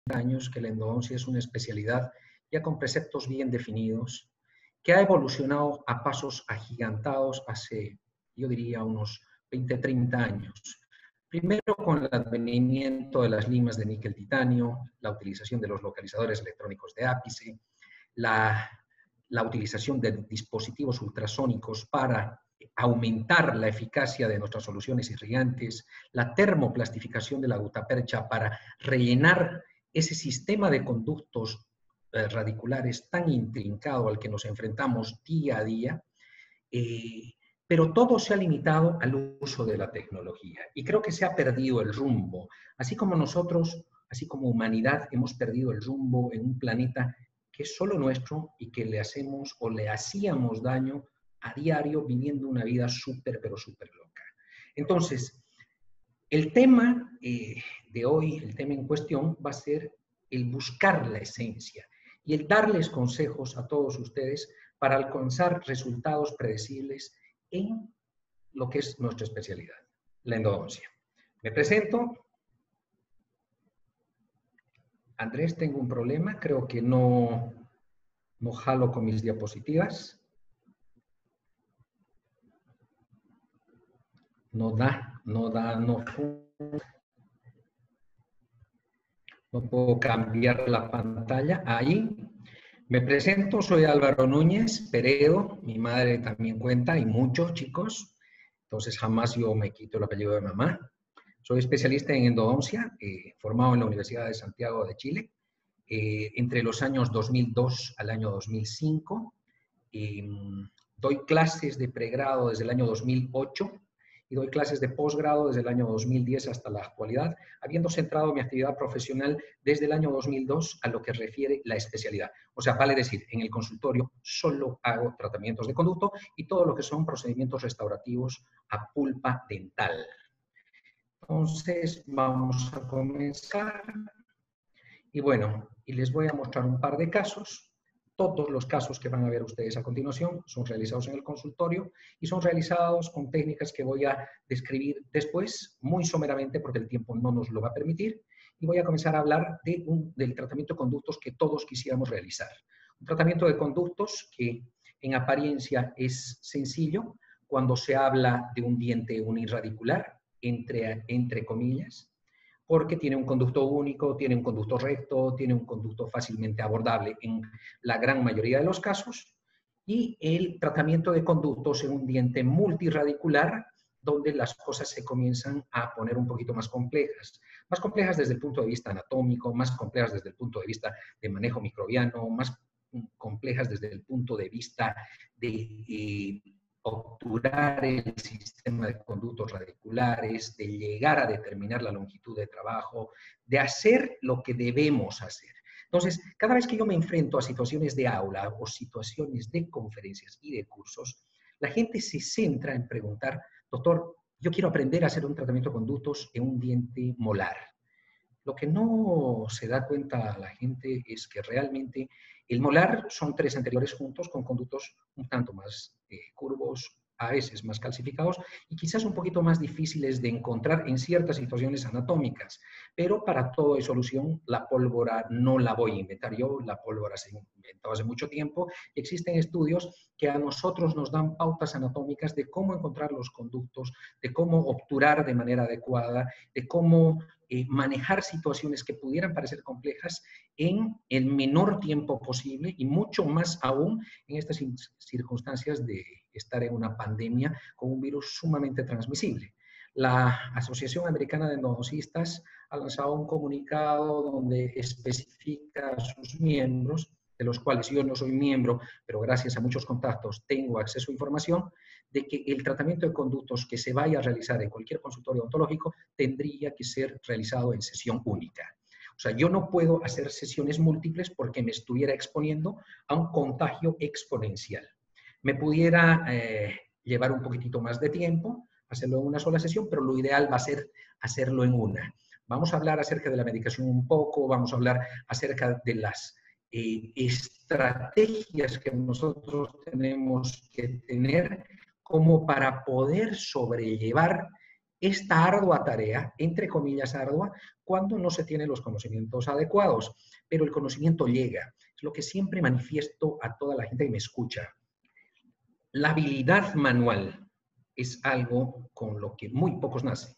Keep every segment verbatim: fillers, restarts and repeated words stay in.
años que la endodoncia es una especialidad ya con preceptos bien definidos, que ha evolucionado a pasos agigantados hace, yo diría, unos veinte, treinta años. Primero con el advenimiento de las limas de níquel titanio, la utilización de los localizadores electrónicos de ápice, la, la utilización de dispositivos ultrasónicos para aumentar la eficacia de nuestras soluciones irrigantes, la termoplastificación de la gutapercha para rellenar ese sistema de conductos eh, radiculares tan intrincado al que nos enfrentamos día a día, eh, pero todo se ha limitado al uso de la tecnología. Y creo que se ha perdido el rumbo, así como nosotros, así como humanidad, hemos perdido el rumbo en un planeta que es solo nuestro y que le hacemos o le hacíamos daño a diario viviendo una vida súper, pero súper loca. Entonces, el tema eh, de hoy, el tema en cuestión, va a ser el buscar la esencia y el darles consejos a todos ustedes para alcanzar resultados predecibles en lo que es nuestra especialidad, la endodoncia. Me presento. Andrés, tengo un problema, creo que no, no jalo con mis diapositivas. No da, no da, no, no puedo cambiar la pantalla. Ahí me presento, soy Álvaro Núñez Peredo, mi madre también cuenta, y muchos chicos, entonces jamás yo me quito el apellido de mamá. Soy especialista en endodoncia, eh, formado en la Universidad de Santiago de Chile, eh, entre los años dos mil dos al año dos mil cinco. Eh, doy clases de pregrado desde el año dos mil ocho y doy clases de posgrado desde el año dos mil diez hasta la actualidad, habiendo centrado mi actividad profesional desde el año dos mil dos a lo que refiere la especialidad. O sea, vale decir, en el consultorio solo hago tratamientos de conducto y todo lo que son procedimientos restaurativos a pulpa dental. Entonces, vamos a comenzar. Y bueno, y les voy a mostrar un par de casos. Todos los casos que van a ver ustedes a continuación son realizados en el consultorio y son realizados con técnicas que voy a describir después, muy someramente porque el tiempo no nos lo va a permitir. Y voy a comenzar a hablar de un, del tratamiento de conductos que todos quisiéramos realizar. Un tratamiento de conductos que en apariencia es sencillo cuando se habla de un diente unirradicular, entre, entre comillas, porque tiene un conducto único, tiene un conducto recto, tiene un conducto fácilmente abordable en la gran mayoría de los casos, y el tratamiento de conductos en un diente multiradicular, donde las cosas se comienzan a poner un poquito más complejas. Más complejas desde el punto de vista anatómico, más complejas desde el punto de vista de manejo microbiano, más complejas desde el punto de vista de eh, obturar el sistema de conductos radiculares, de llegar a determinar la longitud de trabajo, de hacer lo que debemos hacer. Entonces, cada vez que yo me enfrento a situaciones de aula o situaciones de conferencias y de cursos, la gente se centra en preguntar, doctor, yo quiero aprender a hacer un tratamiento de conductos en un diente molar. Lo que no se da cuenta a la gente es que realmente el molar son tres anteriores juntos con conductos un tanto más eh, curvos, a veces más calcificados y quizás un poquito más difíciles de encontrar en ciertas situaciones anatómicas. Pero para todo hay solución. La pólvora no la voy a inventar yo, la pólvora se inventó hace mucho tiempo. Existen estudios que a nosotros nos dan pautas anatómicas de cómo encontrar los conductos, de cómo obturar de manera adecuada, de cómo eh, manejar situaciones que pudieran parecer complejas en el menor tiempo posible y mucho más aún en estas circunstancias de estar en una pandemia con un virus sumamente transmisible. La Asociación Americana de Endodoncistas ha lanzado un comunicado donde especifica a sus miembros, de los cuales yo no soy miembro, pero gracias a muchos contactos tengo acceso a información, de que el tratamiento de conductos que se vaya a realizar en cualquier consultorio odontológico tendría que ser realizado en sesión única. O sea, yo no puedo hacer sesiones múltiples porque me estuviera exponiendo a un contagio exponencial. Me pudiera eh, llevar un poquitito más de tiempo, hacerlo en una sola sesión, pero lo ideal va a ser hacerlo en una. Vamos a hablar acerca de la medicación un poco, vamos a hablar acerca de las eh, estrategias que nosotros tenemos que tener como para poder sobrellevar esta ardua tarea, entre comillas ardua, cuando no se tienen los conocimientos adecuados. Pero el conocimiento llega. Es lo que siempre manifiesto a toda la gente que me escucha. La habilidad manual es algo con lo que muy pocos nacen.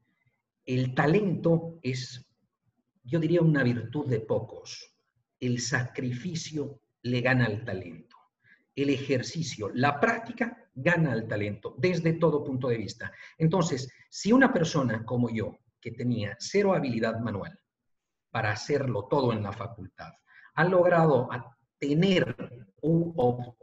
El talento es, yo diría, una virtud de pocos. El sacrificio le gana al talento. El ejercicio, la práctica, gana al talento, desde todo punto de vista. Entonces, si una persona como yo, que tenía cero habilidad manual para hacerlo todo en la facultad, ha logrado tener o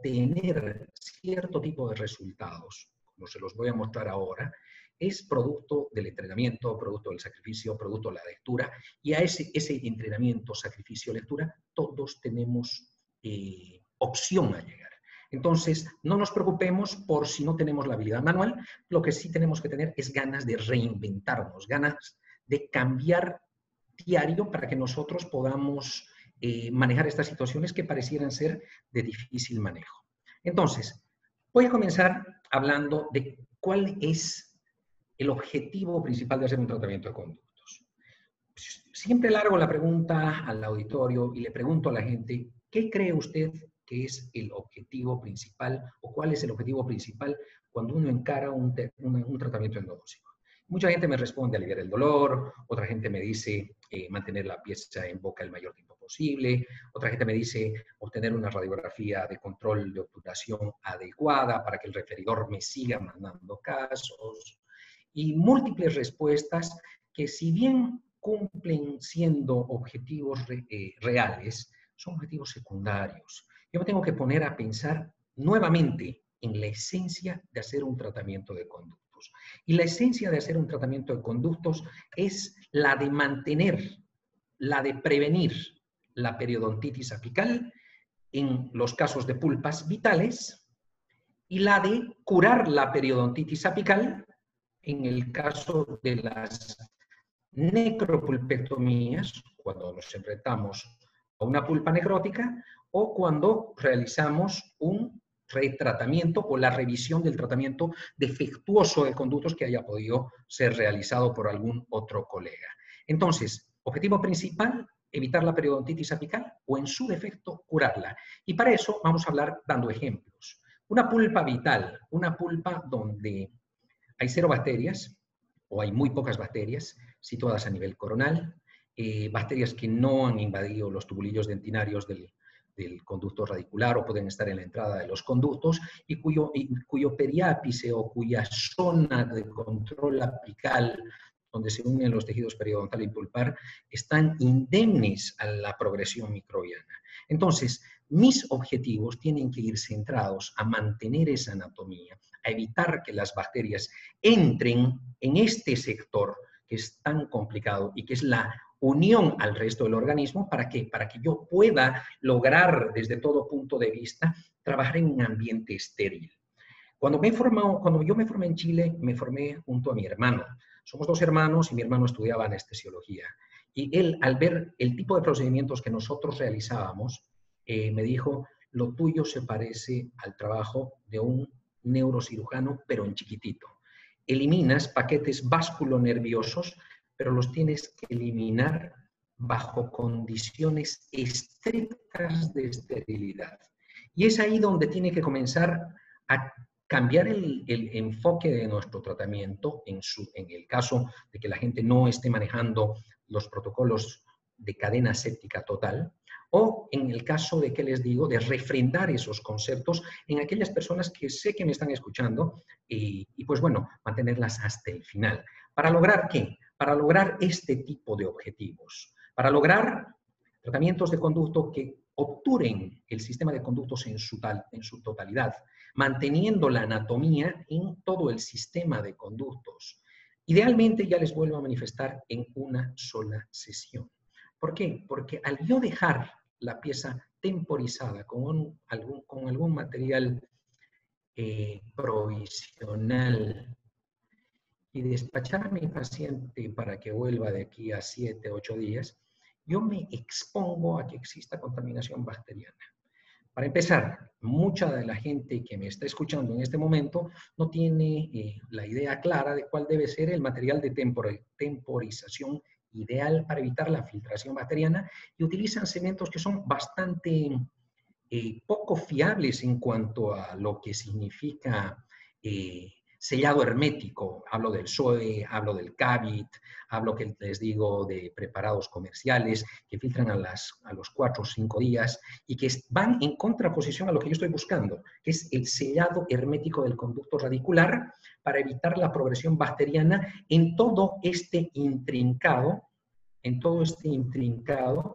obtener cierto tipo de resultados, como se los voy a mostrar ahora, es producto del entrenamiento, producto del sacrificio, producto de la lectura, y a ese, ese entrenamiento, sacrificio, lectura, todos tenemos eh, opción a llegar. Entonces, no nos preocupemos por si no tenemos la habilidad manual, lo que sí tenemos que tener es ganas de reinventarnos, ganas de cambiar diario para que nosotros podamos eh, manejar estas situaciones que parecieran ser de difícil manejo. Entonces, voy a comenzar hablando de cuál es el objetivo principal de hacer un tratamiento de conductos. Siempre largo la pregunta al auditorio y le pregunto a la gente, ¿qué cree usted que es el objetivo principal o cuál es el objetivo principal cuando uno encara un, un, un tratamiento endodóncico? Mucha gente me responde aliviar el dolor, otra gente me dice eh, mantener la pieza en boca el mayor tiempo posible, otra gente me dice obtener una radiografía de control de obturación adecuada para que el referidor me siga mandando casos, y múltiples respuestas que, si bien cumplen siendo objetivos re, eh, reales, son objetivos secundarios. Yo me tengo que poner a pensar nuevamente en la esencia de hacer un tratamiento de conductos. Y la esencia de hacer un tratamiento de conductos es la de mantener, la de prevenir la periodontitis apical en los casos de pulpas vitales y la de curar la periodontitis apical en el caso de las necropulpectomías, cuando nos enfrentamos a una pulpa necrótica o cuando realizamos un retratamiento o la revisión del tratamiento defectuoso de conductos que haya podido ser realizado por algún otro colega. Entonces, objetivo principal, evitar la periodontitis apical o, en su defecto, curarla. Y para eso vamos a hablar dando ejemplos. Una pulpa vital, una pulpa donde hay cero bacterias o hay muy pocas bacterias situadas a nivel coronal, eh, bacterias que no han invadido los tubulillos dentinarios del, del conducto radicular o pueden estar en la entrada de los conductos y cuyo, y cuyo periápice o cuya zona de control apical, donde se unen los tejidos periodontal y pulpar, están indemnes a la progresión microbiana. Entonces, mis objetivos tienen que ir centrados a mantener esa anatomía, a evitar que las bacterias entren en este sector que es tan complicado y que es la unión al resto del organismo. ¿Para qué? Para que yo pueda lograr, desde todo punto de vista, trabajar en un ambiente estéril. Cuando, me formado, cuando yo me formé en Chile, me formé junto a mi hermano. Somos dos hermanos y mi hermano estudiaba anestesiología. Y él, al ver el tipo de procedimientos que nosotros realizábamos, eh, me dijo, lo tuyo se parece al trabajo de un neurocirujano, pero en chiquitito. Eliminas paquetes vasculonerviosos, pero los tienes que eliminar bajo condiciones estrictas de esterilidad. Y es ahí donde tiene que comenzar a cambiar el, el enfoque de nuestro tratamiento en, su, en el caso de que la gente no esté manejando los protocolos de cadena séptica total, o en el caso de, que les digo, de refrendar esos conceptos en aquellas personas que sé que me están escuchando y, y pues bueno, mantenerlas hasta el final. ¿Para lograr qué? Para lograr este tipo de objetivos. Para lograr tratamientos de conducto que obturen el sistema de conductos en su, tal, en su totalidad, manteniendo la anatomía en todo el sistema de conductos. Idealmente, ya les vuelvo a manifestar, en una sola sesión. ¿Por qué? Porque al yo dejar la pieza temporizada con, un, algún, con algún material eh, provisional y despachar a mi paciente para que vuelva de aquí a siete, ocho días, yo me expongo a que exista contaminación bacteriana. Para empezar, mucha de la gente que me está escuchando en este momento no tiene eh, la idea clara de cuál debe ser el material de tempor temporización ideal para evitar la filtración bacteriana y utilizan cementos que son bastante eh, poco fiables en cuanto a lo que significa eh, sellado hermético. Hablo del S O E, hablo del Cavit, hablo, que les digo, de preparados comerciales que filtran a, las, a los cuatro o cinco días y que van en contraposición a lo que yo estoy buscando, que es el sellado hermético del conducto radicular para evitar la progresión bacteriana en todo este intrincado, en todo este intrincado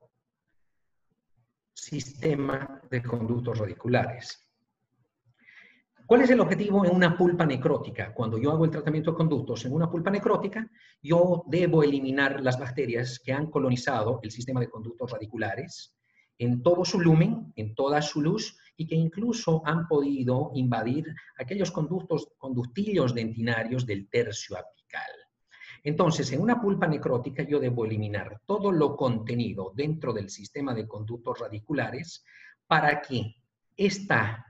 sistema de conductos radiculares. ¿Cuál es el objetivo en una pulpa necrótica? Cuando yo hago el tratamiento de conductos en una pulpa necrótica, yo debo eliminar las bacterias que han colonizado el sistema de conductos radiculares en todo su lumen, en toda su luz, y que incluso han podido invadir aquellos conductos, conductillos dentinarios del tercio apical. Entonces, en una pulpa necrótica yo debo eliminar todo lo contenido dentro del sistema de conductos radiculares para que esta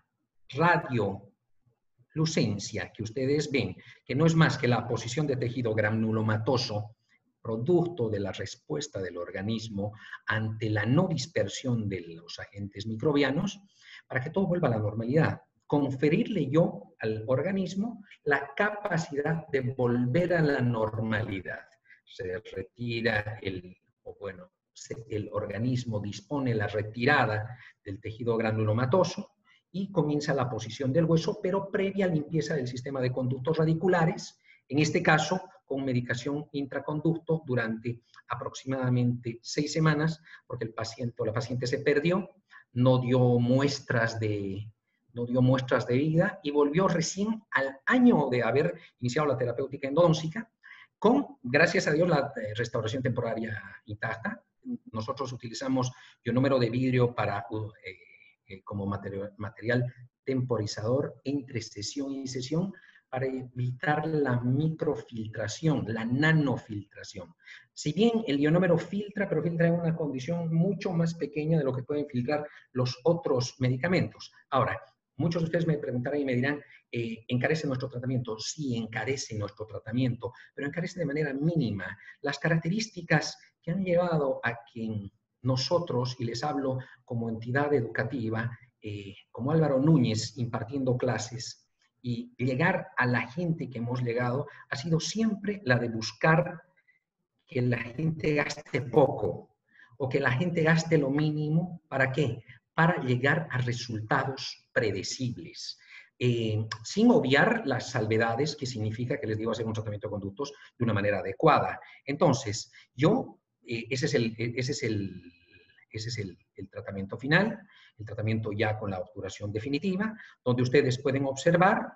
radiolucencia que ustedes ven, que no es más que la posición de tejido granulomatoso, producto de la respuesta del organismo ante la no dispersión de los agentes microbianos, para que todo vuelva a la normalidad. Conferirle yo al organismo la capacidad de volver a la normalidad. Se retira el, o bueno, se, el organismo dispone la retirada del tejido granulomatoso y comienza la posición del hueso, pero previa limpieza del sistema de conductos radiculares, en este caso con medicación intraconducto durante aproximadamente seis semanas, porque el paciente o la paciente se perdió, no dio muestras de no dio muestras de vida y volvió recién al año de haber iniciado la terapéutica endodóntica con, gracias a Dios, la restauración temporaria intacta. Nosotros utilizamos ionómero de vidrio para, eh, eh, como material, material temporizador entre sesión y sesión para evitar la microfiltración, la nanofiltración. Si bien el ionómero filtra, pero filtra en una condición mucho más pequeña de lo que pueden filtrar los otros medicamentos. Ahora, muchos de ustedes me preguntarán y me dirán, eh, ¿encarece nuestro tratamiento? Sí, encarece nuestro tratamiento, pero encarece de manera mínima. Las características que han llevado a que nosotros, y les hablo como entidad educativa, eh, como Álvaro Núñez impartiendo clases, y llegar a la gente que hemos llegado, ha sido siempre la de buscar que la gente gaste poco, o que la gente gaste lo mínimo. ¿Para qué? Para llegar a resultados predecibles, eh, sin obviar las salvedades que significa que les digo hacer un tratamiento de conductos de una manera adecuada. Entonces, yo, eh, ese es, el, ese es, el, ese es el, el tratamiento final, el tratamiento ya con la obturación definitiva, donde ustedes pueden observar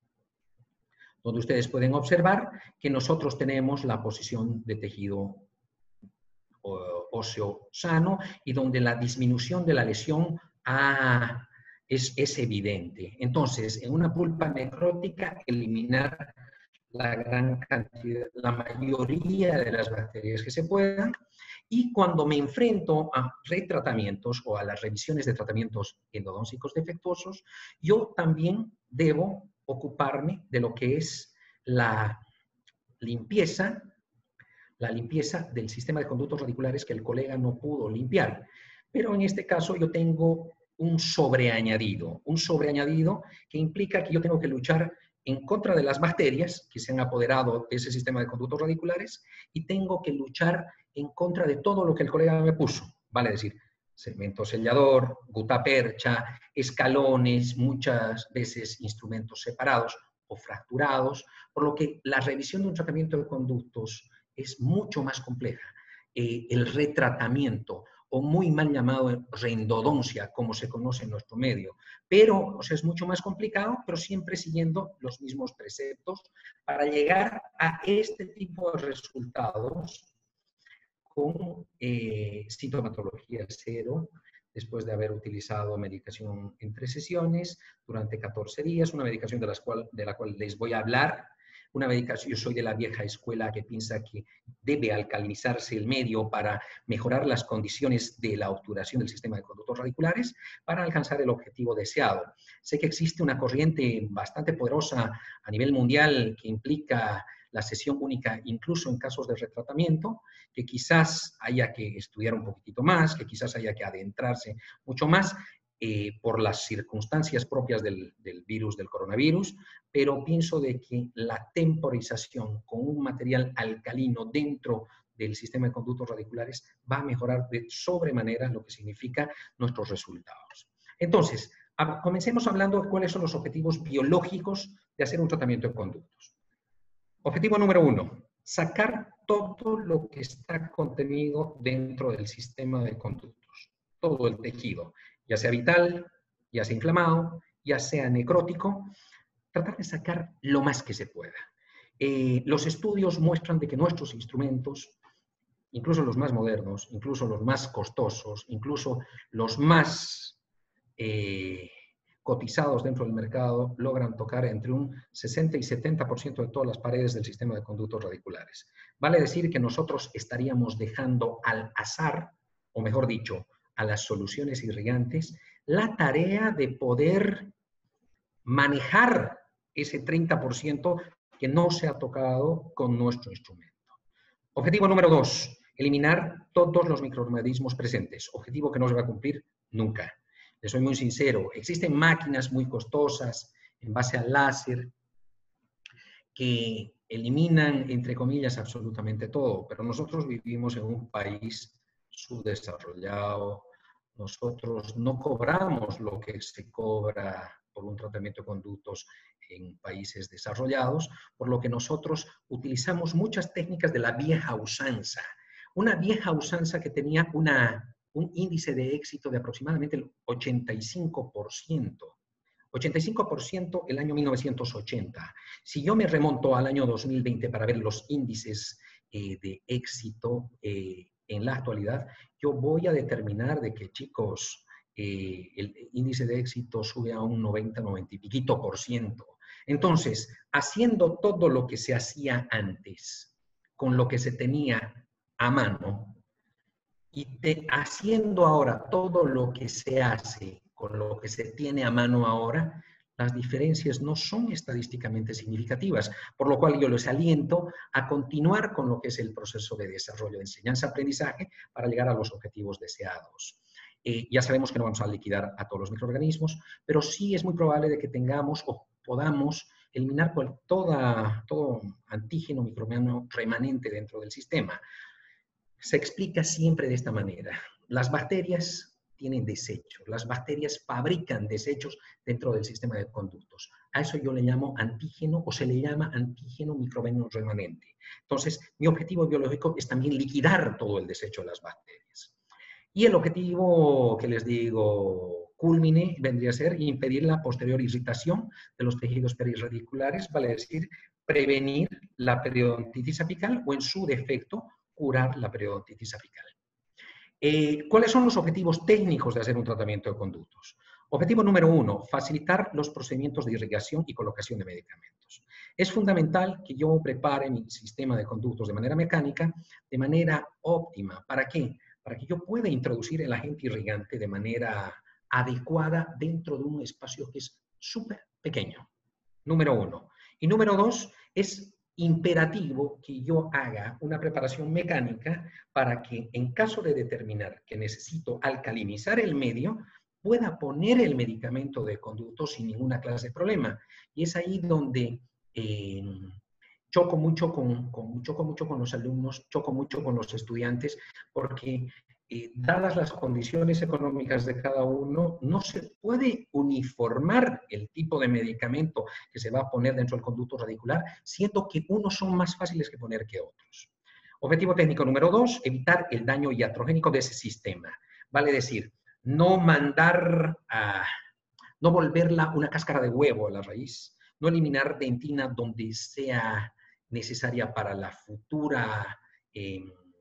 donde ustedes pueden observar que nosotros tenemos la posición de tejido óseo sano y donde la disminución de la lesión ah, es, es evidente. Entonces, en una pulpa necrótica, eliminar la gran cantidad, la mayoría de las bacterias que se puedan, y cuando me enfrento a retratamientos o a las revisiones de tratamientos endodóncicos defectuosos, yo también debo ocuparme de lo que es la limpieza, la limpieza del sistema de conductos radiculares que el colega no pudo limpiar. Pero en este caso yo tengo un sobreañadido, un sobreañadido que implica que yo tengo que luchar en contra de las bacterias que se han apoderado de ese sistema de conductos radiculares y tengo que luchar en contra de todo lo que el colega me puso, vale decir, cemento sellador, gutapercha, escalones, muchas veces instrumentos separados o fracturados, por lo que la revisión de un tratamiento de conductos es mucho más compleja. Eh, el retratamiento, o muy mal llamado reendodoncia, como se conoce en nuestro medio, pero o sea, es mucho más complicado, pero siempre siguiendo los mismos preceptos para llegar a este tipo de resultados con eh, sintomatología cero, después de haber utilizado medicación en tres sesiones durante catorce días, una medicación de, las cual, de la cual les voy a hablar una medicación, yo soy de la vieja escuela que piensa que debe alcalinizarse el medio para mejorar las condiciones de la obturación del sistema de conductos radiculares para alcanzar el objetivo deseado. Sé que existe una corriente bastante poderosa a nivel mundial que implica la sesión única incluso en casos de retratamiento, que quizás haya que estudiar un poquitito más, que quizás haya que adentrarse mucho más, Eh, por las circunstancias propias del, del virus, del coronavirus, pero pienso de que la temporización con un material alcalino dentro del sistema de conductos radiculares va a mejorar de sobremanera lo que significa nuestros resultados. Entonces, a, comencemos hablando de cuáles son los objetivos biológicos de hacer un tratamiento de conductos. Objetivo número uno, sacar todo lo que está contenido dentro del sistema de conductos, todo el tejido, ya sea vital, ya sea inflamado, ya sea necrótico, tratar de sacar lo más que se pueda. Eh, los estudios muestran de que nuestros instrumentos, incluso los más modernos, incluso los más costosos, incluso los más eh, cotizados dentro del mercado, logran tocar entre un sesenta y setenta por ciento de todas las paredes del sistema de conductos radiculares. Vale decir que nosotros estaríamos dejando al azar, o mejor dicho, a las soluciones irrigantes, la tarea de poder manejar ese treinta por ciento que no se ha tocado con nuestro instrumento. Objetivo número dos, eliminar todos los microorganismos presentes. Objetivo que no se va a cumplir nunca. Les soy muy sincero, existen máquinas muy costosas en base al láser que eliminan, entre comillas, absolutamente todo, pero nosotros vivimos en un país subdesarrollado, nosotros no cobramos lo que se cobra por un tratamiento de conductos en países desarrollados, por lo que nosotros utilizamos muchas técnicas de la vieja usanza. Una vieja usanza que tenía una, un índice de éxito de aproximadamente el ochenta y cinco por ciento. ochenta y cinco por ciento el año mil novecientos ochenta. Si yo me remonto al año dos mil veinte para ver los índices eh, de éxito eh, en la actualidad, yo voy a determinar de que, chicos, eh, el índice de éxito sube a un noventa, noventa y piquito por ciento. Entonces, haciendo todo lo que se hacía antes, con lo que se tenía a mano, y te, haciendo ahora todo lo que se hace con lo que se tiene a mano ahora, las diferencias no son estadísticamente significativas, por lo cual yo les aliento a continuar con lo que es el proceso de desarrollo de enseñanza-aprendizaje para llegar a los objetivos deseados. Eh, ya sabemos que no vamos a liquidar a todos los microorganismos, pero sí es muy probable de que tengamos o podamos eliminar cual, toda, todo antígeno microbiano remanente dentro del sistema. Se explica siempre de esta manera. Las bacterias tienen desechos. Las bacterias fabrican desechos dentro del sistema de conductos. A eso yo le llamo antígeno o se le llama antígeno microbiano remanente. Entonces, mi objetivo biológico es también liquidar todo el desecho de las bacterias. Y el objetivo que les digo culmine vendría a ser impedir la posterior irritación de los tejidos perirradiculares, vale decir, prevenir la periodontitis apical o en su defecto curar la periodontitis apical. Eh, ¿Cuáles son los objetivos técnicos de hacer un tratamiento de conductos? Objetivo número uno, facilitar los procedimientos de irrigación y colocación de medicamentos. Es fundamental que yo prepare mi sistema de conductos de manera mecánica, de manera óptima. ¿Para qué? Para que yo pueda introducir el agente irrigante de manera adecuada dentro de un espacio que es súper pequeño. Número uno. Y número dos, es imperativo que yo haga una preparación mecánica para que en caso de determinar que necesito alcalinizar el medio, pueda poner el medicamento de conducto sin ninguna clase de problema. Y es ahí donde eh, choco, mucho con, con, choco mucho con los alumnos, choco mucho con los estudiantes, porque eh, dadas las condiciones económicas de cada uno, no se puede uniformar el tipo de medicamento que se va a poner dentro del conducto radicular, siendo que unos son más fáciles que poner que otros. Objetivo técnico número dos, evitar el daño iatrogénico de ese sistema. Vale decir, no mandar a, no volverla una cáscara de huevo a la raíz, no eliminar dentina donde sea necesaria para la futura eh,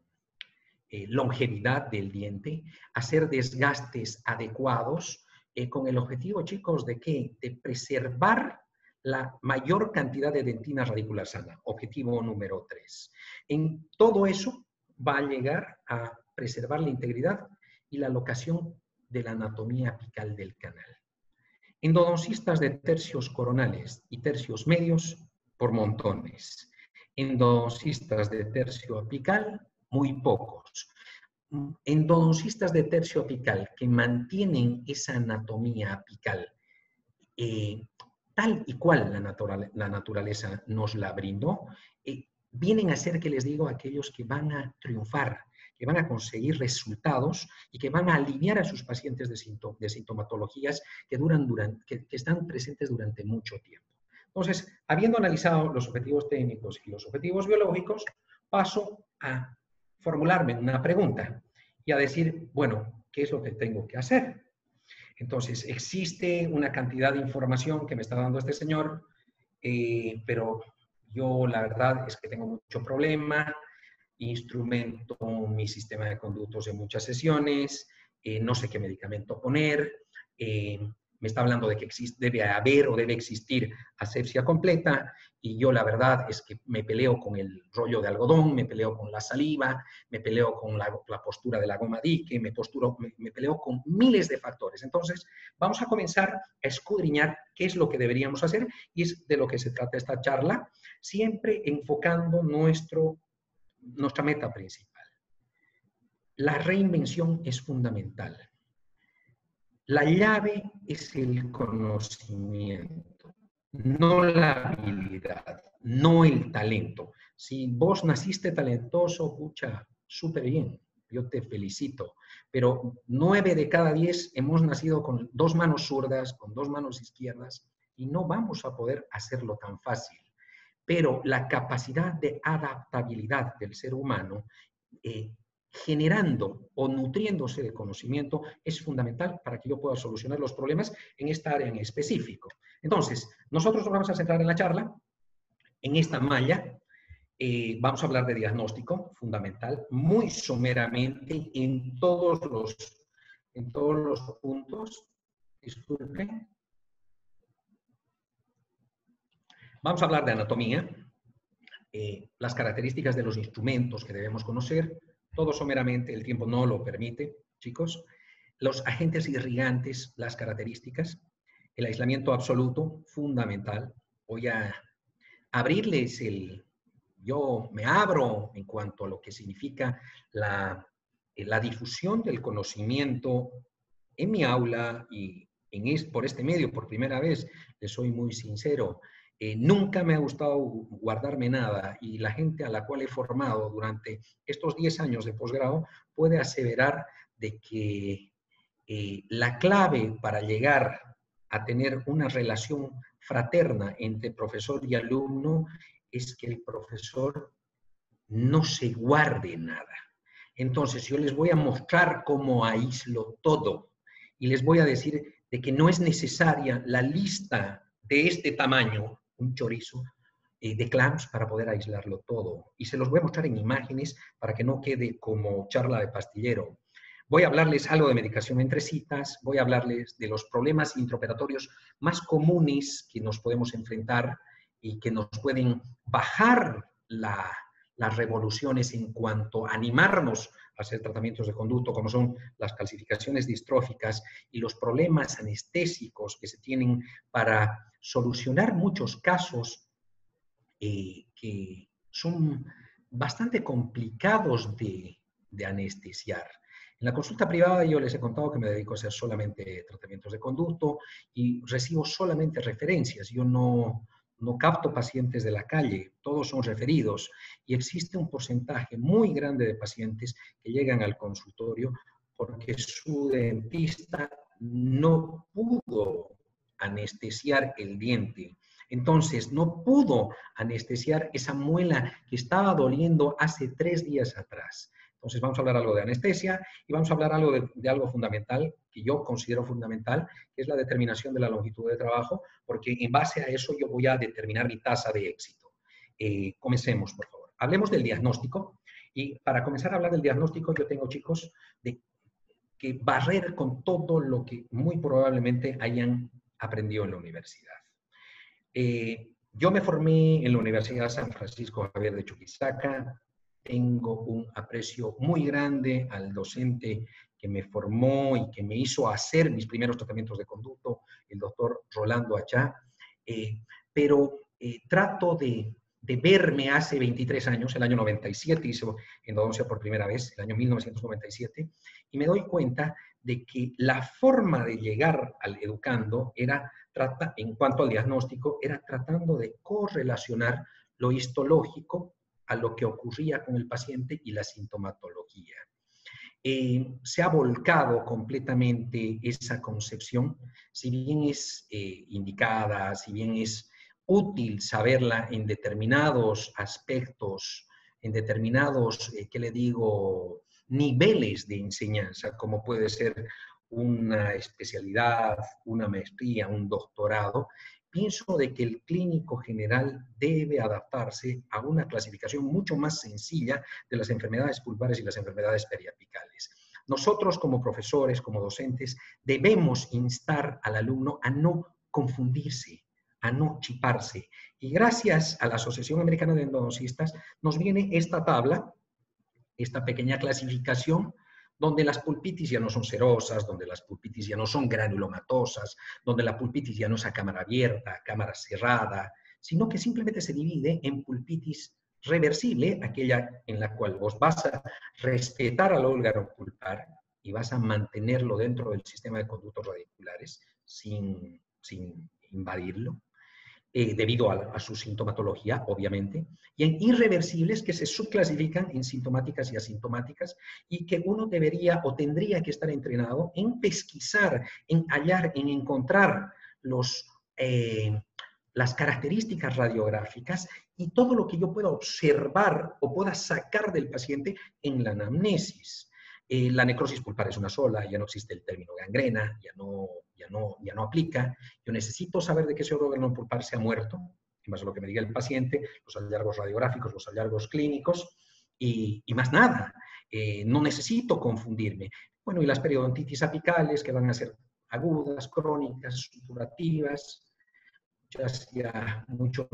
eh, longevidad del diente, hacer desgastes adecuados eh, con el objetivo, chicos, de ¿qué? De preservar la mayor cantidad de dentina radicular sana, objetivo número tres. En todo eso va a llegar a preservar la integridad y la locación de la anatomía apical del canal. Endodoncistas de tercios coronales y tercios medios, por montones. Endodoncistas de tercio apical, muy pocos. Endodoncistas de tercio apical que mantienen esa anatomía apical eh, tal y cual la, natural, la naturaleza nos la brindó, eh, vienen a ser, que les digo, aquellos que van a triunfar, que van a conseguir resultados y que van a aliviar a sus pacientes de, sintom de sintomatologías que, duran durante, que, que están presentes durante mucho tiempo. Entonces, habiendo analizado los objetivos técnicos y los objetivos biológicos, paso a formularme una pregunta y a decir, bueno, ¿qué es lo que tengo que hacer? Entonces, existe una cantidad de información que me está dando este señor, eh, pero yo la verdad es que tengo mucho problema, instrumento mi sistema de conductos en muchas sesiones, eh, no sé qué medicamento poner, eh, me está hablando de que existe, debe haber o debe existir asepsia completa, y yo la verdad es que me peleo con el rollo de algodón, me peleo con la saliva, me peleo con la, la postura de la goma dique, me, posturo, me, me peleo con miles de factores. Entonces, vamos a comenzar a escudriñar qué es lo que deberíamos hacer, y es de lo que se trata esta charla, siempre enfocando nuestro, nuestra meta principal. La reinvención es fundamental. La llave es el conocimiento, no la habilidad, no el talento. Si vos naciste talentoso, pucha, súper bien, yo te felicito. Pero nueve de cada diez hemos nacido con dos manos zurdas, con dos manos izquierdas, y no vamos a poder hacerlo tan fácil. Pero la capacidad de adaptabilidad del ser humano, eh, generando o nutriéndose de conocimiento, es fundamental para que yo pueda solucionar los problemas en esta área en específico. Entonces, nosotros nos vamos a centrar en la charla, en esta malla. Eh, vamos a hablar de diagnóstico, fundamental, muy someramente en todos los, en todos los puntos. Disculpen. Vamos a hablar de anatomía, eh, las características de los instrumentos que debemos conocer, todo someramente, el tiempo no lo permite, chicos. Los agentes irrigantes, las características, el aislamiento absoluto, fundamental. Voy a abrirles el... Yo me abro en cuanto a lo que significa la, la difusión del conocimiento en mi aula y en es, por este medio, por primera vez, les soy muy sincero. Eh, nunca me ha gustado guardarme nada, y la gente a la cual he formado durante estos diez años de posgrado puede aseverar de que eh, la clave para llegar a tener una relación fraterna entre profesor y alumno es que el profesor no se guarde nada. Entonces, yo les voy a mostrar cómo aíslo todo, y les voy a decir de que no es necesaria la lista de este tamaño, un chorizo, eh, de clamps para poder aislarlo todo. Y se los voy a mostrar en imágenes para que no quede como charla de pastillero. Voy a hablarles algo de medicación entre citas, voy a hablarles de los problemas intraoperatorios más comunes que nos podemos enfrentar y que nos pueden bajar la, las revoluciones en cuanto a animarnos a hacer tratamientos de conducto, como son las calcificaciones distróficas y los problemas anestésicos que se tienen para solucionar muchos casos eh, que son bastante complicados de, de anestesiar. En la consulta privada yo les he contado que me dedico a hacer solamente tratamientos de conducto y recibo solamente referencias. Yo no, no capto pacientes de la calle, todos son referidos, y existe un porcentaje muy grande de pacientes que llegan al consultorio porque su dentista no pudo anestesiar el diente. Entonces, no pudo anestesiar esa muela que estaba doliendo hace tres días atrás. Entonces, vamos a hablar algo de anestesia y vamos a hablar algo de, de algo fundamental, que yo considero fundamental, que es la determinación de la longitud de trabajo, porque en base a eso yo voy a determinar mi tasa de éxito. Eh, comencemos, por favor. Hablemos del diagnóstico, y para comenzar a hablar del diagnóstico, yo tengo, chicos, de que barrer con todo lo que muy probablemente hayan aprendido en la universidad. Eh, yo me formé en la Universidad San Francisco Javier de Chuquisaca. Tengo un aprecio muy grande al docente que me formó y que me hizo hacer mis primeros tratamientos de conducto, el doctor Rolando Achá. Eh, pero eh, trato de, de verme hace veintitrés años, el año noventa y siete, hice endodoncia por primera vez, el año mil novecientos noventa y siete, y me doy cuenta de que la forma de llegar al educando era, trata, en cuanto al diagnóstico, era tratando de correlacionar lo histológico a lo que ocurría con el paciente y la sintomatología. Eh, se ha volcado completamente esa concepción, si bien es eh, indicada, si bien es útil saberla en determinados aspectos, en determinados, eh, ¿qué le digo?, niveles de enseñanza, como puede ser una especialidad, una maestría, un doctorado. Pienso de que el clínico general debe adaptarse a una clasificación mucho más sencilla de las enfermedades pulpares y las enfermedades periapicales. Nosotros como profesores, como docentes, debemos instar al alumno a no confundirse, a no chiparse. Y gracias a la Asociación Americana de Endodoncistas nos viene esta tabla, esta pequeña clasificación, donde las pulpitis ya no son serosas, donde las pulpitis ya no son granulomatosas, donde la pulpitis ya no es a cámara abierta, a cámara cerrada, sino que simplemente se divide en pulpitis reversible, aquella en la cual vos vas a respetar al órgano pulpar y vas a mantenerlo dentro del sistema de conductos radiculares sin, sin invadirlo. Eh, debido a, a su sintomatología, obviamente, y en irreversibles que se subclasifican en sintomáticas y asintomáticas y que uno debería o tendría que estar entrenado en pesquisar, en hallar, en encontrar los, eh, las características radiográficas y todo lo que yo pueda observar o pueda sacar del paciente en la anamnesis. Eh, la necrosis pulpar es una sola, ya no existe el término gangrena, ya no, ya, no, ya no aplica. Yo necesito saber de que ese órgano pulpar se ha muerto, en base a lo que me diga el paciente, los hallazgos radiográficos, los hallazgos clínicos, y, y más nada. Eh, no necesito confundirme. Bueno, y las periodontitis apicales, que van a ser agudas, crónicas, supurativas. Muchas ya, muchos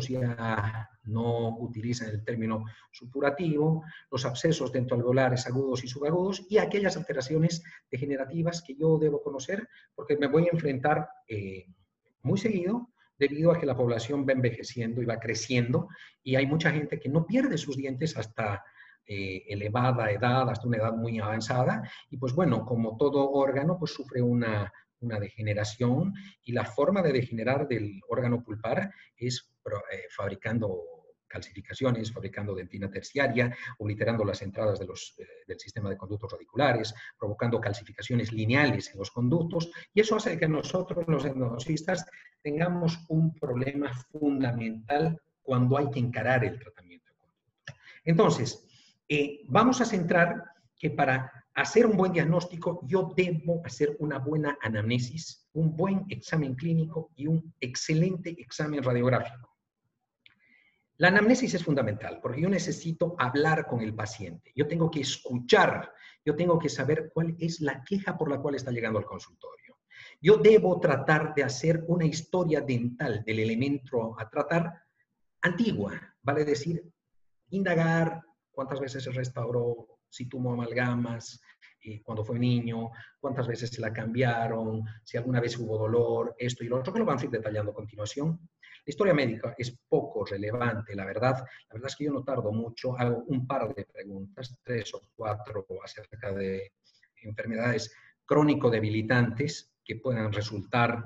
ya no utilizan el término supurativo, los abscesos dentoalveolares agudos y subagudos y aquellas alteraciones degenerativas que yo debo conocer porque me voy a enfrentar eh, muy seguido debido a que la población va envejeciendo y va creciendo y hay mucha gente que no pierde sus dientes hasta eh, elevada edad, hasta una edad muy avanzada y pues bueno, como todo órgano, pues sufre una una degeneración y la forma de degenerar del órgano pulpar es eh, fabricando calcificaciones, fabricando dentina terciaria, obliterando las entradas de los, eh, del sistema de conductos radiculares, provocando calcificaciones lineales en los conductos y eso hace que nosotros los endodoncistas tengamos un problema fundamental cuando hay que encarar el tratamiento de conductos. Entonces, eh, vamos a centrar que para hacer un buen diagnóstico, yo debo hacer una buena anamnesis, un buen examen clínico y un excelente examen radiográfico. La anamnesis es fundamental porque yo necesito hablar con el paciente. Yo tengo que escuchar, yo tengo que saber cuál es la queja por la cual está llegando al consultorio. Yo debo tratar de hacer una historia dental del elemento a tratar antigua, vale decir, indagar cuántas veces se restauró, si tuvo amalgamas, eh, cuando fue niño, cuántas veces se la cambiaron, si alguna vez hubo dolor, esto y lo otro, que lo vamos a ir detallando a continuación. La historia médica es poco relevante, la verdad. La verdad es que yo no tardo mucho, hago un par de preguntas, tres o cuatro acerca de enfermedades crónico-debilitantes que puedan resultar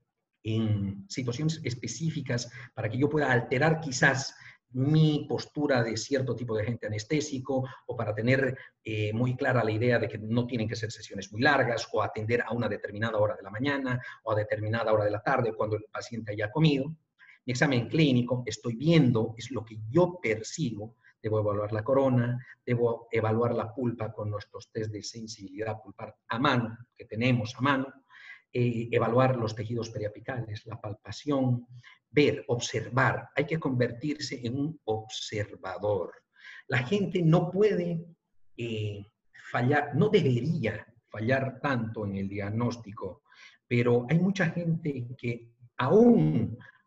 en situaciones específicas para que yo pueda alterar quizás mi postura de cierto tipo de agente anestésico o para tener eh, muy clara la idea de que no tienen que ser sesiones muy largas o atender a una determinada hora de la mañana o a determinada hora de la tarde cuando el paciente haya comido. Mi examen clínico, estoy viendo, es lo que yo percibo. Debo evaluar la corona, debo evaluar la pulpa con nuestros test de sensibilidad pulpar a mano, que tenemos a mano. Eh, evaluar los tejidos periapicales, la palpación, ver, observar. Hay que convertirse en un observador. La gente no puede eh, fallar, no debería fallar tanto en el diagnóstico, pero hay mucha gente que aún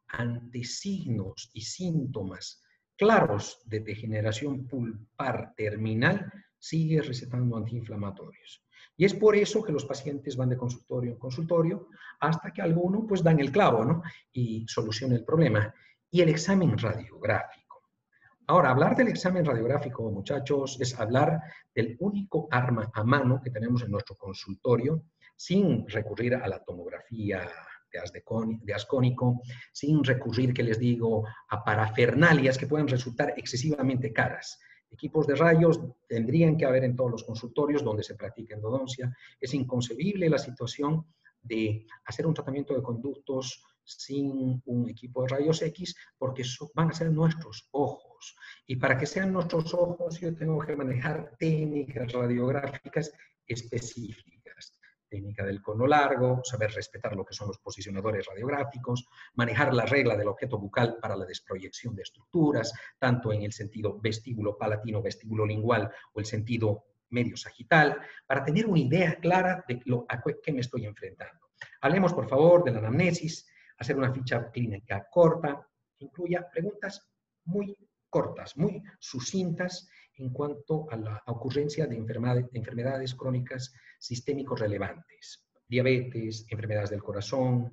ante signos y síntomas claros de degeneración pulpar terminal, sigue recetando antiinflamatorios. Y es por eso que los pacientes van de consultorio en consultorio hasta que alguno pues dan el clavo, ¿no? Y soluciona el problema. Y el examen radiográfico. Ahora, hablar del examen radiográfico, muchachos, es hablar del único arma a mano que tenemos en nuestro consultorio sin recurrir a la tomografía de haz, de, con, de haz cónico, sin recurrir, que les digo, a parafernalias que pueden resultar excesivamente caras. Equipos de rayos tendrían que haber en todos los consultorios donde se practica endodoncia. Es inconcebible la situación de hacer un tratamiento de conductos sin un equipo de rayos X, porque eso van a ser nuestros ojos. Y para que sean nuestros ojos, yo tengo que manejar técnicas radiográficas específicas. Técnica del cono largo, saber respetar lo que son los posicionadores radiográficos, manejar la regla del objeto bucal para la desproyección de estructuras, tanto en el sentido vestíbulo palatino, vestíbulo lingual o el sentido medio sagital, para tener una idea clara de lo a qué me estoy enfrentando. Hablemos, por favor, de la anamnesis, hacer una ficha clínica corta, que incluya preguntas muy cortas, muy sucintas en cuanto a la ocurrencia de enfermedades, de enfermedades crónicas sistémicos relevantes, diabetes, enfermedades del corazón,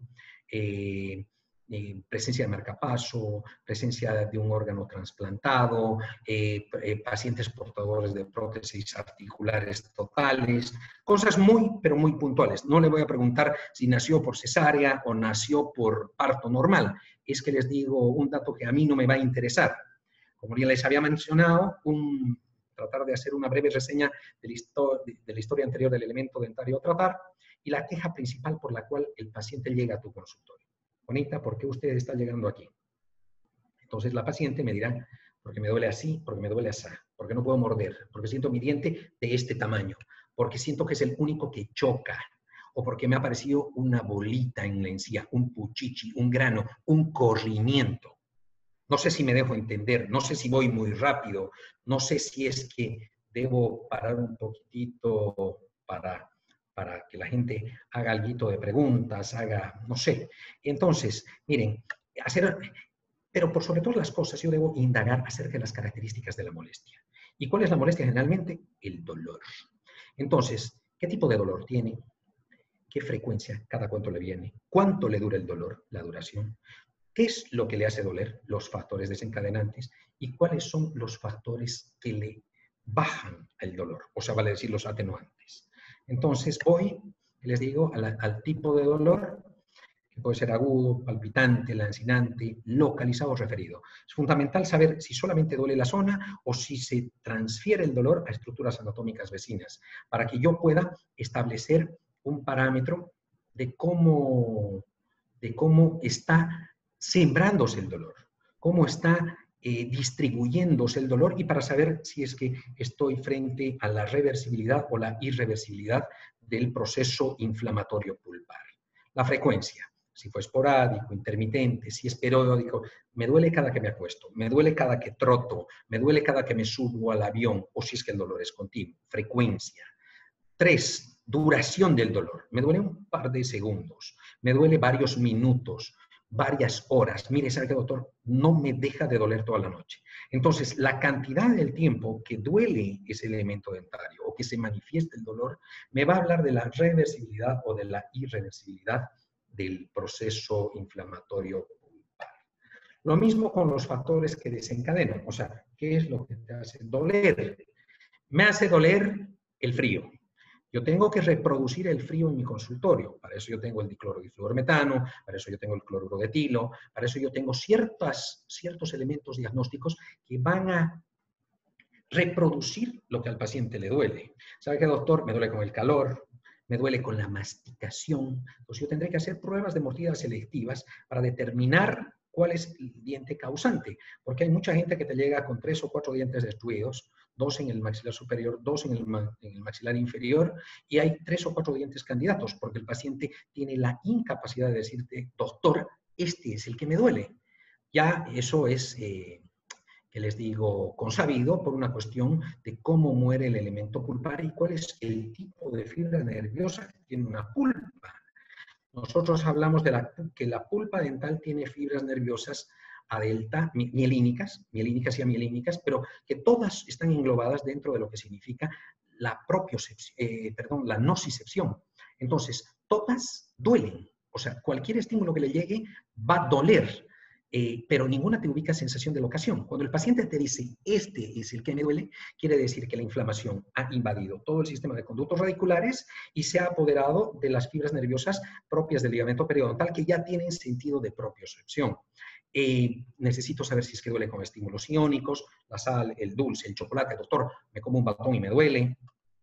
eh, eh, presencia de marcapaso, presencia de un órgano trasplantado, eh, eh, pacientes portadores de prótesis articulares totales, cosas muy, pero muy puntuales. No le voy a preguntar si nació por cesárea o nació por parto normal. Es que les digo un dato que a mí no me va a interesar. Como ya les había mencionado, un, tratar de hacer una breve reseña de la, de la historia anterior del elemento dentario a tratar y la queja principal por la cual el paciente llega a tu consultorio. Bonita, ¿por qué usted está llegando aquí? Entonces la paciente me dirá, porque me duele así, porque me duele así, porque no puedo morder, porque siento mi diente de este tamaño, porque siento que es el único que choca, o porque me ha aparecido una bolita en la encía, un puchichi, un grano, un corrimiento. No sé si me dejo entender, no sé si voy muy rápido, no sé si es que debo parar un poquitito para, para que la gente haga algo de preguntas, haga, no sé. Entonces, miren, hacer, pero por sobre todas las cosas yo debo indagar acerca de las características de la molestia. ¿Y cuál es la molestia generalmente? El dolor. Entonces, ¿qué tipo de dolor tiene? ¿Qué frecuencia? ¿Cada cuánto le viene? ¿Cuánto le dura el dolor? La duración. ¿Qué es lo que le hace doler? Los factores desencadenantes. ¿Y cuáles son los factores que le bajan el dolor? O sea, vale decir, los atenuantes. Entonces, hoy les digo al, al tipo de dolor, que puede ser agudo, palpitante, lancinante, localizado o referido. Es fundamental saber si solamente duele la zona o si se transfiere el dolor a estructuras anatómicas vecinas, para que yo pueda establecer un parámetro de cómo, de cómo está sembrándose el dolor, cómo está eh, distribuyéndose el dolor y para saber si es que estoy frente a la reversibilidad o la irreversibilidad del proceso inflamatorio pulpar. La frecuencia, si fue esporádico, intermitente, si es periódico, me duele cada que me acuesto, me duele cada que troto, me duele cada que me subo al avión o si es que el dolor es continuo. Frecuencia. Tres, duración del dolor. Me duele un par de segundos, me duele varios minutos, varias horas. Mire, ¿sabe qué, doctor? No me deja de doler toda la noche. Entonces, la cantidad del tiempo que duele ese elemento dentario o que se manifiesta el dolor, me va a hablar de la reversibilidad o de la irreversibilidad del proceso inflamatorio pulpar. Lo mismo con los factores que desencadenan. O sea, ¿qué es lo que te hace doler? Me hace doler el frío. Yo tengo que reproducir el frío en mi consultorio. Para eso yo tengo el dicloro de fluormetano, para eso yo tengo el cloruro de etilo, para eso yo tengo ciertas, ciertos elementos diagnósticos que van a reproducir lo que al paciente le duele. ¿Sabe qué, doctor? Me duele con el calor, me duele con la masticación. Entonces yo tendré que hacer pruebas de mordida selectivas para determinar cuál es el diente causante. Porque hay mucha gente que te llega con tres o cuatro dientes destruidos, dos en el maxilar superior, dos en el, en el maxilar inferior, y hay tres o cuatro dientes candidatos, porque el paciente tiene la incapacidad de decirte, doctor, este es el que me duele. Ya eso es, eh, que les digo, consabido por una cuestión de cómo muere el elemento pulpar y cuál es el tipo de fibra nerviosa que tiene una pulpa. Nosotros hablamos de la, que la pulpa dental tiene fibras nerviosas a delta, mielínicas, mielínicas y amielínicas, pero que todas están englobadas dentro de lo que significa la propiocepción, eh, perdón, la nocicepción. Entonces, todas duelen. O sea, cualquier estímulo que le llegue va a doler, eh, pero ninguna te ubica sensación de locación. Cuando el paciente te dice, este es el que me duele, quiere decir que la inflamación ha invadido todo el sistema de conductos radiculares y se ha apoderado de las fibras nerviosas propias del ligamento periodontal que ya tienen sentido de propiocepción. Eh, necesito saber si es que duele con estímulos iónicos, la sal, el dulce, el chocolate. Doctor, me como un batón y me duele.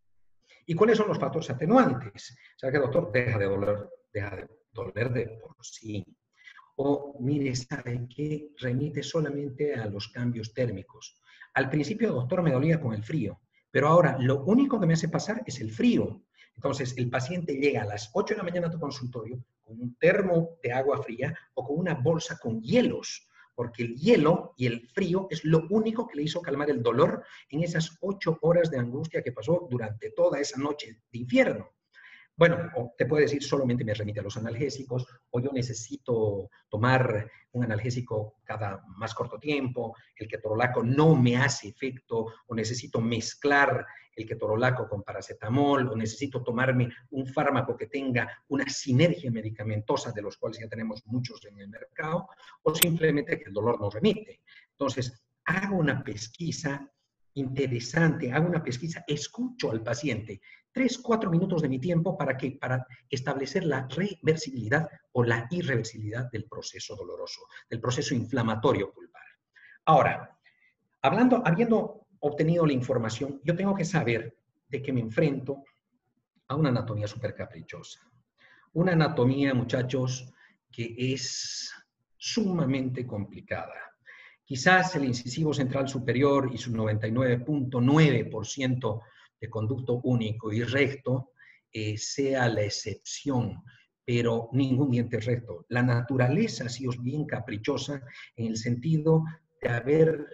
¿Y cuáles son los factores atenuantes? ¿Sabe qué, doctor? Deja de doler, deja de doler de por sí. O, mire, ¿sabe qué? Remite solamente a los cambios térmicos. Al principio, doctor, me dolía con el frío, pero ahora lo único que me hace pasar es el frío. Entonces, el paciente llega a las ocho de la mañana a tu consultorio con un termo de agua fría o con una bolsa con hielos, porque el hielo y el frío es lo único que le hizo calmar el dolor en esas ocho horas de angustia que pasó durante toda esa noche de infierno. Bueno, o te puede decir solamente me remite a los analgésicos, o yo necesito tomar un analgésico cada más corto tiempo, el ketorolaco no me hace efecto, o necesito mezclar el ketorolaco con paracetamol, o necesito tomarme un fármaco que tenga una sinergia medicamentosa, de los cuales ya tenemos muchos en el mercado, o simplemente que el dolor no remite. Entonces, hago una pesquisa interesante, hago una pesquisa, escucho al paciente, tres, cuatro minutos de mi tiempo, ¿para qué? Para establecer la reversibilidad o la irreversibilidad del proceso doloroso, del proceso inflamatorio pulpar. Ahora, hablando, habiendo obtenido la información, yo tengo que saber de que me enfrento a una anatomía súper caprichosa. Una anatomía, muchachos, que es sumamente complicada. Quizás el incisivo central superior y su noventa y nueve punto nueve por ciento de conducto único y recto eh, sea la excepción, pero ningún diente recto. La naturaleza ha sido bien caprichosa en el sentido de haber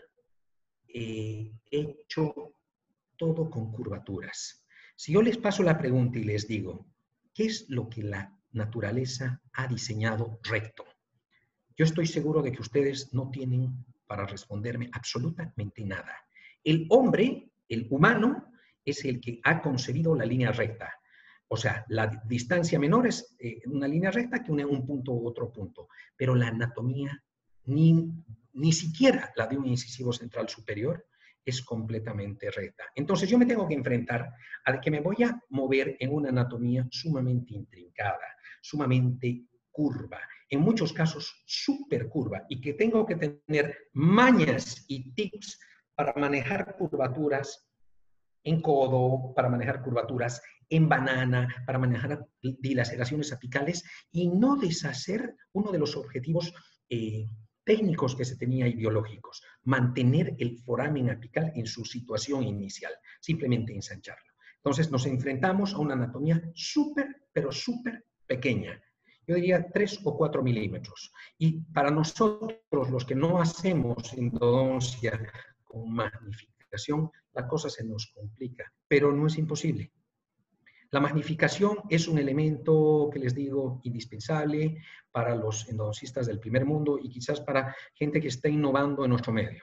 eh, hecho todo con curvaturas. Si yo les paso la pregunta y les digo, ¿qué es lo que la naturaleza ha diseñado recto? Yo estoy seguro de que ustedes no tienen para responderme absolutamente nada. El hombre, el humano, es el que ha concebido la línea recta. O sea, la distancia menor es eh, una línea recta que une un punto u otro punto. Pero la anatomía, ni, ni siquiera la de un incisivo central superior, es completamente recta. Entonces yo me tengo que enfrentar a que me voy a mover en una anatomía sumamente intrincada, sumamente curva, en muchos casos súper curva, y que tengo que tener mañas y tips para manejar curvaturas en codo, para manejar curvaturas en banana, para manejar dilaceraciones apicales y no deshacer uno de los objetivos eh, técnicos que se tenía y biológicos, mantener el foramen apical en su situación inicial, simplemente ensancharlo. Entonces nos enfrentamos a una anatomía súper, pero súper pequeña. Yo diría tres o cuatro milímetros. Y para nosotros, los que no hacemos endodoncia con magnificación, la cosa se nos complica, pero no es imposible. La magnificación es un elemento que les digo indispensable para los endodoncistas del primer mundo y quizás para gente que está innovando en nuestro medio.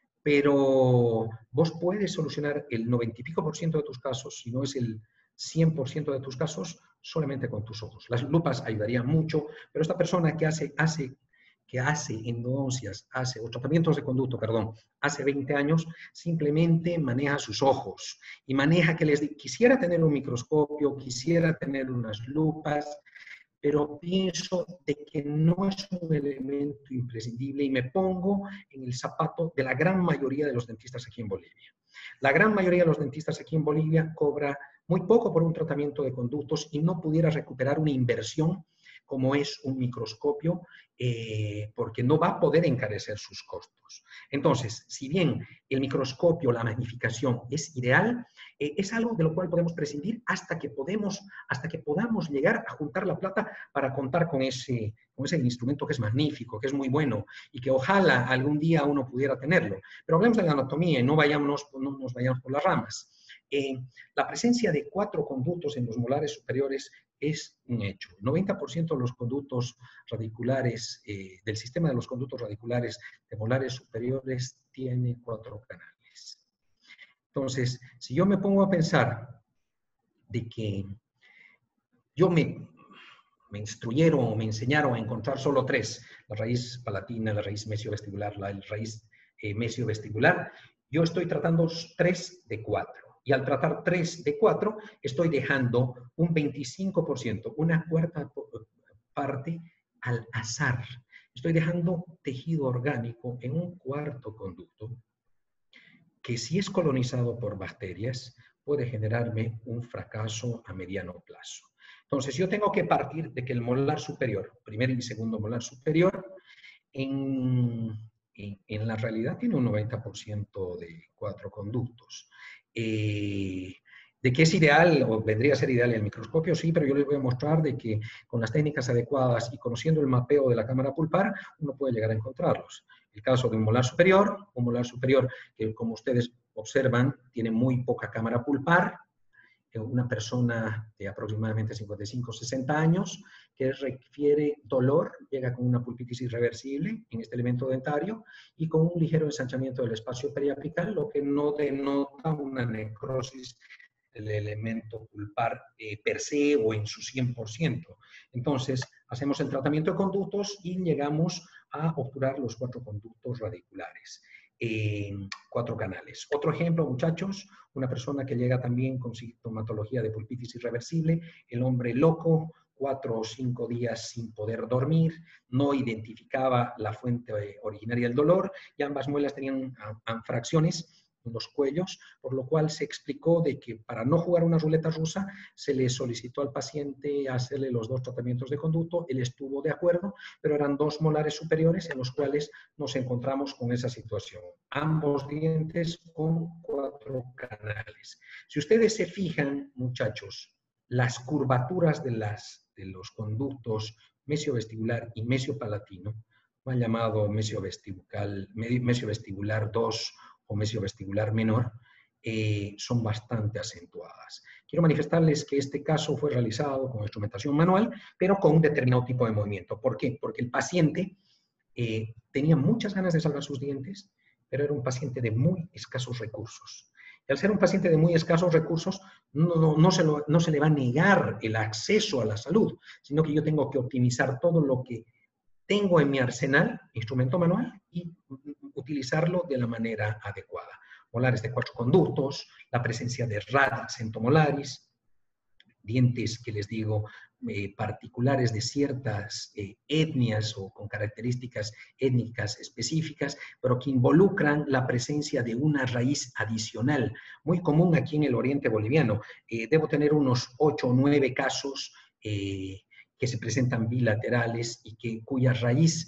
Pero vos puedes solucionar el noventa y pico por ciento de tus casos, si no es el cien por ciento de tus casos, solamente con tus ojos. Las lupas ayudarían mucho, pero esta persona que hace, hace, que hace endodoncias, hace, o tratamientos de conducto, perdón, hace veinte años, simplemente maneja sus ojos y maneja que les diga, quisiera tener un microscopio, quisiera tener unas lupas, pero pienso de que no es un elemento imprescindible y me pongo en el zapato de la gran mayoría de los dentistas aquí en Bolivia. La gran mayoría de los dentistas aquí en Bolivia cobra muy poco por un tratamiento de conductos y no pudiera recuperar una inversión como es un microscopio, eh, porque no va a poder encarecer sus costos. Entonces, si bien el microscopio, la magnificación es ideal, eh, es algo de lo cual podemos prescindir hasta que, podemos, hasta que podamos llegar a juntar la plata para contar con ese, con ese instrumento que es magnífico, que es muy bueno y que ojalá algún día uno pudiera tenerlo. Pero hablemos de la anatomía y no, vayámonos, no nos vayamos por las ramas. Eh, la presencia de cuatro conductos en los molares superiores es un hecho. El noventa por ciento de los conductos radiculares, eh, del sistema de los conductos radiculares de molares superiores tiene cuatro canales. Entonces, si yo me pongo a pensar de que yo me, me instruyeron o me enseñaron a encontrar solo tres, la raíz palatina, la raíz mesiovestibular, la raíz eh, mesiovestibular, yo estoy tratando tres de cuatro. Y al tratar tres de cuatro, estoy dejando un veinticinco por ciento, una cuarta parte al azar. Estoy dejando tejido orgánico en un cuarto conducto que, si es colonizado por bacterias, puede generarme un fracaso a mediano plazo. Entonces, yo tengo que partir de que el molar superior, primer y segundo molar superior, en, en, en la realidad tiene un noventa por ciento de cuatro conductos. Eh, ¿De qué es ideal o vendría a ser ideal el microscopio? Sí, pero yo les voy a mostrar de que con las técnicas adecuadas y conociendo el mapeo de la cámara pulpar, uno puede llegar a encontrarlos. El caso de un molar superior, un molar superior que, como ustedes observan, tiene muy poca cámara pulpar, una persona de aproximadamente cincuenta y cinco a sesenta años que refiere dolor, llega con una pulpitis irreversible en este elemento dentario y con un ligero ensanchamiento del espacio periapical, lo que no denota una necrosis del elemento pulpar eh, per se o en su cien por ciento. Entonces, hacemos el tratamiento de conductos y llegamos a obturar los cuatro conductos radiculares. Eh, cuatro canales. Otro ejemplo, muchachos, una persona que llega también con sintomatología de pulpitis irreversible, el hombre loco, cuatro o cinco días sin poder dormir, no identificaba la fuente originaria del dolor y ambas muelas tenían anfracciones en los cuellos, por lo cual se explicó de que para no jugar una ruleta rusa se le solicitó al paciente hacerle los dos tratamientos de conducto, él estuvo de acuerdo, pero eran dos molares superiores en los cuales nos encontramos con esa situación. Ambos dientes con cuatro canales. Si ustedes se fijan, muchachos, las curvaturas de, las, de los conductos mesiovestibular y mesiopalatino, mal llamado mesiovestibular, mesiovestibular dos o mesiovestibular menor, eh, son bastante acentuadas. Quiero manifestarles que este caso fue realizado con instrumentación manual, pero con un determinado tipo de movimiento. ¿Por qué? Porque el paciente eh, tenía muchas ganas de salvar sus dientes, pero era un paciente de muy escasos recursos. Y al ser un paciente de muy escasos recursos, no, no, no, se lo, no se le va a negar el acceso a la salud, sino que yo tengo que optimizar todo lo que tengo en mi arsenal, instrumento manual, y utilizarlo de la manera adecuada. Molares de cuatro conductos, la presencia de radix entomolaris, dientes que les digo eh, particulares de ciertas eh, etnias o con características étnicas específicas, pero que involucran la presencia de una raíz adicional, muy común aquí en el oriente boliviano. Eh, debo tener unos ocho o nueve casos eh, que se presentan bilaterales y que, cuya raíz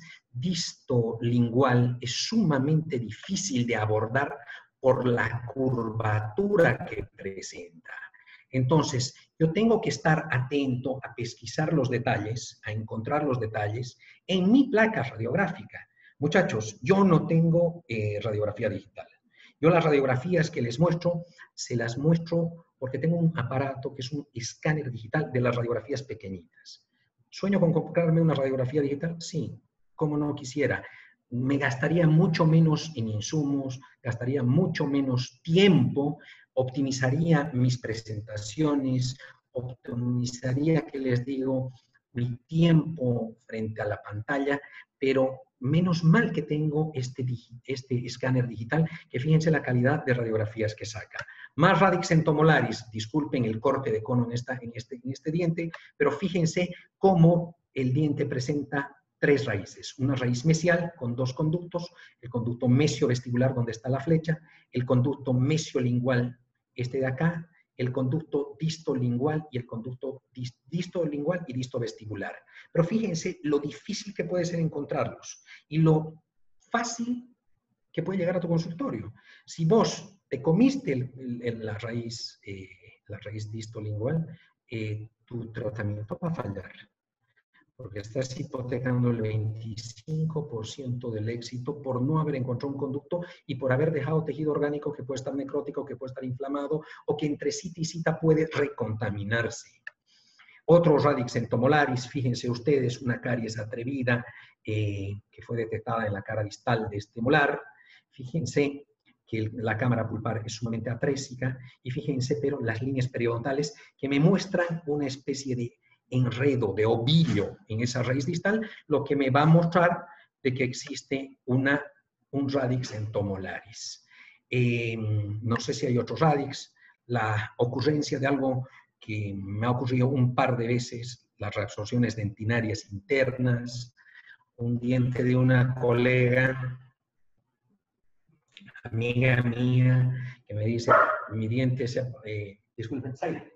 distolingual es sumamente difícil de abordar por la curvatura que presenta. Entonces, yo tengo que estar atento a pesquisar los detalles, a encontrar los detalles en mi placa radiográfica. Muchachos, yo no tengo eh, radiografía digital. Yo las radiografías que les muestro, se las muestro porque tengo un aparato que es un escáner digital de las radiografías pequeñitas. ¿Sueño con comprarme una radiografía digital? Sí, como no quisiera. Me gastaría mucho menos en insumos, gastaría mucho menos tiempo, optimizaría mis presentaciones, optimizaría, ¿qué les digo?, mi tiempo frente a la pantalla, pero menos mal que tengo este, este escáner digital, que fíjense la calidad de radiografías que saca. Más radix entomolaris, disculpen el corte de cono en, esta, en, este, en este diente, pero fíjense cómo el diente presenta tres raíces. Una raíz mesial con dos conductos, el conducto mesiovestibular donde está la flecha, el conducto mesiolingual, este de acá, el conducto distolingual y el conducto distolingual y distovestibular. Pero fíjense lo difícil que puede ser encontrarlos y lo fácil que puede llegar a tu consultorio. Si vos te comiste el, el, la, raíz, eh, la raíz distolingual, eh, tu tratamiento va a fallar, porque estás hipotecando el veinticinco por ciento del éxito por no haber encontrado un conducto y por haber dejado tejido orgánico que puede estar necrótico, que puede estar inflamado o que entre cita y cita puede recontaminarse. Otro radix entomolaris, fíjense ustedes, una caries atrevida eh, que fue detectada en la cara distal de este molar. Fíjense que la cámara pulpar es sumamente atrésica y fíjense, pero las líneas periodontales que me muestran una especie de enredo, de ovillo en esa raíz distal, lo que me va a mostrar de que existe una, un radix entomolaris. Eh, no sé si hay otro radix. La ocurrencia de algo que me ha ocurrido un par de veces, las reabsorciones dentinarias internas, un diente de una colega, amiga mía, que me dice, mi diente se, eh, disculpen,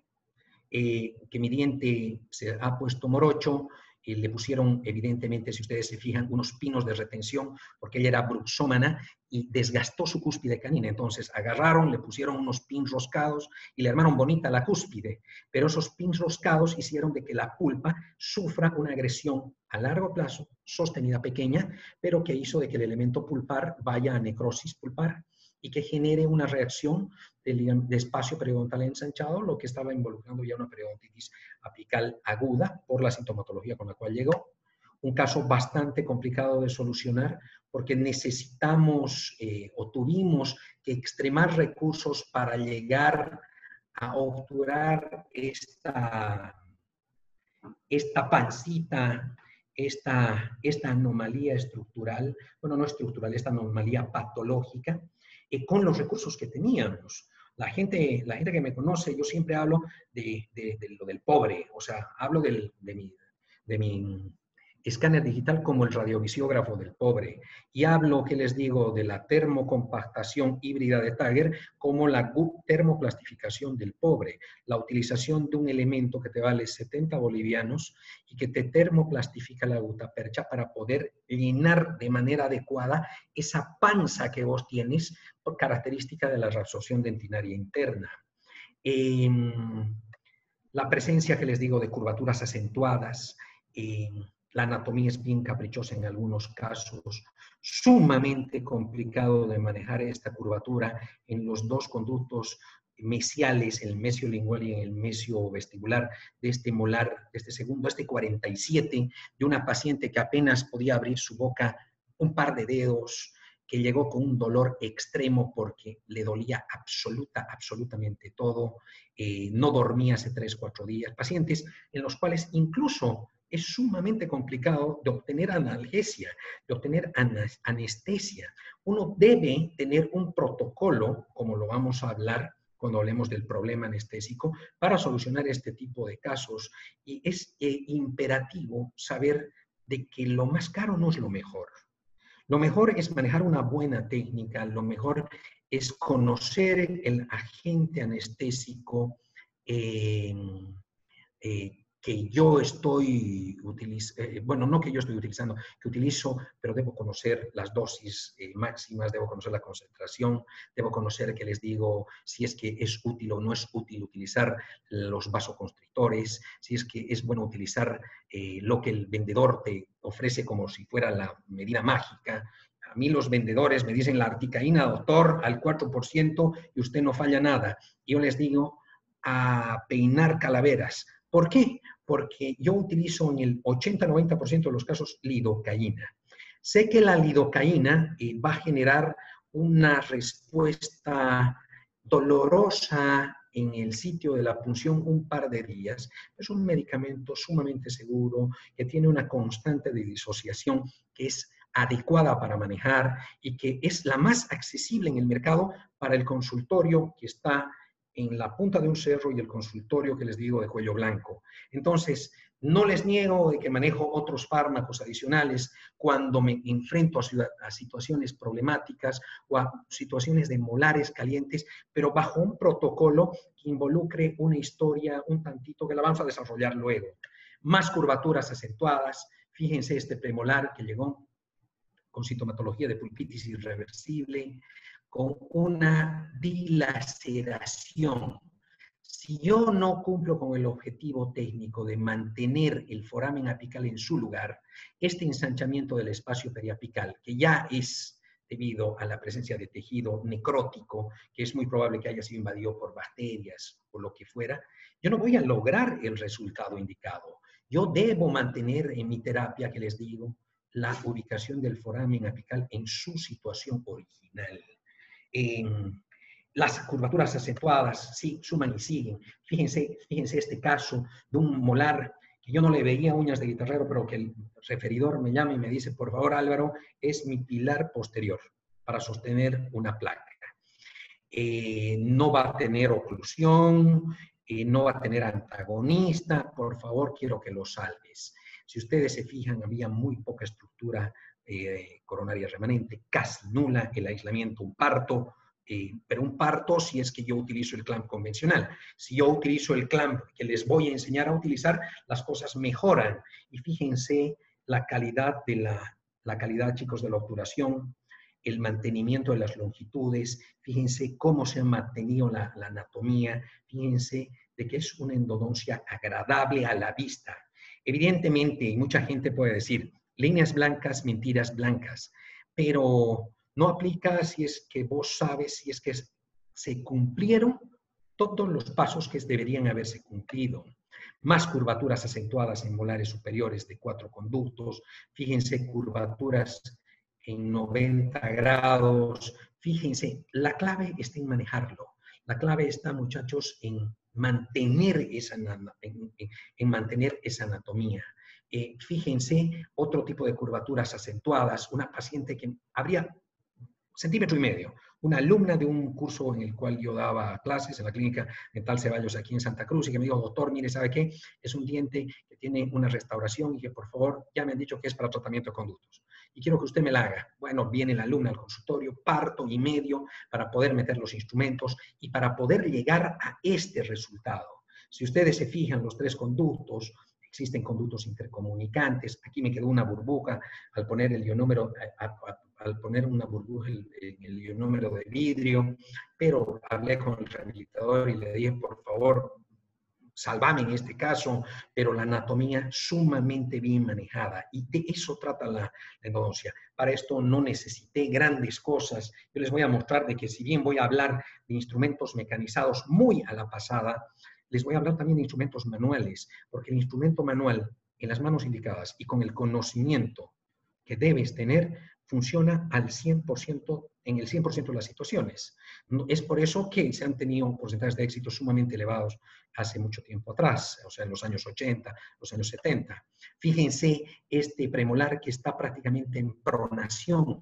eh, que mi diente se ha puesto morocho, eh, le pusieron, evidentemente, si ustedes se fijan, unos pinos de retención, porque ella era bruxómana y desgastó su cúspide canina. Entonces agarraron, le pusieron unos pins roscados y le armaron bonita la cúspide, pero esos pins roscados hicieron de que la pulpa sufra una agresión a largo plazo, sostenida pequeña, pero que hizo de que el elemento pulpar vaya a necrosis pulpar y que genere una reacción de, de espacio periodontal ensanchado, lo que estaba involucrando ya una periodontitis apical aguda por la sintomatología con la cual llegó. Un caso bastante complicado de solucionar porque necesitamos eh, o tuvimos que extremar recursos para llegar a obturar esta, esta pancita, esta, esta anomalía estructural, bueno, no estructural, esta anomalía patológica, eh, con los recursos que teníamos. La gente, la gente que me conoce, yo siempre hablo de, de, de lo del pobre, o sea, hablo del, de, mi, de mi escáner digital como el radiovisiógrafo del pobre. Y hablo, ¿qué les digo?, de la termocompactación híbrida de Tagger como la termoplastificación del pobre. La utilización de un elemento que te vale setenta bolivianos y que te termoplastifica la gutapercha para poder llenar de manera adecuada esa panza que vos tienes por característica de la reabsorción dentinaria interna. Eh, la presencia, que les digo, de curvaturas acentuadas, eh, la anatomía es bien caprichosa en algunos casos, sumamente complicado de manejar esta curvatura en los dos conductos mesiales, el mesiolingual y en el mesio vestibular de este molar, de este segundo, este cuarenta y siete, de una paciente que apenas podía abrir su boca un par de dedos, que llegó con un dolor extremo porque le dolía absoluta, absolutamente todo, eh, no dormía hace tres, cuatro días, pacientes en los cuales incluso es sumamente complicado de obtener analgesia, de obtener anestesia. Uno debe tener un protocolo, como lo vamos a hablar cuando hablemos del problema anestésico, para solucionar este tipo de casos. Y es eh, imperativo saber de que lo más caro no es lo mejor. Lo mejor es manejar una buena técnica, lo mejor es conocer el agente anestésico eh, eh, que yo estoy utilizando, eh, bueno, no que yo estoy utilizando, que utilizo, pero debo conocer las dosis eh, máximas, debo conocer la concentración, debo conocer, que les digo, si es que es útil o no es útil utilizar los vasoconstrictores, si es que es bueno utilizar eh, lo que el vendedor te ofrece como si fuera la medida mágica. A mí los vendedores me dicen la articaína, doctor, al cuatro por ciento y usted no falla nada. Y yo les digo a peinar calaveras. ¿Por qué? Porque yo utilizo en el ochenta a noventa por ciento de los casos lidocaína. Sé que la lidocaína eh, va a generar una respuesta dolorosa en el sitio de la punción un par de días. Es un medicamento sumamente seguro, que tiene una constante de disociación que es adecuada para manejar y que es la más accesible en el mercado para el consultorio que está en la punta de un cerro y el consultorio que les digo de cuello blanco. Entonces, no les niego de que manejo otros fármacos adicionales cuando me enfrento a, a situaciones problemáticas o a situaciones de molares calientes, pero bajo un protocolo que involucre una historia un tantito que la vamos a desarrollar luego. Más curvaturas acentuadas. Fíjense este premolar que llegó con sintomatología de pulpitis irreversible, con una dilaceración. Si yo no cumplo con el objetivo técnico de mantener el foramen apical en su lugar, este ensanchamiento del espacio periapical, que ya es debido a la presencia de tejido necrótico, que es muy probable que haya sido invadido por bacterias o lo que fuera, yo no voy a lograr el resultado indicado. Yo debo mantener en mi terapia, que les digo, la ubicación del foramen apical en su situación original. En las curvaturas acentuadas, sí, suman y siguen. Fíjense, fíjense este caso de un molar que yo no le veía uñas de guitarrero, pero que el referidor me llama y me dice, por favor, Álvaro, es mi pilar posterior para sostener una placa. Eh, no va a tener oclusión, eh, no va a tener antagonista, por favor, quiero que lo salves. Si ustedes se fijan, había muy poca estructura eh, coronaria remanente, casi nula, el aislamiento, un parto, eh, pero un parto si es que yo utilizo el clamp convencional. Si yo utilizo el clamp que les voy a enseñar a utilizar, las cosas mejoran. Y fíjense la calidad de la, la calidad, chicos, de la obturación, el mantenimiento de las longitudes, fíjense cómo se ha mantenido la, la anatomía, fíjense de que es una endodoncia agradable a la vista. Evidentemente, y mucha gente puede decir, líneas blancas, mentiras blancas, pero no aplica si es que vos sabes, si es que se cumplieron todos los pasos que deberían haberse cumplido. Más curvaturas acentuadas en molares superiores de cuatro conductos, fíjense curvaturas en noventa grados, fíjense, la clave está en manejarlo. La clave está, muchachos, en mantener esa, en, en, en mantener esa anatomía. Eh, fíjense, otro tipo de curvaturas acentuadas, una paciente que habría centímetro y medio, una alumna de un curso en el cual yo daba clases en la clínica dental Ceballos aquí en Santa Cruz y que me dijo, doctor, mire, ¿sabe qué? Es un diente que tiene una restauración y que por favor ya me han dicho que es para tratamiento de conductos y quiero que usted me la haga. Bueno, viene la alumna al consultorio, parto y medio para poder meter los instrumentos y para poder llegar a este resultado. Si ustedes se fijan, los tres conductos, existen conductos intercomunicantes. Aquí me quedó una burbuja al poner el ionómero, a, a, al poner una burbuja en el, el ionómero de vidrio, pero hablé con el rehabilitador y le dije, por favor, sálvame en este caso, pero la anatomía sumamente bien manejada y de eso trata la, la endodoncia. Para esto no necesité grandes cosas. Yo les voy a mostrar de que si bien voy a hablar de instrumentos mecanizados muy a la pasada, les voy a hablar también de instrumentos manuales, porque el instrumento manual en las manos indicadas y con el conocimiento que debes tener funciona al cien por ciento en el cien por ciento de las situaciones. Es por eso que se han tenido porcentajes de éxito sumamente elevados hace mucho tiempo atrás, o sea, en los años ochenta, los años setenta. Fíjense este premolar que está prácticamente en pronación,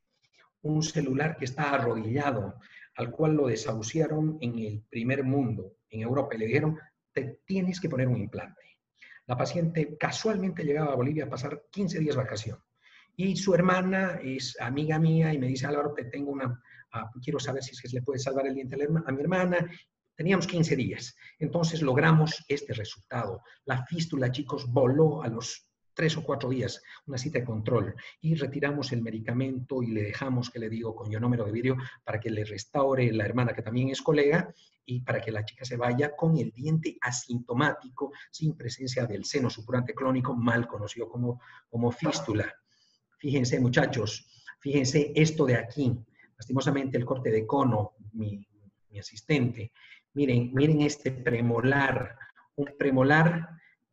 un celular que está arrodillado, al cual lo desahuciaron en el primer mundo, en Europa, y le dijeron, te tienes que poner un implante. La paciente casualmente llegaba a Bolivia a pasar quince días de vacación. Y su hermana es amiga mía y me dice, Álvaro, te tengo una, uh, quiero saber si es que se le puede salvar el diente a mi hermana. Teníamos quince días. Entonces logramos este resultado. La fístula, chicos, voló a los tres o cuatro días, una cita de control, y retiramos el medicamento y le dejamos, que le digo, con ionómero de vidrio para que le restaure la hermana, que también es colega, y para que la chica se vaya con el diente asintomático, sin presencia del seno supurante clónico, mal conocido como, como fístula. Fíjense, muchachos, fíjense esto de aquí, lastimosamente el corte de cono, mi, mi asistente. Miren, miren este premolar, un premolar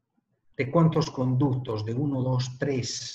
de cuántos conductos, de uno, dos, tres.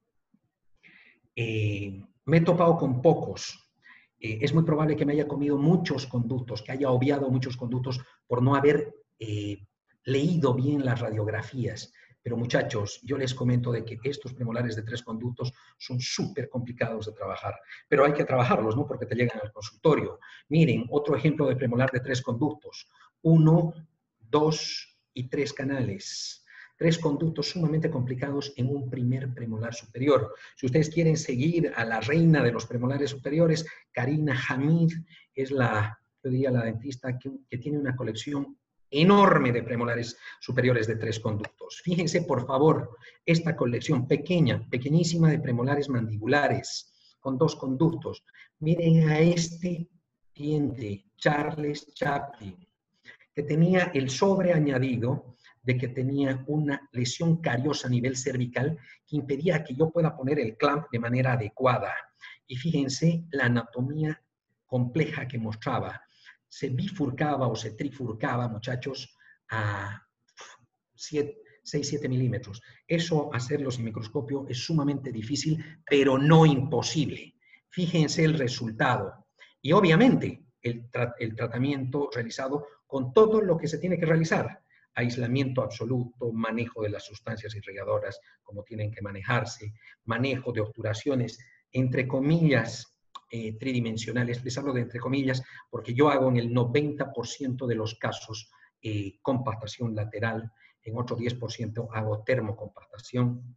Eh, me he topado con pocos. Eh, es muy probable que me haya comido muchos conductos, que haya obviado muchos conductos por no haber eh, leído bien las radiografías. Pero muchachos, yo les comento de que estos premolares de tres conductos son súper complicados de trabajar, pero hay que trabajarlos, ¿no? Porque te llegan al consultorio. Miren, otro ejemplo de premolar de tres conductos. Uno, dos y tres canales. Tres conductos sumamente complicados en un primer premolar superior. Si ustedes quieren seguir a la reina de los premolares superiores, Karina Hamid es la, yo diría, la dentista que, que tiene una colección enorme de premolares superiores de tres conductos. Fíjense, por favor, esta colección pequeña, pequeñísima de premolares mandibulares con dos conductos. Miren a este diente, Charles Chaplin, que tenía el sobreañadido de que tenía una lesión cariosa a nivel cervical que impedía que yo pueda poner el clamp de manera adecuada. y fíjense la anatomía compleja que mostraba. Se bifurcaba o se trifurcaba, muchachos, a seis, siete milímetros. Eso, hacerlo sin microscopio, es sumamente difícil, pero no imposible. Fíjense el resultado. Y obviamente, el, tra el tratamiento realizado con todo lo que se tiene que realizar. Aislamiento absoluto, manejo de las sustancias irrigadoras, como tienen que manejarse, manejo de obturaciones, entre comillas, eh, tridimensionales. Les hablo de entre comillas porque yo hago en el noventa por ciento de los casos eh, compactación lateral, en otro diez por ciento hago termocompactación,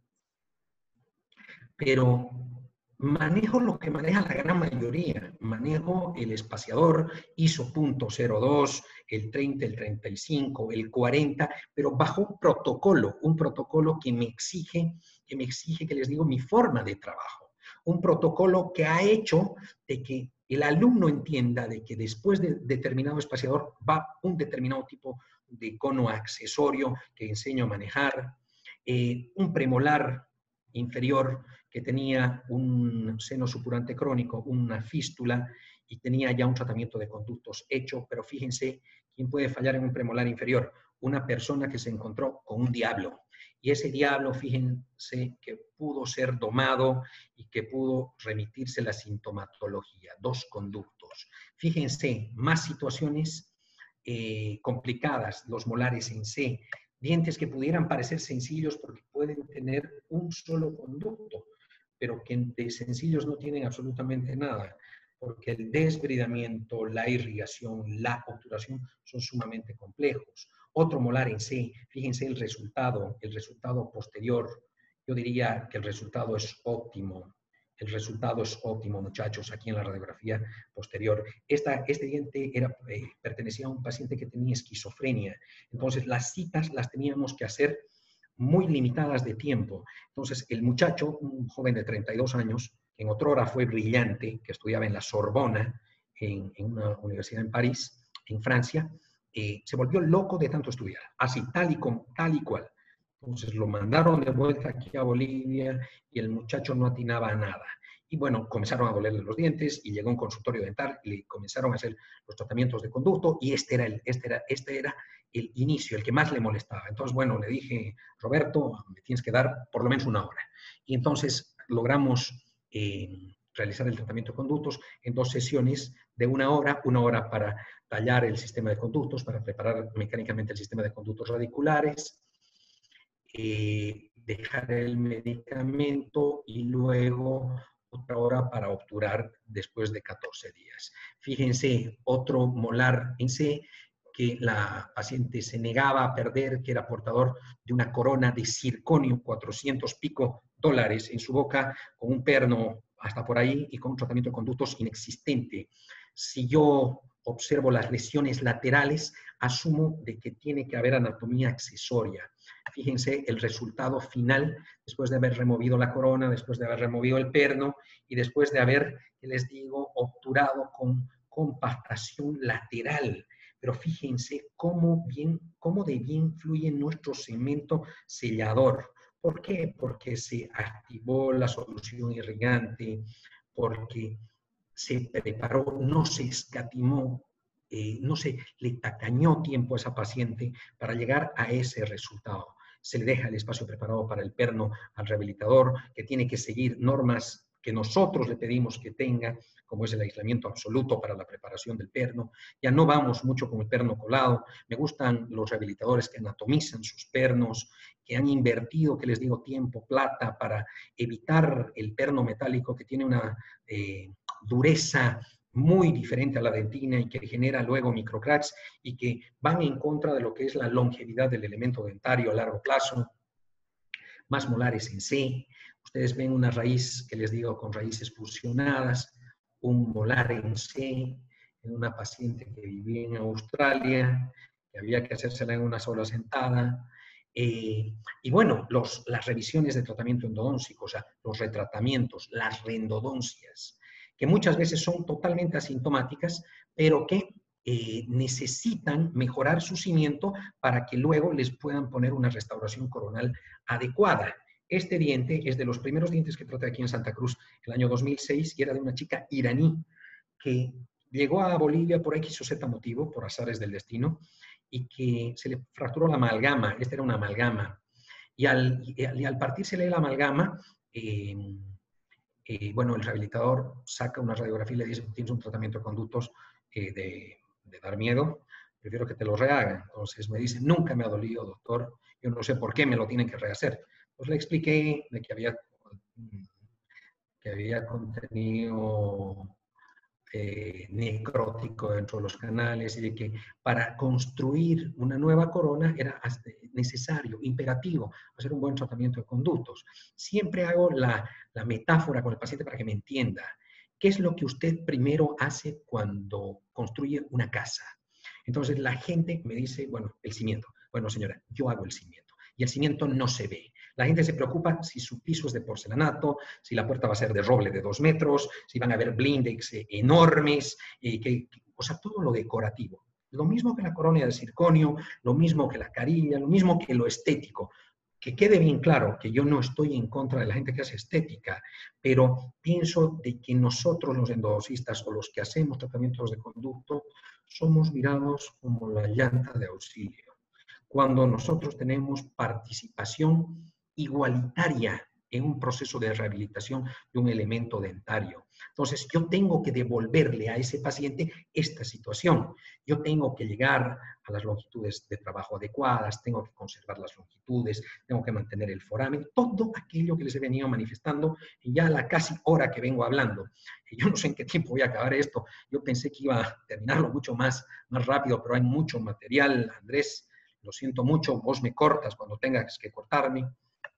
pero manejo lo que maneja la gran mayoría. Manejo el espaciador I S O punto cero dos, el treinta, el treinta y cinco, el cuarenta, pero bajo un protocolo, un protocolo que me exige, que me exige, que les digo, mi forma de trabajo. Un protocolo que ha hecho de que el alumno entienda de que después de determinado espaciador va un determinado tipo de cono accesorio que enseño a manejar, eh, un premolar inferior que tenía un seno supurante crónico, una fístula, y tenía ya un tratamiento de conductos hecho, pero fíjense, ¿quién puede fallar en un premolar inferior? Una persona que se encontró con un diablo. Y ese diablo, fíjense, que pudo ser domado y que pudo remitirse la sintomatología, dos conductos. Fíjense, más situaciones eh, complicadas, los molares en C, dientes que pudieran parecer sencillos porque pueden tener un solo conducto, pero que de sencillos no tienen absolutamente nada, porque el desbridamiento, la irrigación, la obturación son sumamente complejos. Otro molar en C, fíjense el resultado, el resultado posterior, yo diría que el resultado es óptimo. El resultado es óptimo, muchachos, aquí en la radiografía posterior. Esta, este diente era, eh, pertenecía a un paciente que tenía esquizofrenia. Entonces, las citas las teníamos que hacer muy limitadas de tiempo. Entonces, el muchacho, un joven de treinta y dos años, que en otrora fue brillante, que estudiaba en la Sorbona, en, en una universidad en París, en Francia, eh, se volvió loco de tanto estudiar, así, tal y, con, tal y cual. Entonces lo mandaron de vuelta aquí a Bolivia y el muchacho no atinaba a nada. Y bueno, comenzaron a dolerle los dientes y llegó a un consultorio dental y le comenzaron a hacer los tratamientos de conducto y este era el, este era, este era el inicio, el que más le molestaba. Entonces, bueno, le dije, Roberto, me tienes que dar por lo menos una hora. Y entonces logramos eh, realizar el tratamiento de conductos en dos sesiones de una hora, una hora para tallar el sistema de conductos, para preparar mecánicamente el sistema de conductos radiculares, Eh, dejar el medicamento y luego otra hora para obturar después de catorce días. Fíjense, otro molar en C que la paciente se negaba a perder, que era portador de una corona de circonio, cuatrocientos pico dólares en su boca, con un perno hasta por ahí y con un tratamiento de conductos inexistente. Si yo observo las lesiones laterales, asumo de que tiene que haber anatomía accesoria. Fíjense el resultado final, después de haber removido la corona, después de haber removido el perno y después de haber, les digo, obturado con compactación lateral. Pero fíjense cómo, bien, cómo de bien fluye nuestro cemento sellador. ¿Por qué? Porque se activó la solución irrigante, porque se preparó, no se escatimó, eh, no se le tacañó tiempo a esa paciente para llegar a ese resultado. Se le deja el espacio preparado para el perno al rehabilitador, que tiene que seguir normas que nosotros le pedimos que tenga, como es el aislamiento absoluto para la preparación del perno. Ya no vamos mucho con el perno colado. Me gustan los rehabilitadores que anatomizan sus pernos, que han invertido, que les digo, tiempo, plata, para evitar el perno metálico que tiene una eh, dureza muy diferente a la dentina y que genera luego microcracks y que van en contra de lo que es la longevidad del elemento dentario a largo plazo. Más molares en C. Ustedes ven una raíz, que les digo, con raíces fusionadas, un molar en C, en una paciente que vivía en Australia, que había que hacérsela en una sola sentada. Eh, y bueno, los, las revisiones de tratamiento endodóncico, o sea, los retratamientos, las reendodoncias, que muchas veces son totalmente asintomáticas, pero que eh, necesitan mejorar su cimiento para que luego les puedan poner una restauración coronal adecuada. Este diente es de los primeros dientes que traté aquí en Santa Cruz el año dos mil seis y era de una chica iraní que llegó a Bolivia por X o Z motivo, por azares del destino, y que se le fracturó la amalgama. Esta era una amalgama. Y al, y al, y al partírsele la amalgama, eh, eh, bueno, el rehabilitador saca una radiografía y le dice, tienes un tratamiento de conductos eh, de, de dar miedo, prefiero que te lo rehagan. Entonces me dice, nunca me ha dolido, doctor, yo no sé por qué me lo tienen que rehacer. Pues le expliqué de que había, que había contenido eh, necrótico dentro de los canales y de que para construir una nueva corona era necesario, imperativo, hacer un buen tratamiento de conductos. Siempre hago la, la metáfora con el paciente para que me entienda. ¿Qué es lo que usted primero hace cuando construye una casa? Entonces la gente me dice, bueno, el cimiento. Bueno, señora, yo hago el cimiento. Y el cimiento no se ve. La gente se preocupa si su piso es de porcelanato, si la puerta va a ser de roble de dos metros, si van a haber blindex enormes, eh, que, que, o sea, todo lo decorativo. Lo mismo que la corona de circonio, lo mismo que la carilla, lo mismo que lo estético. Que quede bien claro que yo no estoy en contra de la gente que hace estética, pero pienso de que nosotros los endodoncistas o los que hacemos tratamientos de conducto somos mirados como la llanta de auxilio. Cuando nosotros tenemos participación igualitaria en un proceso de rehabilitación de un elemento dentario. Entonces, yo tengo que devolverle a ese paciente esta situación. Yo tengo que llegar a las longitudes de trabajo adecuadas, tengo que conservar las longitudes, tengo que mantener el foramen, todo aquello que les he venido manifestando en ya la casi hora que vengo hablando. Yo no sé en qué tiempo voy a acabar esto. Yo pensé que iba a terminarlo mucho más, más rápido, pero hay mucho material, Andrés. Lo siento mucho, vos me cortas cuando tengas que cortarme.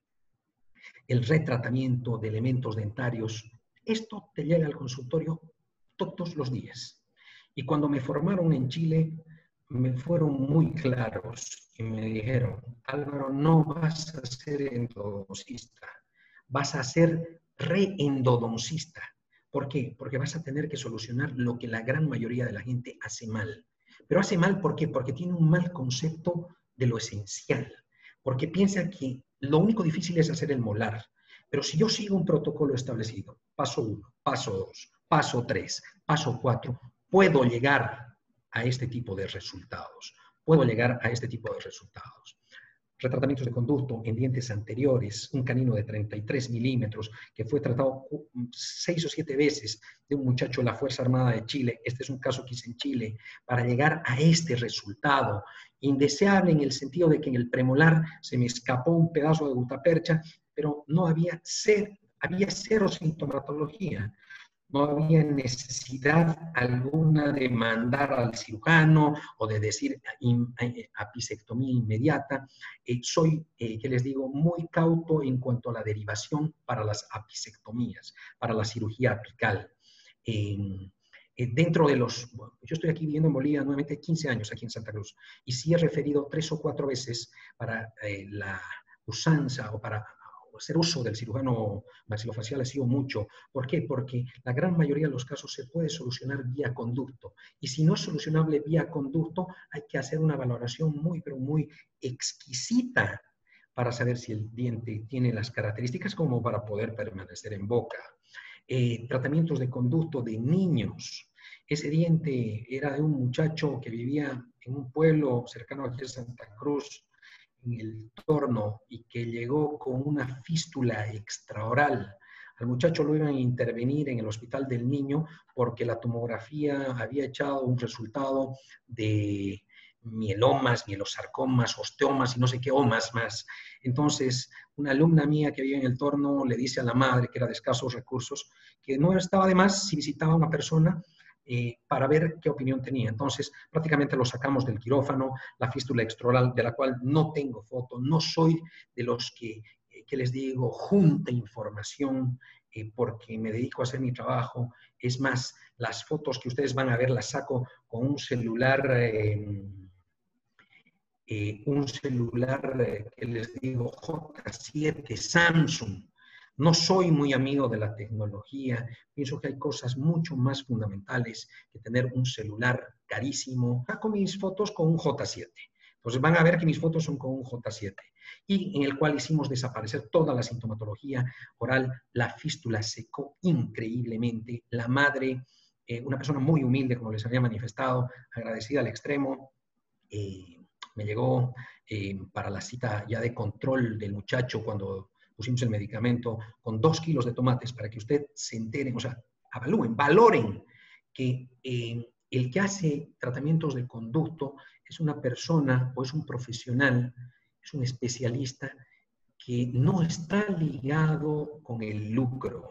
El retratamiento de elementos dentarios, esto te llega al consultorio todos los días. Y cuando me formaron en Chile, me fueron muy claros y me dijeron, Álvaro, no vas a ser endodoncista, vas a ser reendodoncista. ¿Por qué? Porque vas a tener que solucionar lo que la gran mayoría de la gente hace mal. Pero hace mal, ¿por qué? Porque tiene un mal concepto de lo esencial. Porque piensa que lo único difícil es hacer el molar. Pero si yo sigo un protocolo establecido, paso uno, paso dos, paso tres, paso cuatro, puedo llegar a este tipo de resultados. Puedo llegar a este tipo de resultados. Retratamientos de conducto en dientes anteriores, un canino de treinta y tres milímetros que fue tratado seis o siete veces de un muchacho de la Fuerza Armada de Chile, este es un caso que hice en Chile, para llegar a este resultado, indeseable en el sentido de que en el premolar se me escapó un pedazo de gutapercha, pero no había, cero, había cero sintomatología. No había necesidad alguna de mandar al cirujano o de decir apicectomía inmediata. Eh, soy, eh, que les digo, muy cauto en cuanto a la derivación para las apicectomías, para la cirugía apical. Eh, eh, dentro de los, bueno, yo estoy aquí viviendo en Bolivia nuevamente quince años aquí en Santa Cruz y sí he referido tres o cuatro veces para eh, la usanza o para hacer uso del cirujano maxilofacial ha sido mucho. ¿Por qué? Porque la gran mayoría de los casos se puede solucionar vía conducto. Y si no es solucionable vía conducto, hay que hacer una valoración muy, pero muy exquisita para saber si el diente tiene las características como para poder permanecer en boca. Eh, tratamientos de conducto de niños. Ese diente era de un muchacho que vivía en un pueblo cercano aquí a Santa Cruz, en el torno, y que llegó con una fístula extraoral. Al muchacho lo iban a intervenir en el hospital del niño porque la tomografía había echado un resultado de mielomas, mielosarcomas, osteomas y no sé qué omas más. Entonces, una alumna mía que vive en el torno le dice a la madre, que era de escasos recursos, que no estaba de más si visitaba a una persona Eh, para ver qué opinión tenía. Entonces, prácticamente lo sacamos del quirófano, la fístula extraoral, de la cual no tengo foto, no soy de los que, eh, que les digo, junta información, eh, porque me dedico a hacer mi trabajo. Es más, las fotos que ustedes van a ver las saco con un celular, eh, eh, un celular eh, que les digo J siete Samsung. No soy muy amigo de la tecnología, pienso que hay cosas mucho más fundamentales que tener un celular carísimo. Saco mis fotos con un J siete, entonces van a ver que mis fotos son con un J siete. y en el cual hicimos desaparecer toda la sintomatología oral. La fístula secó increíblemente. La madre, eh, una persona muy humilde, como les había manifestado, agradecida al extremo, eh, me llegó eh, para la cita ya de control del muchacho cuando pusimos el medicamento con dos kilos de tomates para que usted se entere, o sea, avalúen, valoren que eh, el que hace tratamientos de conducto es una persona o es un profesional, es un especialista que no está ligado con el lucro,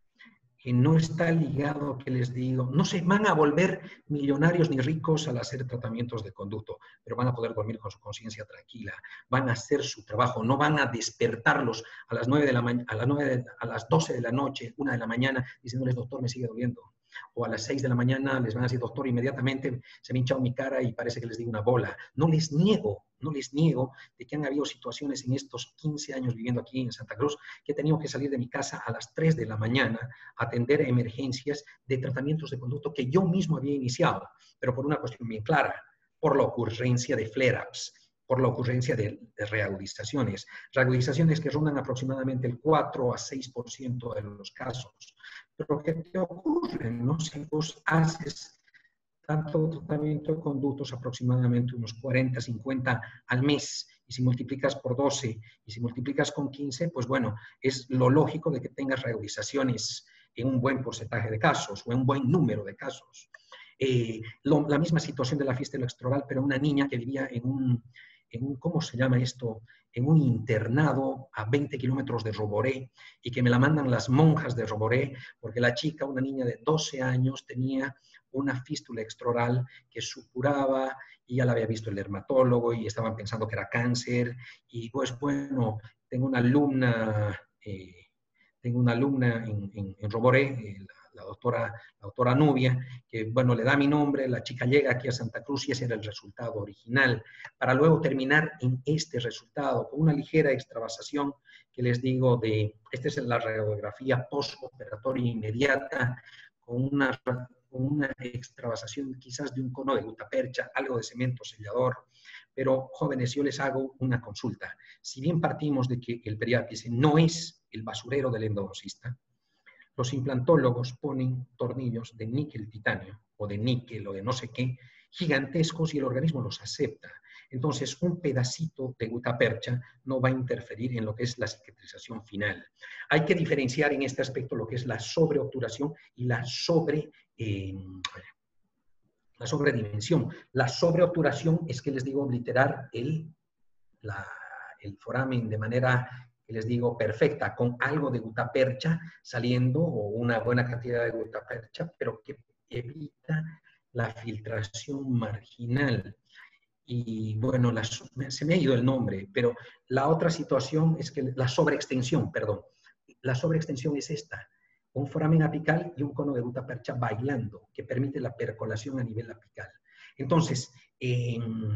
que no está ligado, que les digo, no se van a volver millonarios ni ricos al hacer tratamientos de conducto, pero van a poder dormir con su conciencia tranquila, van a hacer su trabajo, no van a despertarlos a las nueve de la a las nueve de, a las doce de la noche, una de la mañana, diciéndoles, doctor, me sigue doliendo. O a las seis de la mañana les van a decir, doctor, inmediatamente se me ha hinchado mi cara y parece que les digo una bola. No les niego, no les niego de que han habido situaciones en estos quince años viviendo aquí en Santa Cruz que he tenido que salir de mi casa a las tres de la mañana a atender emergencias de tratamientos de conducto que yo mismo había iniciado, pero por una cuestión bien clara, por la ocurrencia de flare-ups, por la ocurrencia de, de reagudizaciones, reagudizaciones que rondan aproximadamente el cuatro a seis por ciento de los casos. Pero ¿qué te ocurre? ¿No? Si vos haces tanto tratamiento de conductos, aproximadamente unos cuarenta, cincuenta al mes, y si multiplicas por doce y si multiplicas con quince, pues bueno, es lo lógico de que tengas reagudizaciones en un buen porcentaje de casos o en un buen número de casos. Eh, lo, la misma situación de la fístula extraoral, pero una niña que vivía en un, en un, ¿cómo se llama esto? En un internado a veinte kilómetros de Roboré, y que me la mandan las monjas de Roboré, porque la chica, una niña de doce años, tenía una fístula extraoral que supuraba, y ya la había visto el dermatólogo, y estaban pensando que era cáncer, y pues bueno, tengo una alumna, eh, tengo una alumna en, en, en Roboré, eh, la, la, doctora, la doctora Nubia, que bueno, le da mi nombre, la chica llega aquí a Santa Cruz y ese era el resultado original, para luego terminar en este resultado, con una ligera extravasación que les digo de, esta es la radiografía postoperatoria inmediata, con una, con una extravasación quizás de un cono de gutapercha, algo de cemento sellador. Pero, jóvenes, yo les hago una consulta. Si bien partimos de que el periápice no es el basurero del endodoncista, los implantólogos ponen tornillos de níquel titanio, o de níquel, o de no sé qué, gigantescos, y el organismo los acepta. Entonces, un pedacito de gutapercha no va a interferir en lo que es la cicatrización final. Hay que diferenciar en este aspecto lo que es la sobreobturación y la sobre... Eh, la sobredimensión. La sobreobturación es que les digo obliterar el, la, el foramen de manera, que les digo, perfecta, con algo de gutapercha saliendo, o una buena cantidad de gutapercha, pero que evita la filtración marginal. Y bueno, la, se me ha ido el nombre, pero la otra situación es que la sobreextensión, perdón, la sobreextensión es esta. Un foramen apical y un cono de gutapercha bailando, que permite la percolación a nivel apical. Entonces, eh,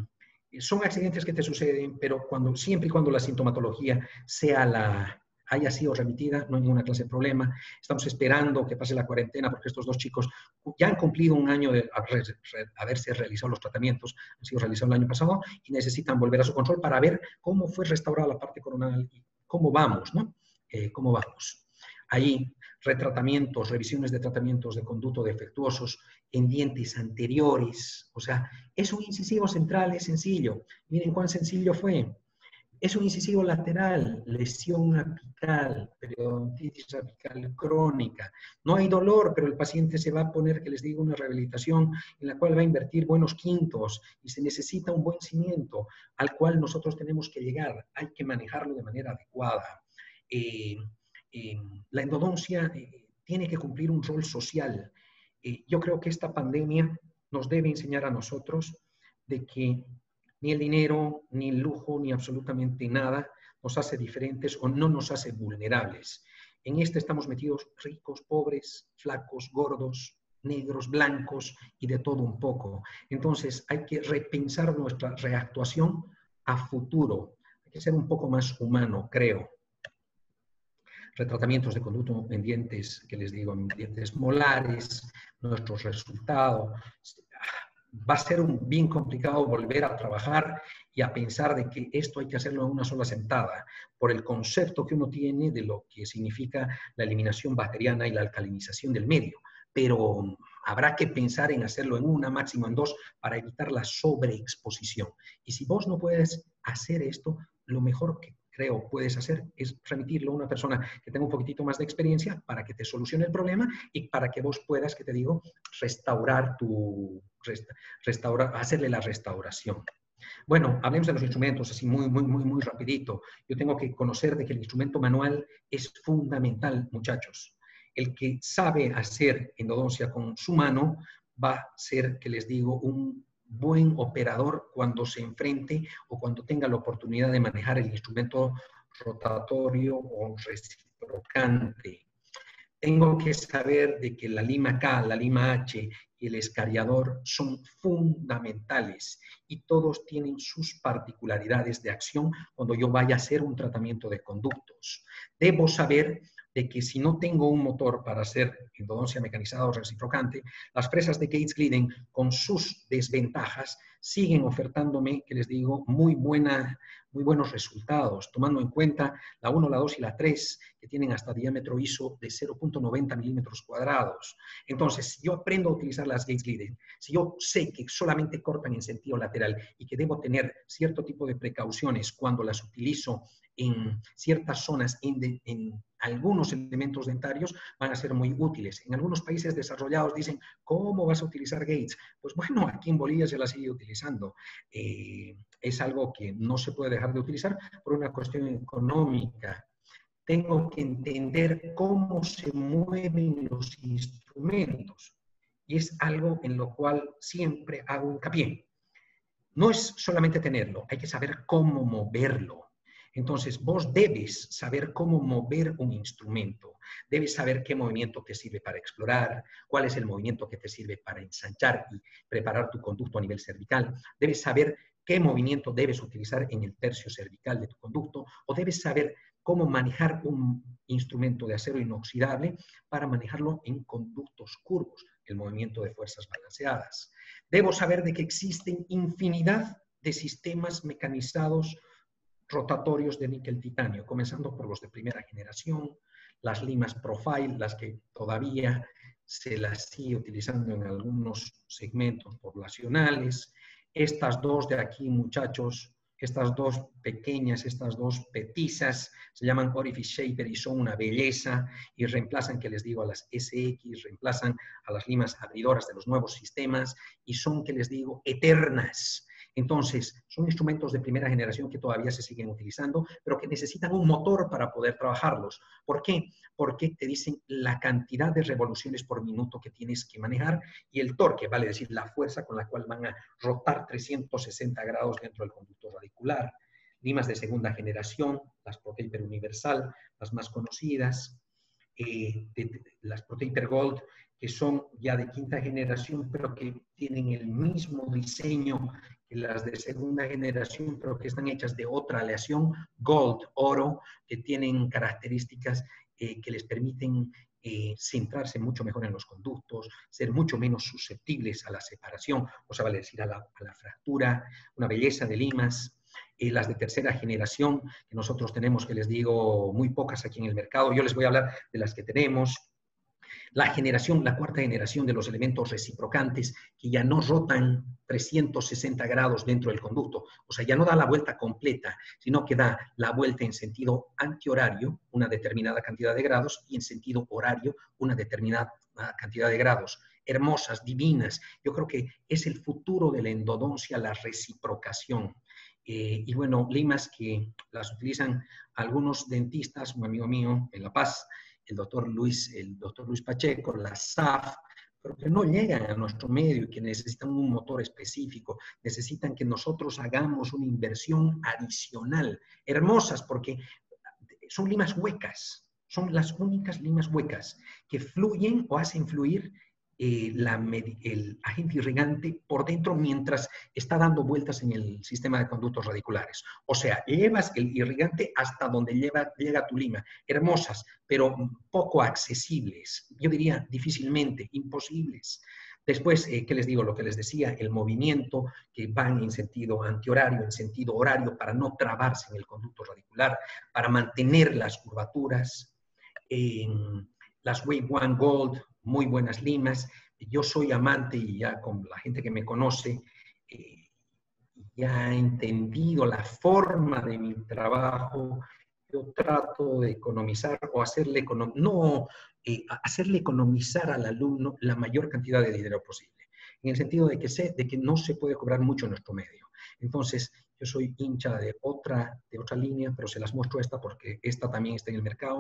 son accidentes que te suceden, pero cuando, siempre y cuando la sintomatología sea la, haya sido remitida, no hay ninguna clase de problema. Estamos esperando que pase la cuarentena, porque estos dos chicos ya han cumplido un año de haberse realizado los tratamientos, han sido realizados el año pasado, y necesitan volver a su control para ver cómo fue restaurada la parte coronal y cómo vamos, ¿no? Eh, cómo vamos. Ahí, retratamientos, revisiones de tratamientos de conducto defectuosos en dientes anteriores. O sea, es un incisivo central, es sencillo. Miren cuán sencillo fue. Es un incisivo lateral, lesión apical, periodontitis apical crónica. No hay dolor, pero el paciente se va a poner, que les digo, una rehabilitación en la cual va a invertir buenos quintos y se necesita un buen cimiento al cual nosotros tenemos que llegar. Hay que manejarlo de manera adecuada. Eh, Eh, la endodoncia eh, tiene que cumplir un rol social. Eh, yo creo que esta pandemia nos debe enseñar a nosotros de que ni el dinero, ni el lujo, ni absolutamente nada nos hace diferentes o no nos hace vulnerables. En este estamos metidos ricos, pobres, flacos, gordos, negros, blancos y de todo un poco. Entonces hay que repensar nuestra reactuación a futuro. Hay que ser un poco más humano, creo. Retratamientos de conducto en dientes, que les digo, en dientes molares, nuestros resultados. Va a ser un, bien complicado volver a trabajar y a pensar de que esto hay que hacerlo en una sola sentada, por el concepto que uno tiene de lo que significa la eliminación bacteriana y la alcalinización del medio. Pero habrá que pensar en hacerlo en una, máximo en dos, para evitar la sobreexposición. Y si vos no puedes hacer esto, lo mejor que creo puedes hacer es remitirlo a una persona que tenga un poquitito más de experiencia para que te solucione el problema y para que vos puedas, que te digo, restaurar tu, resta, restaurar, hacerle la restauración. Bueno, hablemos de los instrumentos, así muy, muy, muy, muy rapidito. Yo tengo que conocer de que el instrumento manual es fundamental, muchachos. El que sabe hacer endodoncia con su mano va a ser, que les digo, un buen operador cuando se enfrente o cuando tenga la oportunidad de manejar el instrumento rotatorio o reciprocante. Tengo que saber de que la lima K, la lima H y el escariador son fundamentales y todos tienen sus particularidades de acción cuando yo vaya a hacer un tratamiento de conductos. Debo saber de que si no tengo un motor para hacer endodoncia mecanizada o reciprocante, las fresas de Gates Glidden, con sus desventajas, siguen ofertándome, que les digo, muy, buena, muy buenos resultados, tomando en cuenta la uno, la dos y la tres, que tienen hasta diámetro I S O de cero punto noventa milímetros cuadrados. Entonces, si yo aprendo a utilizar las Gates Glidden, si yo sé que solamente cortan en sentido lateral y que debo tener cierto tipo de precauciones cuando las utilizo en ciertas zonas, en, de, en algunos elementos dentarios, van a ser muy útiles. En algunos países desarrollados dicen, ¿cómo vas a utilizar Gates? Pues bueno, aquí en Bolivia se la sigue utilizando. Eh, es algo que no se puede dejar de utilizar por una cuestión económica. Tengo que entender cómo se mueven los instrumentos. Y es algo en lo cual siempre hago hincapié. No es solamente tenerlo, hay que saber cómo moverlo. Entonces, vos debes saber cómo mover un instrumento. Debes saber qué movimiento te sirve para explorar, cuál es el movimiento que te sirve para ensanchar y preparar tu conducto a nivel cervical. Debes saber qué movimiento debes utilizar en el tercio cervical de tu conducto, o debes saber cómo manejar un instrumento de acero inoxidable para manejarlo en conductos curvos, el movimiento de fuerzas balanceadas. Debo saber de que existen infinidad de sistemas mecanizados rotatorios de níquel titanio, comenzando por los de primera generación, las limas Profile, las que todavía se las sigue utilizando en algunos segmentos poblacionales. Estas dos de aquí, muchachos, estas dos pequeñas, estas dos petizas, se llaman Orifice Shaper y son una belleza y reemplazan, que les digo, a las S X, reemplazan a las limas abridoras de los nuevos sistemas y son, que les digo, eternas. Entonces, son instrumentos de primera generación que todavía se siguen utilizando, pero que necesitan un motor para poder trabajarlos. ¿Por qué? Porque te dicen la cantidad de revoluciones por minuto que tienes que manejar y el torque, vale decir, la fuerza con la cual van a rotar trescientos sesenta grados dentro del conducto radicular. Limas de segunda generación, las ProTaper Universal, las más conocidas, eh, de, de, las ProTaper Gold, que son ya de quinta generación, pero que tienen el mismo diseño que las de segunda generación, pero que están hechas de otra aleación, Gold, oro, que tienen características eh, que les permiten eh, centrarse mucho mejor en los conductos, ser mucho menos susceptibles a la separación, o sea, vale decir, a la, a la fractura, una belleza de limas. Eh, las de tercera generación, que nosotros tenemos, que les digo, muy pocas aquí en el mercado. Yo les voy a hablar de las que tenemos. La generación, la cuarta generación de los elementos reciprocantes, que ya no rotan trescientos sesenta grados dentro del conducto. O sea, ya no da la vuelta completa, sino que da la vuelta en sentido antihorario, una determinada cantidad de grados, y en sentido horario, una determinada cantidad de grados. Hermosas, divinas. Yo creo que es el futuro de la endodoncia, la reciprocación. Eh, y bueno, limas que las utilizan algunos dentistas, un amigo mío en La Paz, el doctor Luis, el doctor Luis Pacheco, la S A F, pero que no llegan a nuestro medio y que necesitan un motor específico, necesitan que nosotros hagamos una inversión adicional, hermosas, porque son limas huecas, son las únicas limas huecas que fluyen o hacen fluir eh, la, el agente irrigante por dentro mientras está dando vueltas en el sistema de conductos radiculares. O sea, llevas el irrigante hasta donde lleva, llega tu lima. Hermosas, pero poco accesibles. Yo diría difícilmente, imposibles. Después, eh, ¿qué les digo? Lo que les decía, el movimiento que van en sentido antihorario, en sentido horario, para no trabarse en el conducto radicular, para mantener las curvaturas. Eh, las Wave One Gold, muy buenas limas. Yo soy amante, y ya con la gente que me conoce, eh, ya ha entendido la forma de mi trabajo. Yo trato de economizar o hacerle, econom no, eh, hacerle economizar al alumno la mayor cantidad de dinero posible, en el sentido de que sé de que no se puede cobrar mucho en nuestro medio. Entonces, yo soy hincha de otra, de otra línea, pero se las muestro esta porque esta también está en el mercado.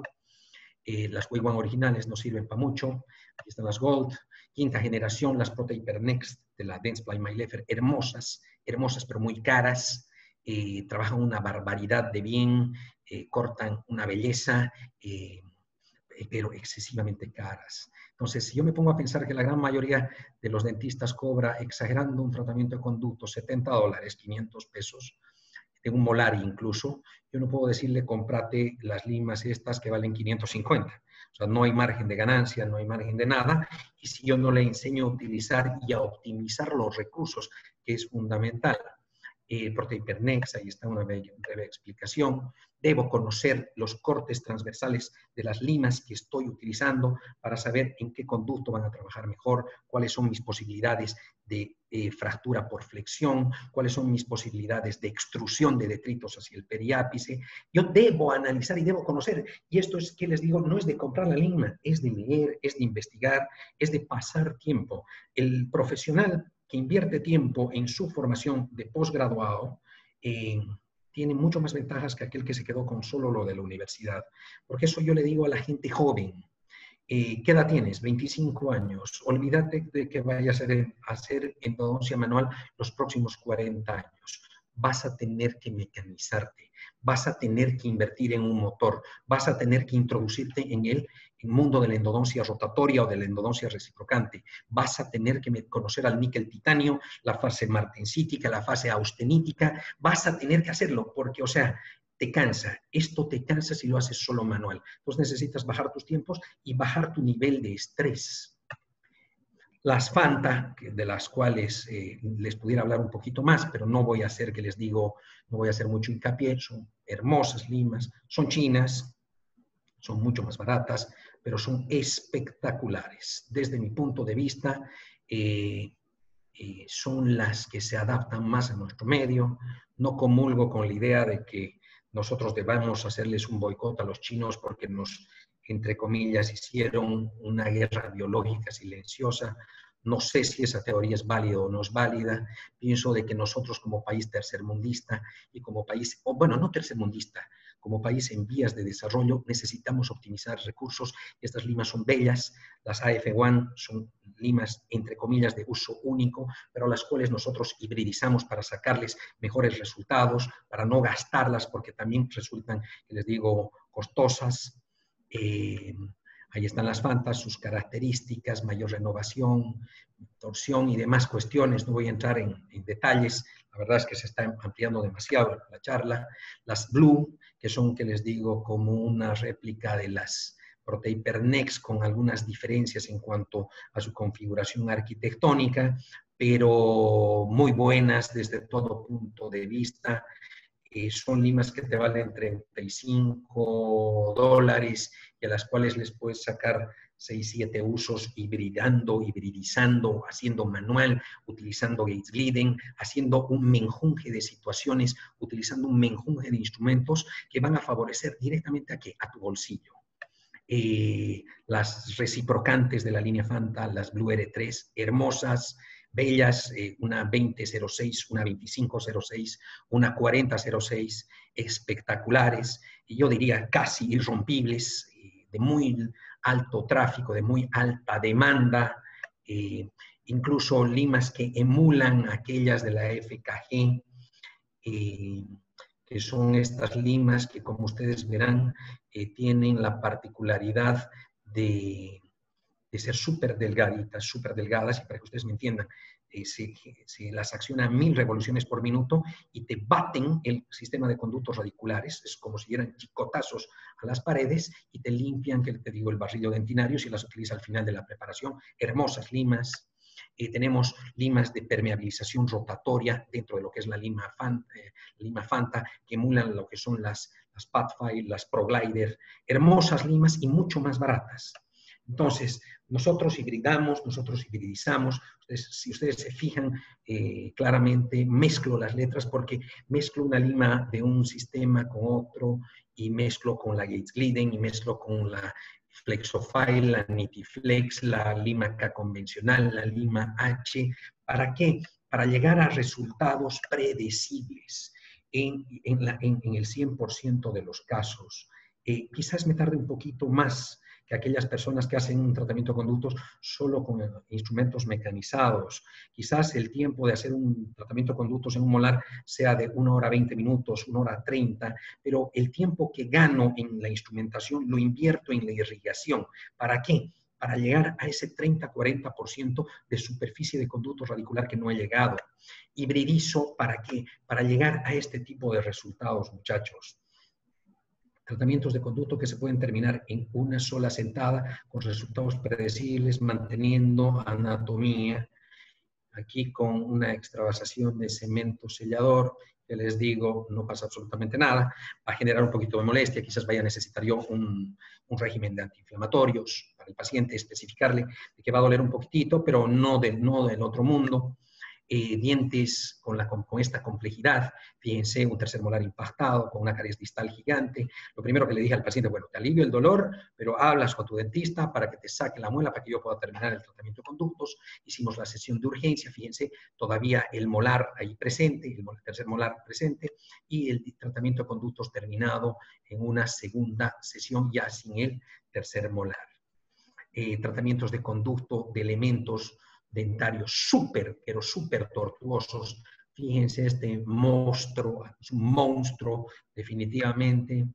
Eh, las Wave One originales no sirven para mucho. Aquí están las Gold. Quinta generación, las ProTaper Next de la Dentsply Maylefer, hermosas, hermosas pero muy caras. Eh, trabajan una barbaridad de bien, eh, cortan una belleza, eh, pero excesivamente caras. Entonces, si yo me pongo a pensar que la gran mayoría de los dentistas cobra, exagerando, un tratamiento de conducto, setenta dólares, quinientos pesos, de un molar incluso, yo no puedo decirle, cómprate las limas estas que valen quinientos cincuenta. O sea, no hay margen de ganancia, no hay margen de nada. Y si yo no le enseño a utilizar y a optimizar los recursos, que es fundamental, eh, ProTaper Next, ahí está una breve, breve explicación. Debo conocer los cortes transversales de las limas que estoy utilizando para saber en qué conducto van a trabajar mejor, cuáles son mis posibilidades de eh, fractura por flexión, cuáles son mis posibilidades de extrusión de detritos hacia el periápice. Yo debo analizar y debo conocer. Y esto es, que les digo, no es de comprar la lima, es de leer, es de investigar, es de pasar tiempo. El profesional que invierte tiempo en su formación de posgraduado, eh, tiene mucho más ventajas que aquel que se quedó con solo lo de la universidad. Porque eso yo le digo a la gente joven. Eh, ¿Qué edad tienes? veinticinco años. Olvídate de que vayas a hacer, a hacer endodoncia manual los próximos cuarenta años. Vas a tener que mecanizarte, vas a tener que invertir en un motor, vas a tener que introducirte en el, el mundo de la endodoncia rotatoria o de la endodoncia reciprocante. Vas a tener que conocer al níquel titanio, la fase martensítica, la fase austenítica. Vas a tener que hacerlo porque, o sea, te cansa. Esto te cansa si lo haces solo manual. Entonces necesitas bajar tus tiempos y bajar tu nivel de estrés. Las Fanta, de las cuales eh, les pudiera hablar un poquito más, pero no voy a hacer que les digo, no voy a hacer mucho hincapié, son hermosas limas, son chinas, son mucho más baratas, pero son espectaculares. Desde mi punto de vista, eh, eh, son las que se adaptan más a nuestro medio. No comulgo con la idea de que nosotros debamos hacerles un boicot a los chinos porque nos, entre comillas, hicieron una guerra biológica silenciosa. No sé si esa teoría es válida o no es válida. Pienso de que nosotros como país tercermundista y como país, o bueno, no tercermundista, como país en vías de desarrollo, necesitamos optimizar recursos. Estas limas son bellas, las A F uno son limas, entre comillas, de uso único, pero las cuales nosotros hibridizamos para sacarles mejores resultados, para no gastarlas, porque también resultan, les digo, costosas. Eh, ahí están las Fantas, sus características, mayor renovación, torsión y demás cuestiones. No voy a entrar en, en detalles, la verdad es que se está ampliando demasiado la charla. Las Blue, que son, que les digo, como una réplica de las ProTaper Next, con algunas diferencias en cuanto a su configuración arquitectónica, pero muy buenas desde todo punto de vista. Eh, son limas que te valen treinta y cinco dólares y a las cuales les puedes sacar seis, siete usos hibridando, hibridizando, haciendo manual, utilizando gates glidden, haciendo un menjunje de situaciones, utilizando un menjunje de instrumentos que van a favorecer directamente a, ¿qué? A tu bolsillo. Eh, las reciprocantes de la línea Fanta, las Blue R tres, hermosas, bellas, eh, una veinte cero seis, una veinticinco cero seis, una cuarenta cero seis, espectaculares, y yo diría casi irrompibles, eh, de muy alto tráfico, de muy alta demanda, eh, incluso limas que emulan aquellas de la F K G, eh, que son estas limas que, como ustedes verán, eh, tienen la particularidad de, de ser súper delgaditas, súper delgadas, y para que ustedes me entiendan, eh, se, se las acciona a mil revoluciones por minuto y te baten el sistema de conductos radiculares, es como si dieran chicotazos a las paredes y te limpian, que te digo, el barrillo dentinario, si las utiliza al final de la preparación. Hermosas limas. Eh, tenemos limas de permeabilización rotatoria dentro de lo que es la lima Fanta, eh, lima Fanta que emulan lo que son las, las Pathfinder, las ProGlider, hermosas limas y mucho más baratas. Entonces, nosotros hibridamos, nosotros hibridizamos. Ustedes, si ustedes se fijan eh, claramente, mezclo las letras porque mezclo una lima de un sistema con otro y mezclo con la Gates Glidden y mezclo con la Flexofile, la Nitiflex, la lima K convencional, la lima H. ¿Para qué? Para llegar a resultados predecibles en, en, la, en, en el cien por ciento de los casos. Eh, quizás me tarde un poquito más que aquellas personas que hacen un tratamiento de conductos solo con instrumentos mecanizados. Quizás el tiempo de hacer un tratamiento de conductos en un molar sea de una hora veinte minutos, una hora treinta, pero el tiempo que gano en la instrumentación lo invierto en la irrigación. ¿Para qué? Para llegar a ese treinta a cuarenta por ciento de superficie de conducto radicular que no ha llegado. Hibridizo, ¿para qué? Para llegar a este tipo de resultados, muchachos. Tratamientos de conducto que se pueden terminar en una sola sentada con resultados predecibles, manteniendo anatomía. Aquí con una extravasación de cemento sellador, que les digo, no pasa absolutamente nada, va a generar un poquito de molestia, quizás vaya a necesitar yo un, un régimen de antiinflamatorios para el paciente, especificarle de que va a doler un poquitito, pero no, de, no del otro mundo. Eh, dientes con, la, con, con esta complejidad, fíjense, un tercer molar impactado, con una caries distal gigante. Lo primero que le dije al paciente, bueno, te alivio el dolor, pero hablas con tu dentista para que te saque la muela para que yo pueda terminar el tratamiento de conductos. Hicimos la sesión de urgencia, fíjense, todavía el molar ahí presente, el tercer molar presente, y el tratamiento de conductos terminado en una segunda sesión ya sin el tercer molar. Eh, tratamientos de conducto de elementos dentarios súper, pero súper tortuosos. Fíjense este monstruo, es un monstruo definitivamente.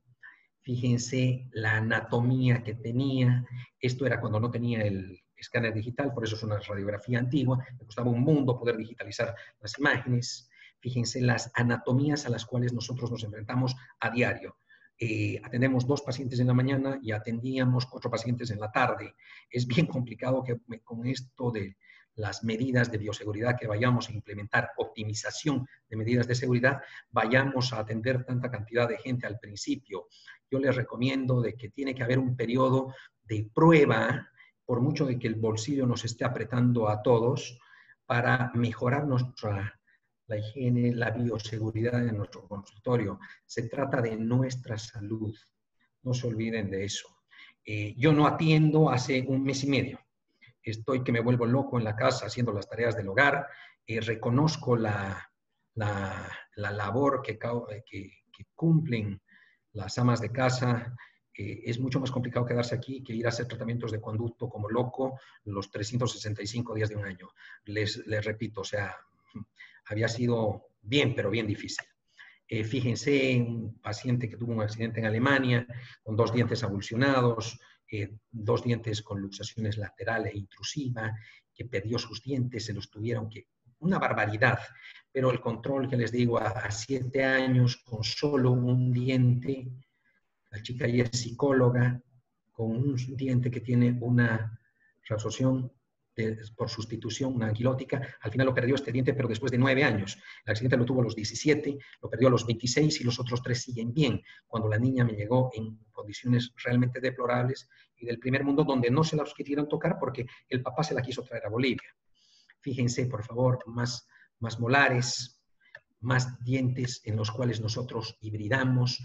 Fíjense la anatomía que tenía. Esto era cuando no tenía el escáner digital, por eso es una radiografía antigua. Me costaba un mundo poder digitalizar las imágenes. Fíjense las anatomías a las cuales nosotros nos enfrentamos a diario. Eh, atendemos dos pacientes en la mañana y atendíamos cuatro pacientes en la tarde. Es bien complicado que con esto de las medidas de bioseguridad que vayamos a implementar, optimización de medidas de seguridad, vayamos a atender tanta cantidad de gente al principio. Yo les recomiendo de que tiene que haber un periodo de prueba, por mucho de que el bolsillo nos esté apretando a todos, para mejorar nuestra la higiene, la bioseguridad de nuestro consultorio. Se trata de nuestra salud. No se olviden de eso. Eh, yo no atiendo hace un mes y medio. Estoy que me vuelvo loco en la casa haciendo las tareas del hogar. Eh, reconozco la, la, la labor que, que, que cumplen las amas de casa. Eh, es mucho más complicado quedarse aquí que ir a hacer tratamientos de conducto como loco los trescientos sesenta y cinco días de un año. Les, les repito, o sea, había sido bien, pero bien difícil. Eh, fíjense, un paciente que tuvo un accidente en Alemania, con dos dientes avulsionados, eh, dos dientes con luxaciones laterales e intrusiva, que perdió sus dientes, se los tuvieron que... Una barbaridad, pero el control que les digo a, a siete años con solo un diente, la chica ya es psicóloga, con un diente que tiene una reabsorción de, por sustitución, una anquilótica, al final lo perdió este diente, pero después de nueve años. El accidente lo tuvo a los diecisiete, lo perdió a los veintiséis y los otros tres siguen bien, cuando la niña me llegó en condiciones realmente deplorables y del primer mundo donde no se las quisieron tocar porque el papá se la quiso traer a Bolivia. Fíjense, por favor, más, más molares, más dientes en los cuales nosotros hibridamos,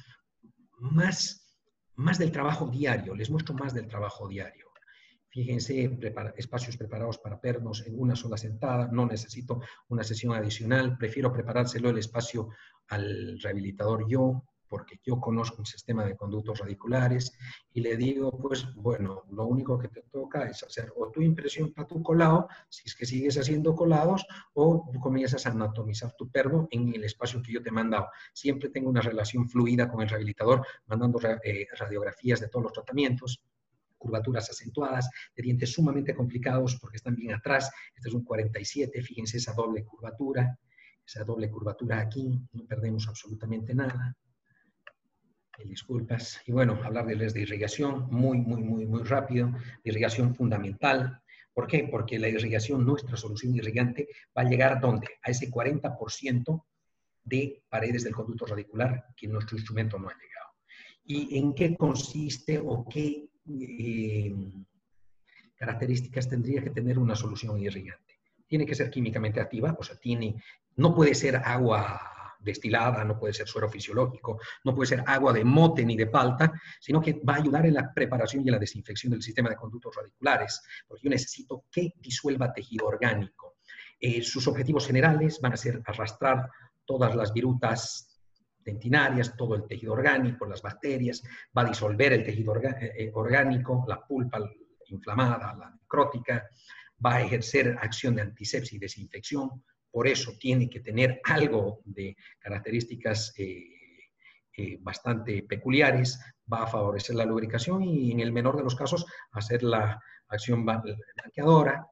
más, más del trabajo diario. Les muestro más del trabajo diario. Fíjense, prepara, espacios preparados para pernos en una sola sentada. No necesito una sesión adicional. Prefiero preparárselo el espacio al rehabilitador yo, porque yo conozco un sistema de conductos radiculares y le digo, pues, bueno, lo único que te toca es hacer o tu impresión para tu colado, si es que sigues haciendo colados, o comienzas a anatomizar tu perno en el espacio que yo te he mandado. Siempre tengo una relación fluida con el rehabilitador, mandando eh, radiografías de todos los tratamientos, curvaturas acentuadas, de dientes sumamente complicados porque están bien atrás. Este es un cuarenta y siete, fíjense esa doble curvatura, esa doble curvatura aquí, no perdemos absolutamente nada. Disculpas. Y bueno, hablarles de irrigación muy, muy, muy, muy rápido. Irrigación fundamental. ¿Por qué? Porque la irrigación, nuestra solución irrigante, va a llegar ¿dónde? A ese cuarenta por ciento de paredes del conducto radicular que nuestro instrumento no ha llegado. ¿Y en qué consiste o qué eh, características tendría que tener una solución irrigante? Tiene que ser químicamente activa, o sea, tiene, no puede ser agua destilada, no puede ser suero fisiológico, no puede ser agua de mote ni de palta, sino que va a ayudar en la preparación y en la desinfección del sistema de conductos radiculares, porque yo necesito que disuelva tejido orgánico. Eh, sus objetivos generales van a ser arrastrar todas las virutas dentinarias, todo el tejido orgánico, las bacterias, va a disolver el tejido orga, eh, orgánico, la pulpa inflamada, la necrótica, va a ejercer acción de antisepsia y desinfección, por eso tiene que tener algo de características eh, eh, bastante peculiares, va a favorecer la lubricación y en el menor de los casos hacer la acción blanqueadora.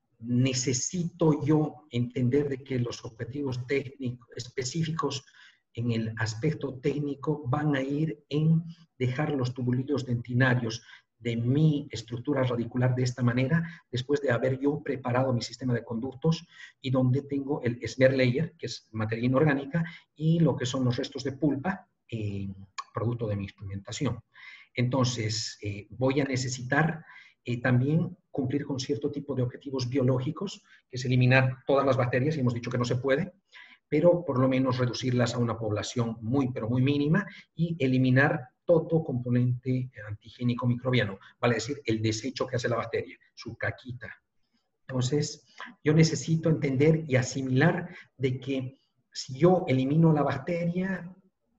Necesito yo entender de que los objetivos técnicos específicos en el aspecto técnico van a ir en dejar los tubulillos dentinarios de mi estructura radicular de esta manera, después de haber yo preparado mi sistema de conductos y donde tengo el smear layer, que es materia inorgánica, y lo que son los restos de pulpa, eh, producto de mi instrumentación. Entonces, eh, voy a necesitar eh, también cumplir con cierto tipo de objetivos biológicos, que es eliminar todas las bacterias, y hemos dicho que no se puede, pero por lo menos reducirlas a una población muy, pero muy mínima y eliminar todo componente antigénico microbiano, vale decir, el desecho que hace la bacteria, su caquita. Entonces, yo necesito entender y asimilar de que si yo elimino la bacteria,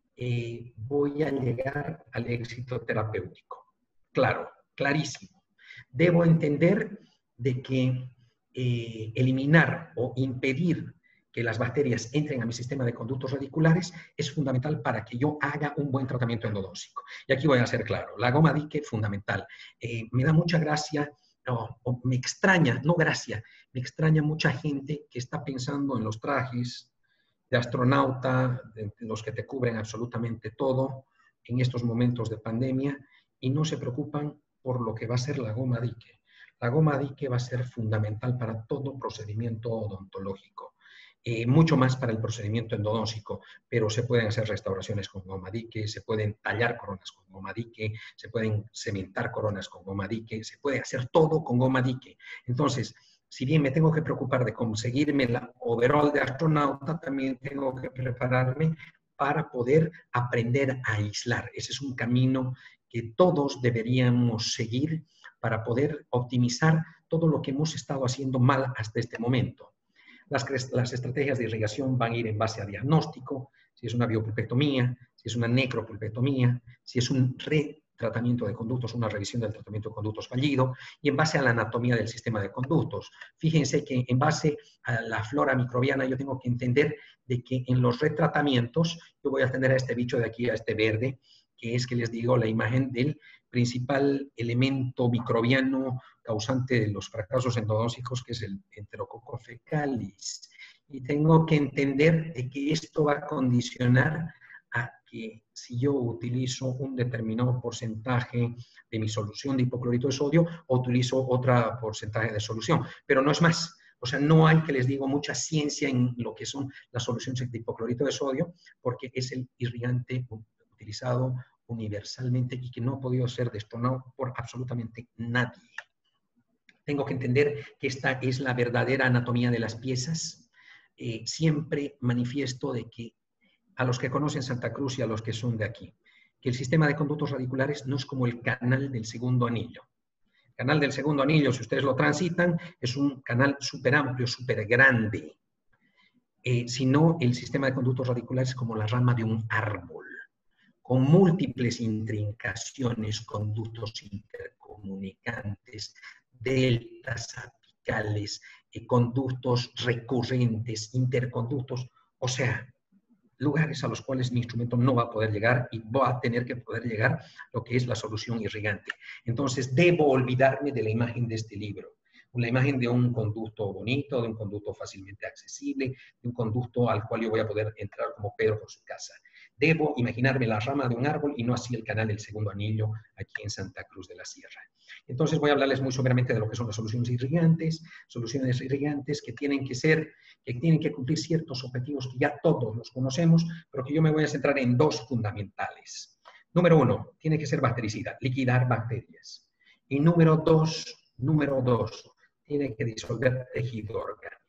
eh, voy a llegar al éxito terapéutico. Claro, clarísimo. Debo entender de que eh, eliminar o impedir que las bacterias entren a mi sistema de conductos radiculares es fundamental para que yo haga un buen tratamiento endodóntico. Y aquí voy a ser claro, la goma dique, fundamental. Eh, me da mucha gracia, no, o me extraña, no gracia, me extraña mucha gente que está pensando en los trajes de astronauta, de los que te cubren absolutamente todo en estos momentos de pandemia y no se preocupan por lo que va a ser la goma dique. La goma dique va a ser fundamental para todo procedimiento odontológico. Eh, mucho más para el procedimiento endodóntico, pero se pueden hacer restauraciones con goma dique, se pueden tallar coronas con goma dique, se pueden cementar coronas con goma dique, se puede hacer todo con goma dique. Entonces, si bien me tengo que preocupar de conseguirme la overall de astronauta, también tengo que prepararme para poder aprender a aislar. Ese es un camino que todos deberíamos seguir para poder optimizar todo lo que hemos estado haciendo mal hasta este momento. Las, las estrategias de irrigación van a ir en base a diagnóstico, si es una biopulpectomía, si es una necropulpectomía, si es un retratamiento de conductos, una revisión del tratamiento de conductos fallido, y en base a la anatomía del sistema de conductos. Fíjense que en base a la flora microbiana yo tengo que entender de que en los retratamientos yo voy a tener a este bicho de aquí, a este verde, que es que les digo la imagen del principal elemento microbiano causante de los fracasos endodónticos, que es el Enterococcus fecalis. Y tengo que entender de que esto va a condicionar a que si yo utilizo un determinado porcentaje de mi solución de hipoclorito de sodio, o utilizo otro porcentaje de solución. Pero no es más. O sea, no hay, que les digo, mucha ciencia en lo que son las soluciones de hipoclorito de sodio, porque es el irrigante utilizado universalmente y que no ha podido ser destronado por absolutamente nadie. Tengo que entender que esta es la verdadera anatomía de las piezas. Eh, siempre manifiesto de que a los que conocen Santa Cruz y a los que son de aquí, que el sistema de conductos radiculares no es como el canal del segundo anillo. El canal del segundo anillo, si ustedes lo transitan, es un canal súper amplio, súper grande. Eh, sino el sistema de conductos radiculares es como la rama de un árbol, con múltiples intrincaciones, conductos intercomunicantes, deltas apicales, eh, conductos recurrentes, interconductos, o sea, lugares a los cuales mi instrumento no va a poder llegar y va a tener que poder llegar lo que es la solución irrigante. Entonces, debo olvidarme de la imagen de este libro. La imagen de un conducto bonito, de un conducto fácilmente accesible, de un conducto al cual yo voy a poder entrar como Pedro por su casa. Debo imaginarme la rama de un árbol y no así el canal del segundo anillo aquí en Santa Cruz de la Sierra. Entonces voy a hablarles muy someramente de lo que son las soluciones irrigantes, soluciones irrigantes que tienen que ser, que tienen que cumplir ciertos objetivos que ya todos los conocemos, pero que yo me voy a centrar en dos fundamentales. Número uno, tiene que ser bactericida, liquidar bacterias. Y número dos, número dos, tiene que disolver tejido orgánico.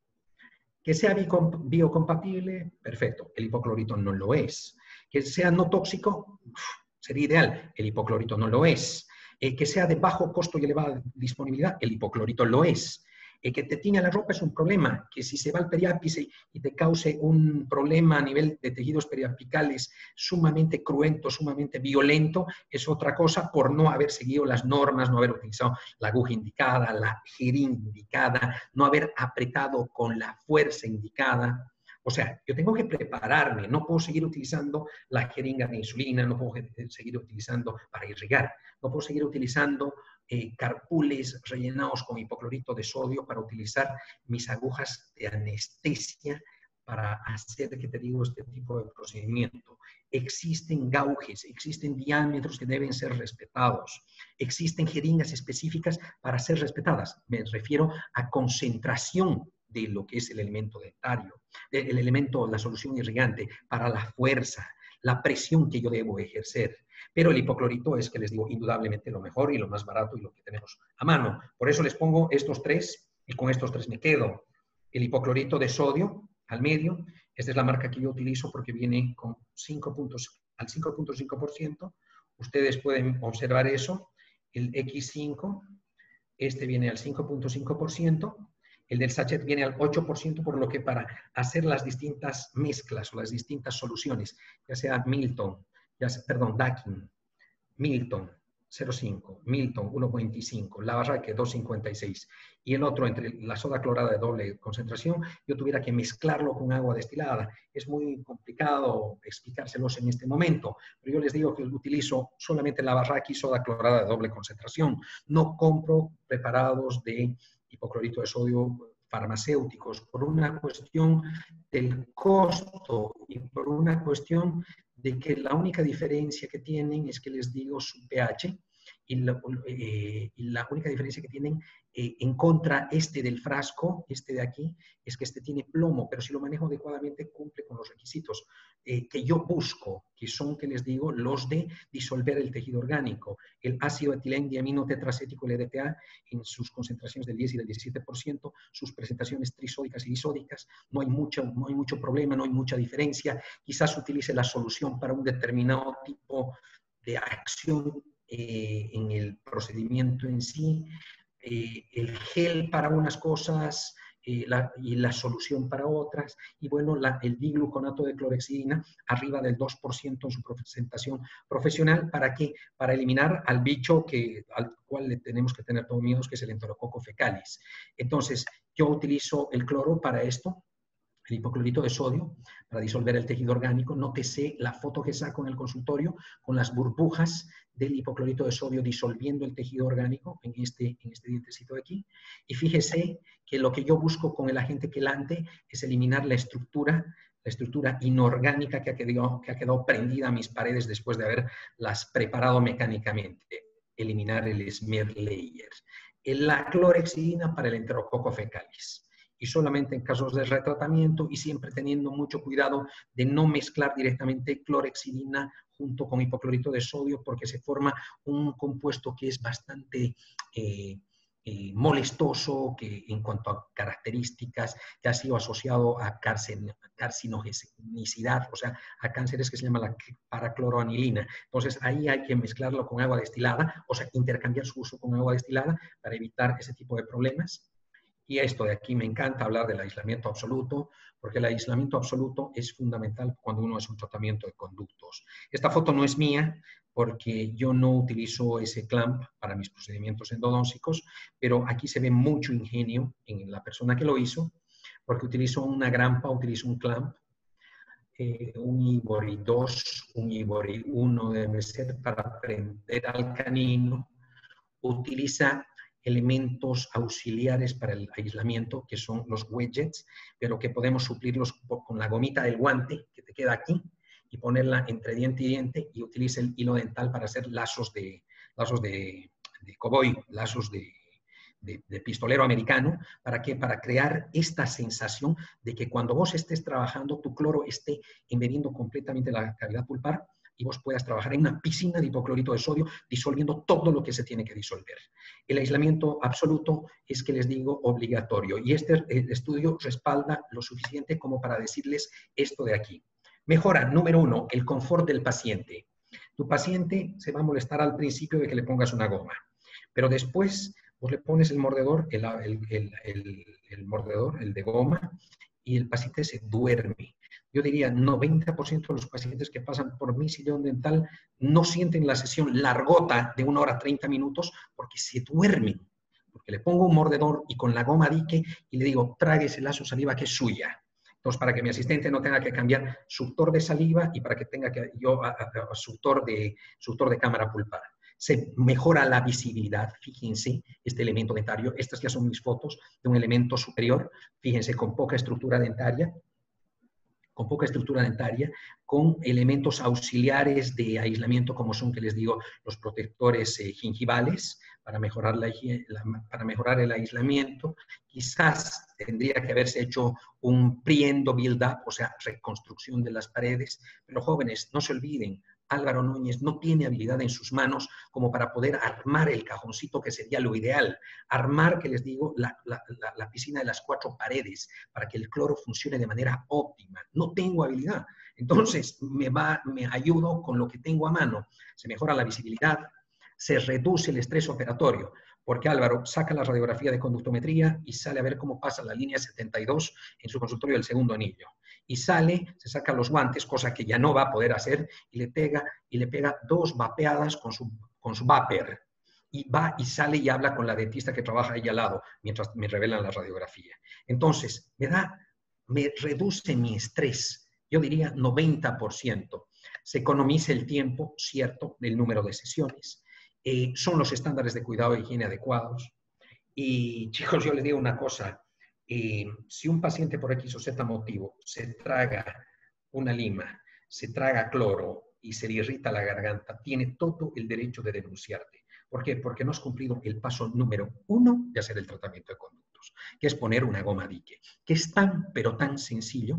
Que sea biocompatible, perfecto, el hipoclorito no lo es. Que sea no tóxico, sería ideal, el hipoclorito no lo es. Eh, que sea de bajo costo y elevada disponibilidad, el hipoclorito lo es. Eh, que te tiña la ropa es un problema, que si se va al periápice y te cause un problema a nivel de tejidos periapicales sumamente cruento, sumamente violento, es otra cosa por no haber seguido las normas, no haber utilizado la aguja indicada, la jeringa indicada, no haber apretado con la fuerza indicada. O sea, yo tengo que prepararme, no puedo seguir utilizando la jeringa de insulina, no puedo seguir utilizando para irrigar, no puedo seguir utilizando eh, carpules rellenados con hipoclorito de sodio para utilizar mis agujas de anestesia para hacer, que te digo, este tipo de procedimiento. Existen gauges, existen diámetros que deben ser respetados, existen jeringas específicas para ser respetadas. Me refiero a concentración de lo que es el elemento dentario, el elemento, la solución irrigante, para la fuerza, la presión que yo debo ejercer. Pero el hipoclorito es, que les digo, indudablemente lo mejor y lo más barato y lo que tenemos a mano. Por eso les pongo estos tres y con estos tres me quedo. El hipoclorito de sodio al medio, esta es la marca que yo utilizo porque viene con cinco puntos, al cinco punto cinco por ciento. Ustedes pueden observar eso. El equis cinco, este viene al cinco punto cinco por ciento. El del sachet viene al ocho por ciento, por lo que para hacer las distintas mezclas o las distintas soluciones, ya sea Milton, ya sea, perdón, Dakin, Milton cero punto cinco, Milton uno punto veinticinco, Lavarraque dos punto cincuenta y seis y el otro entre la soda clorada de doble concentración, yo tuviera que mezclarlo con agua destilada. Es muy complicado explicárselos en este momento, pero yo les digo que utilizo solamente Lavarraque y soda clorada de doble concentración. No compro preparados de hipoclorito de sodio farmacéuticos por una cuestión del costo y por una cuestión de que la única diferencia que tienen es que les digo su pH y la, eh, y la única diferencia que tienen eh, en contra este del frasco, este de aquí, es que este tiene plomo, pero si lo manejo adecuadamente cumple con los requisitos eh, que yo busco, que son, que les digo, los de disolver el tejido orgánico. El ácido etilendiamino tetracético, el E D T A, en sus concentraciones del diez y del diecisiete por ciento, sus presentaciones trisódicas y disódicas, no hay, mucho, no hay mucho problema, no hay mucha diferencia. Quizás utilice la solución para un determinado tipo de acción eh, en el procedimiento en sí, eh, el gel para unas cosas eh, la, y la solución para otras, y bueno, la, el digluconato de clorhexidina arriba del dos por ciento en su presentación profesional. ¿Para qué? Para eliminar al bicho que, al cual le tenemos que tener todos miedos, que es el Enterococcus fecalis. Entonces, yo utilizo el cloro para esto, el hipoclorito de sodio, para disolver el tejido orgánico. Nótese la foto que saco en el consultorio con las burbujas del hipoclorito de sodio disolviendo el tejido orgánico en este, en este dientecito de aquí. Y fíjese que lo que yo busco con el agente quelante es eliminar la estructura, la estructura inorgánica que ha quedado, que ha quedado prendida a mis paredes después de haberlas preparado mecánicamente. Eliminar el smear layer. La clorhexidina para el Enterococcus fecalis. Y solamente en casos de retratamiento y siempre teniendo mucho cuidado de no mezclar directamente clorhexidina junto con hipoclorito de sodio, porque se forma un compuesto que es bastante eh, eh, molestoso, que en cuanto a características, que ha sido asociado a carcinogenicidad, o sea, a cánceres, que se llama la paracloroanilina. Entonces ahí hay que mezclarlo con agua destilada, o sea, intercambiar su uso con agua destilada para evitar ese tipo de problemas. Y esto de aquí me encanta hablar del aislamiento absoluto, porque el aislamiento absoluto es fundamental cuando uno hace un tratamiento de conductos. Esta foto no es mía, porque yo no utilizo ese clamp para mis procedimientos endodóncicos, pero aquí se ve mucho ingenio en la persona que lo hizo, porque utilizo una grampa, utilizo un clamp, eh, un Ibori dos, un Ibori uno debe ser para prender al canino, utiliza elementos auxiliares para el aislamiento, que son los widgets, pero que podemos suplirlos con la gomita del guante que te queda aquí y ponerla entre diente y diente, y utiliza el hilo dental para hacer lazos de, lazos de, de cowboy, lazos de, de, de pistolero americano. ¿Para qué? Para crear esta sensación de que cuando vos estés trabajando, tu cloro esté embebiendo completamente la cavidad pulpar y vos puedas trabajar en una piscina de hipoclorito de sodio, disolviendo todo lo que se tiene que disolver. El aislamiento absoluto es, que les digo, obligatorio. Y este el estudio respalda lo suficiente como para decirles esto de aquí. Mejora, número uno, el confort del paciente. Tu paciente se va a molestar al principio de que le pongas una goma, pero después vos le pones el mordedor, el, el, el, el, el mordedor, el de goma, y el paciente se duerme. Yo diría, noventa por ciento de los pacientes que pasan por mi sillón dental no sienten la sesión largota de una hora treinta minutos porque se duermen. Porque le pongo un mordedor y con la goma dique y le digo, tráguesela su saliva que es suya. Entonces, para que mi asistente no tenga que cambiar suctor de saliva y para que tenga que yo a, a, a suctor, de, suctor de cámara pulpar. Se mejora la visibilidad, fíjense, este elemento dentario. Estas ya son mis fotos de un elemento superior, fíjense, con poca estructura dentaria, con poca estructura dentaria, con elementos auxiliares de aislamiento, como son, que les digo, los protectores eh, gingivales, para mejorar, la, la, para mejorar el aislamiento. Quizás tendría que haberse hecho un pre-endo build-up, o sea, reconstrucción de las paredes. Pero jóvenes, no se olviden, Álvaro Núñez no tiene habilidad en sus manos como para poder armar el cajoncito, que sería lo ideal. Armar, que les digo, la, la, la, la piscina de las cuatro paredes para que el cloro funcione de manera óptima. No tengo habilidad. Entonces, me, va, me ayudo con lo que tengo a mano. Se mejora la visibilidad, se reduce el estrés operatorio. Porque Álvaro saca la radiografía de conductometría y sale a ver cómo pasa la línea setenta y dos en su consultorio del segundo anillo. Y sale, se saca los guantes, cosa que ya no va a poder hacer, y le pega, y le pega dos vapeadas con su, con su vapor. Y va y sale y habla con la dentista que trabaja ahí al lado, mientras me revelan la radiografía. Entonces, me da, me reduce mi estrés, yo diría noventa por ciento. Se economiza el tiempo, cierto, del número de sesiones. Eh, son los estándares de cuidado e higiene adecuados. Y chicos, yo les digo una cosa, eh, si un paciente por X o Z motivo se traga una lima, se traga cloro y se le irrita la garganta, tiene todo el derecho de denunciarte. ¿Por qué? Porque no has cumplido el paso número uno de hacer el tratamiento de conductos, que es poner una goma dique, que es tan, pero tan sencillo,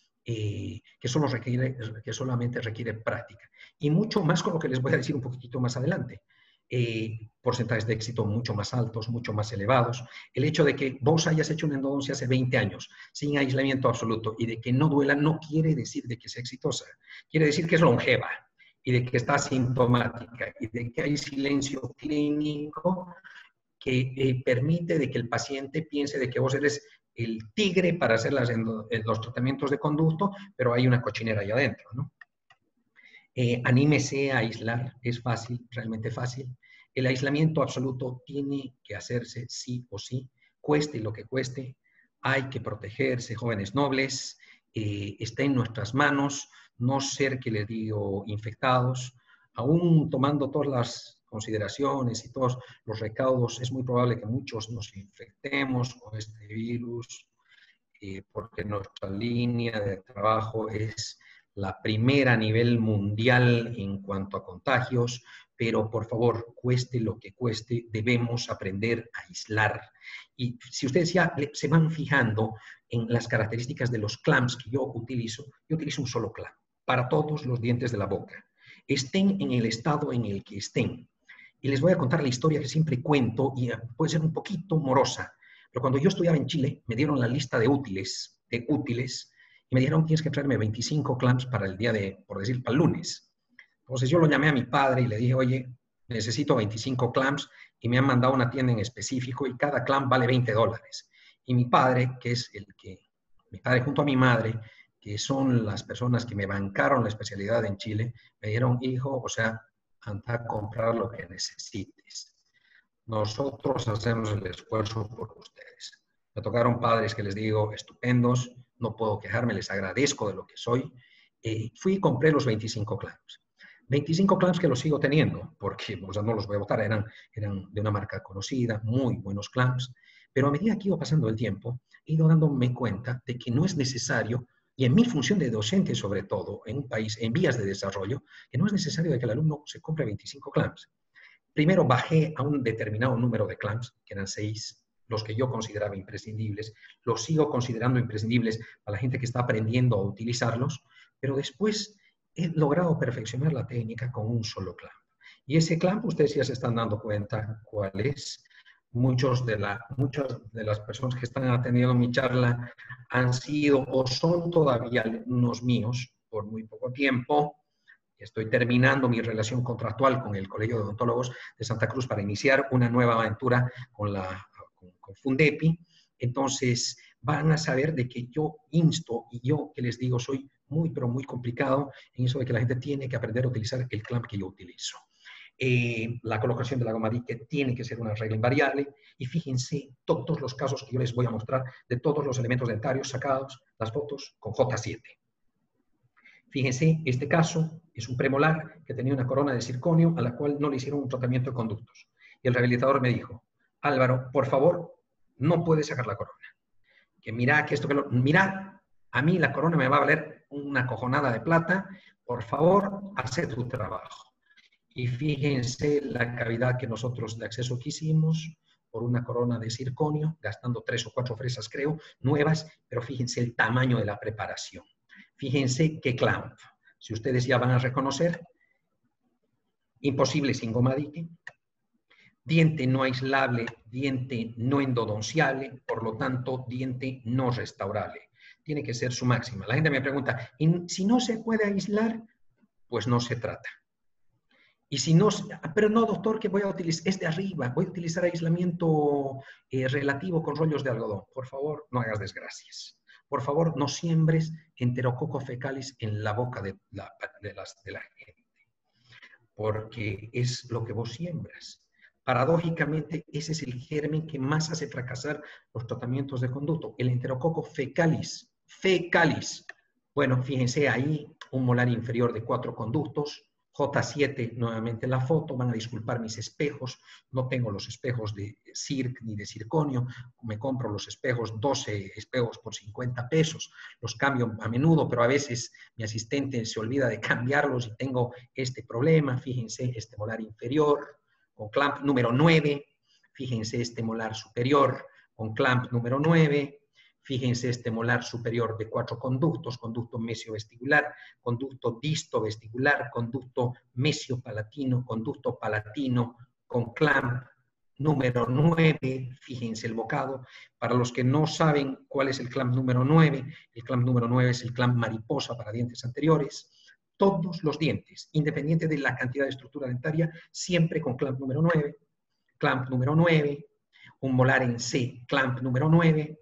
eh, que, solo requiere, que solamente requiere práctica. Y mucho más con lo que les voy a decir un poquitito más adelante. Eh, porcentajes de éxito mucho más altos, mucho más elevados. El hecho de que vos hayas hecho una endodoncia hace veinte años sin aislamiento absoluto y de que no duela no quiere decir de que sea exitosa. Quiere decir que es longeva y de que está asintomática y de que hay silencio clínico que eh, permite de que el paciente piense de que vos eres el tigre para hacer las, los tratamientos de conducto, pero hay una cochinera ahí adentro, ¿no? Eh, anímese a aislar, es fácil, realmente fácil. El aislamiento absoluto tiene que hacerse sí o sí, cueste lo que cueste. Hay que protegerse, jóvenes nobles, eh, está en nuestras manos, no ser, que les digo, infectados. Aún tomando todas las consideraciones y todos los recaudos, es muy probable que muchos nos infectemos con este virus, eh, porque nuestra línea de trabajo es la primera a nivel mundial en cuanto a contagios, pero por favor, cueste lo que cueste, debemos aprender a aislar. Y si ustedes ya se van fijando en las características de los clamps que yo utilizo, yo utilizo un solo clamp para todos los dientes de la boca, estén en el estado en el que estén. Y les voy a contar la historia que siempre cuento y puede ser un poquito morosa, pero cuando yo estudiaba en Chile, me dieron la lista de útiles, de útiles, y me dijeron, tienes que traerme veinticinco clamps para el día de, por decir, para el lunes. Entonces yo lo llamé a mi padre y le dije, oye, necesito veinticinco clamps, y me han mandado a una tienda en específico y cada clamp vale veinte dólares. Y mi padre, que es el que, mi padre junto a mi madre, que son las personas que me bancaron la especialidad en Chile, me dijeron, hijo, o sea, anda a comprar lo que necesites. Nosotros hacemos el esfuerzo por ustedes. Me tocaron padres que les digo, estupendos, no puedo quejarme, les agradezco de lo que soy. Eh, fui y compré los veinticinco clamps. veinticinco clamps que los sigo teniendo, porque o sea, no los voy a botar, eran, eran de una marca conocida, muy buenos clamps. Pero a medida que iba pasando el tiempo, he ido dándome cuenta de que no es necesario, y en mi función de docente sobre todo, en un país en vías de desarrollo, que no es necesario de que el alumno se compre veinticinco clamps. Primero bajé a un determinado número de clamps, que eran seis, los que yo consideraba imprescindibles. Los sigo considerando imprescindibles para la gente que está aprendiendo a utilizarlos, pero después he logrado perfeccionar la técnica con un solo clamp. Y ese clamp, ustedes ya se están dando cuenta cuál es. Muchos de la, muchas de las personas que están atendiendo mi charla han sido o son todavía alumnos míos por muy poco tiempo. Estoy terminando mi relación contractual con el Colegio de Odontólogos de Santa Cruz para iniciar una nueva aventura con, la, con, con Fundepi. Entonces, van a saber de que yo insto y yo que les digo soy muy, pero muy complicado en eso de que la gente tiene que aprender a utilizar el clamp que yo utilizo. Eh, la colocación de la goma dique tiene que ser una regla invariable y fíjense todos los casos que yo les voy a mostrar de todos los elementos dentarios sacados, las fotos con J siete. Fíjense, este caso es un premolar que tenía una corona de circonio a la cual no le hicieron un tratamiento de conductos. Y el rehabilitador me dijo, Álvaro, por favor, no puedes sacar la corona. Que mira, que esto que lo... Mira, a mí la corona me va a valer una cojonada de plata. Por favor, haz tu trabajo. Y fíjense la cavidad que nosotros de acceso que hicimos por una corona de circonio, gastando tres o cuatro fresas, creo, nuevas, pero fíjense el tamaño de la preparación. Fíjense qué clamp. Si ustedes ya van a reconocer, imposible sin goma dique, diente no aislable, diente no endodonciable, por lo tanto, diente no restaurable. Tiene que ser su máxima. La gente me pregunta, ¿y si no se puede aislar? Pues no se trata. Y si no, pero no, doctor, que voy a utilizar, es de arriba, voy a utilizar aislamiento eh, relativo con rollos de algodón. Por favor, no hagas desgracias. Por favor, no siembres enterococo fecalis en la boca de la, de, las, de la gente, porque es lo que vos siembras. Paradójicamente, ese es el germen que más hace fracasar los tratamientos de conducto, el enterococo fecalis. Fecalis. Bueno, fíjense ahí, un molar inferior de cuatro conductos, J siete, nuevamente la foto, van a disculpar mis espejos, no tengo los espejos de circ ni de circonio, me compro los espejos, doce espejos por cincuenta pesos, los cambio a menudo, pero a veces mi asistente se olvida de cambiarlos y tengo este problema. Fíjense este molar inferior con clamp número nueve, fíjense este molar superior con clamp número nueve, fíjense este molar superior de cuatro conductos, conducto mesiovestibular, conducto distovestibular, conducto mesiopalatino, conducto palatino con clamp número nueve, fíjense el bocado. Para los que no saben cuál es el clamp número nueve, el clamp número nueve es el clamp mariposa para dientes anteriores. Todos los dientes, independiente de la cantidad de estructura dentaria, siempre con clamp número nueve, clamp número nueve, un molar en C, clamp número nueve,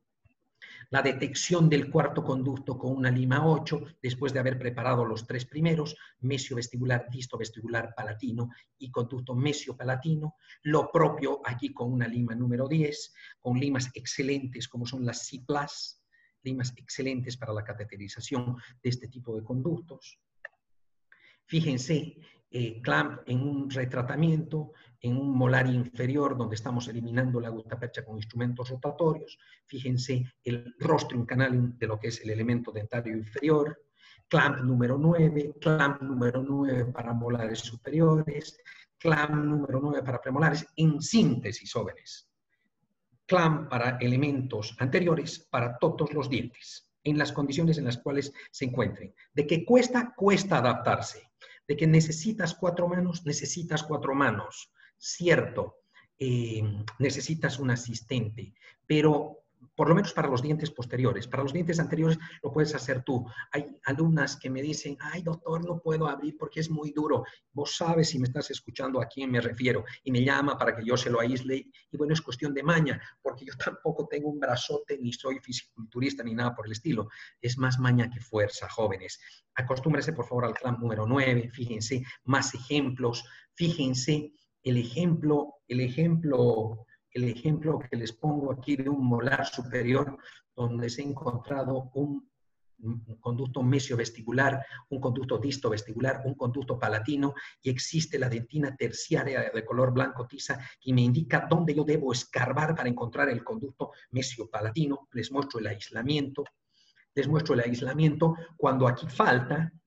la detección del cuarto conducto con una lima ocho, después de haber preparado los tres primeros, mesiovestibular, distovestibular, palatino y conducto mesiopalatino. Lo propio aquí con una lima número diez, con limas excelentes como son las C plus, limas excelentes para la cateterización de este tipo de conductos. Fíjense, eh, clamp en un retratamiento, en un molar inferior donde estamos eliminando la gutapercha con instrumentos rotatorios. Fíjense el rostrum canalium de lo que es el elemento dentario inferior. Clamp número nueve, clamp número nueve para molares superiores, clamp número nueve para premolares, en síntesis, jóvenes. Clamp para elementos anteriores para todos los dientes, en las condiciones en las cuales se encuentren. De que cuesta, cuesta adaptarse. De que necesitas cuatro manos, necesitas cuatro manos. Cierto, eh, necesitas un asistente, pero por lo menos para los dientes posteriores. Para los dientes anteriores lo puedes hacer tú. Hay alumnas que me dicen, ay doctor, no puedo abrir porque es muy duro. Vos sabes si me estás escuchando a quién me refiero. Y me llama para que yo se lo aísle. Y bueno, es cuestión de maña, porque yo tampoco tengo un brazote, ni soy fisiculturista, ni nada por el estilo. Es más maña que fuerza, jóvenes. Acostúmbrense por favor al clamp número nueve. Fíjense, más ejemplos. Fíjense el ejemplo, el ejemplo... El ejemplo que les pongo aquí de un molar superior donde se ha encontrado un, un conducto mesiovestibular, un conducto distovestibular, un conducto palatino y existe la dentina terciaria de color blanco tiza que me indica dónde yo debo escarbar para encontrar el conducto mesiopalatino. Les muestro el aislamiento. Les muestro el aislamiento cuando aquí falta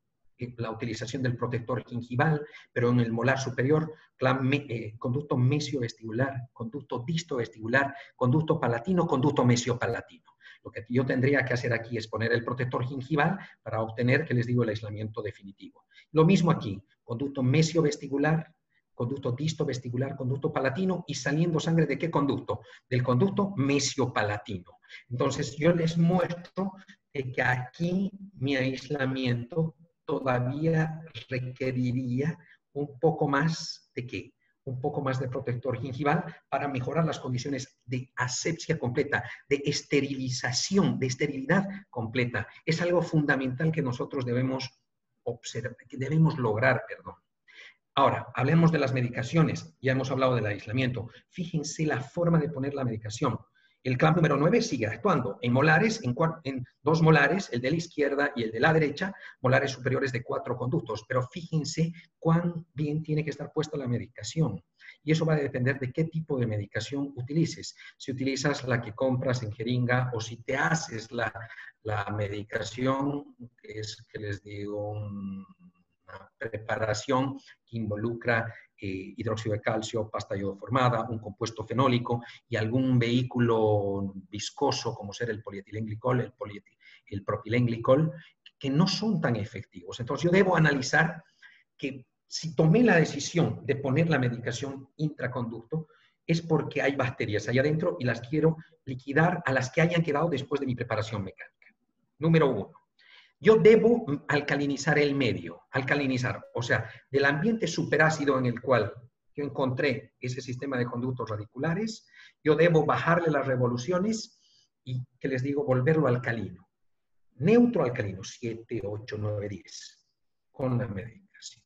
la utilización del protector gingival, pero en el molar superior, eh, conducto mesiovestibular, conducto distovestibular, conducto palatino, conducto mesiopalatino. Lo que yo tendría que hacer aquí es poner el protector gingival para obtener, que les digo, el aislamiento definitivo. Lo mismo aquí, conducto mesiovestibular, conducto distovestibular, conducto palatino, y saliendo sangre ¿de qué conducto? Del conducto mesiopalatino. Entonces, yo les muestro que aquí mi aislamiento todavía requeriría un poco más ¿de qué? Un poco más de protector gingival para mejorar las condiciones de asepsia completa, de esterilización, de esterilidad completa. Es algo fundamental que nosotros debemos observar, que debemos lograr, perdón. Ahora, hablemos de las medicaciones. Ya hemos hablado del aislamiento. Fíjense la forma de poner la medicación. El clamp número nueve sigue actuando en molares, en, en dos molares, el de la izquierda y el de la derecha, molares superiores de cuatro conductos. Pero fíjense cuán bien tiene que estar puesta la medicación. Y eso va a depender de qué tipo de medicación utilices. Si utilizas la que compras en jeringa o si te haces la, la medicación, que es, que les digo, un, una preparación que involucra eh, hidróxido de calcio, pasta iodoformada, un compuesto fenólico y algún vehículo viscoso como ser el polietilenglicol, el, polieti, el propilenglicol, que no son tan efectivos. Entonces yo debo analizar que si tomé la decisión de poner la medicación intraconducto es porque hay bacterias allá adentro y las quiero liquidar a las que hayan quedado después de mi preparación mecánica. Número uno. Yo debo alcalinizar el medio, alcalinizar, o sea, del ambiente superácido en el cual yo encontré ese sistema de conductos radiculares, yo debo bajarle las revoluciones y, que les digo, volverlo alcalino. Neutro alcalino, siete, ocho, nueve, diez, con la medicación.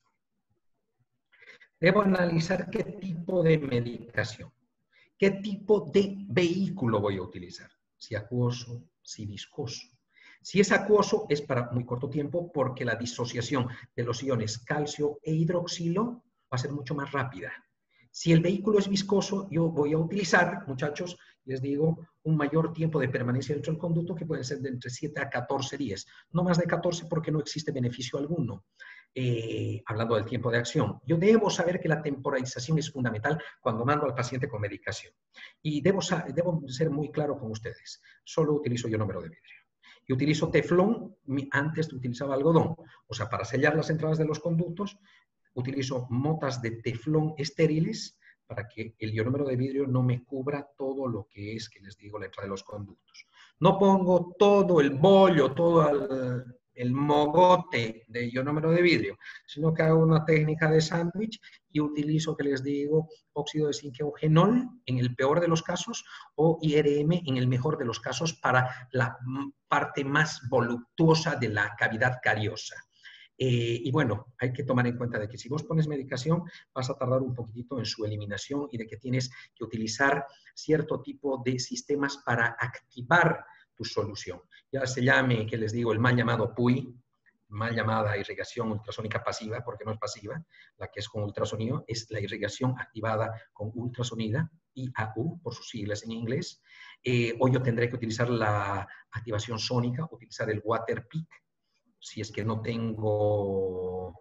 Debo analizar qué tipo de medicación, qué tipo de vehículo voy a utilizar, si acuoso, si viscoso. Si es acuoso, es para muy corto tiempo porque la disociación de los iones calcio e hidroxilo va a ser mucho más rápida. Si el vehículo es viscoso, yo voy a utilizar, muchachos, les digo, un mayor tiempo de permanencia dentro del conducto que puede ser de entre siete a catorce días. No más de catorce porque no existe beneficio alguno. Eh, hablando del tiempo de acción. Yo debo saber que la temporalización es fundamental cuando mando al paciente con medicación. Y debo, debo ser muy claro con ustedes. Solo utilizo ionómero de vidrio. Y utilizo teflón, antes utilizaba algodón. O sea, para sellar las entradas de los conductos, utilizo motas de teflón estériles para que el ionómero de vidrio no me cubra todo lo que es, que les digo, la entrada de los conductos. No pongo todo el bollo, todo el, el mogote de ionómero de vidrio, sino que hago una técnica de sándwich y utilizo, que les digo, óxido de zinc eugenol en el peor de los casos o I R M en el mejor de los casos para la parte más voluptuosa de la cavidad cariosa. Eh, y bueno, hay que tomar en cuenta de que si vos pones medicación vas a tardar un poquitito en su eliminación y de que tienes que utilizar cierto tipo de sistemas para activar tu solución. Ya se llame, que les digo, el mal llamado P U I, mal llamada irrigación ultrasónica pasiva, porque no es pasiva, la que es con ultrasonido, es la irrigación activada con ultrasonida, I A U, por sus siglas en inglés. Eh, o yo tendré que utilizar la activación sónica, utilizar el water peak, si es que no tengo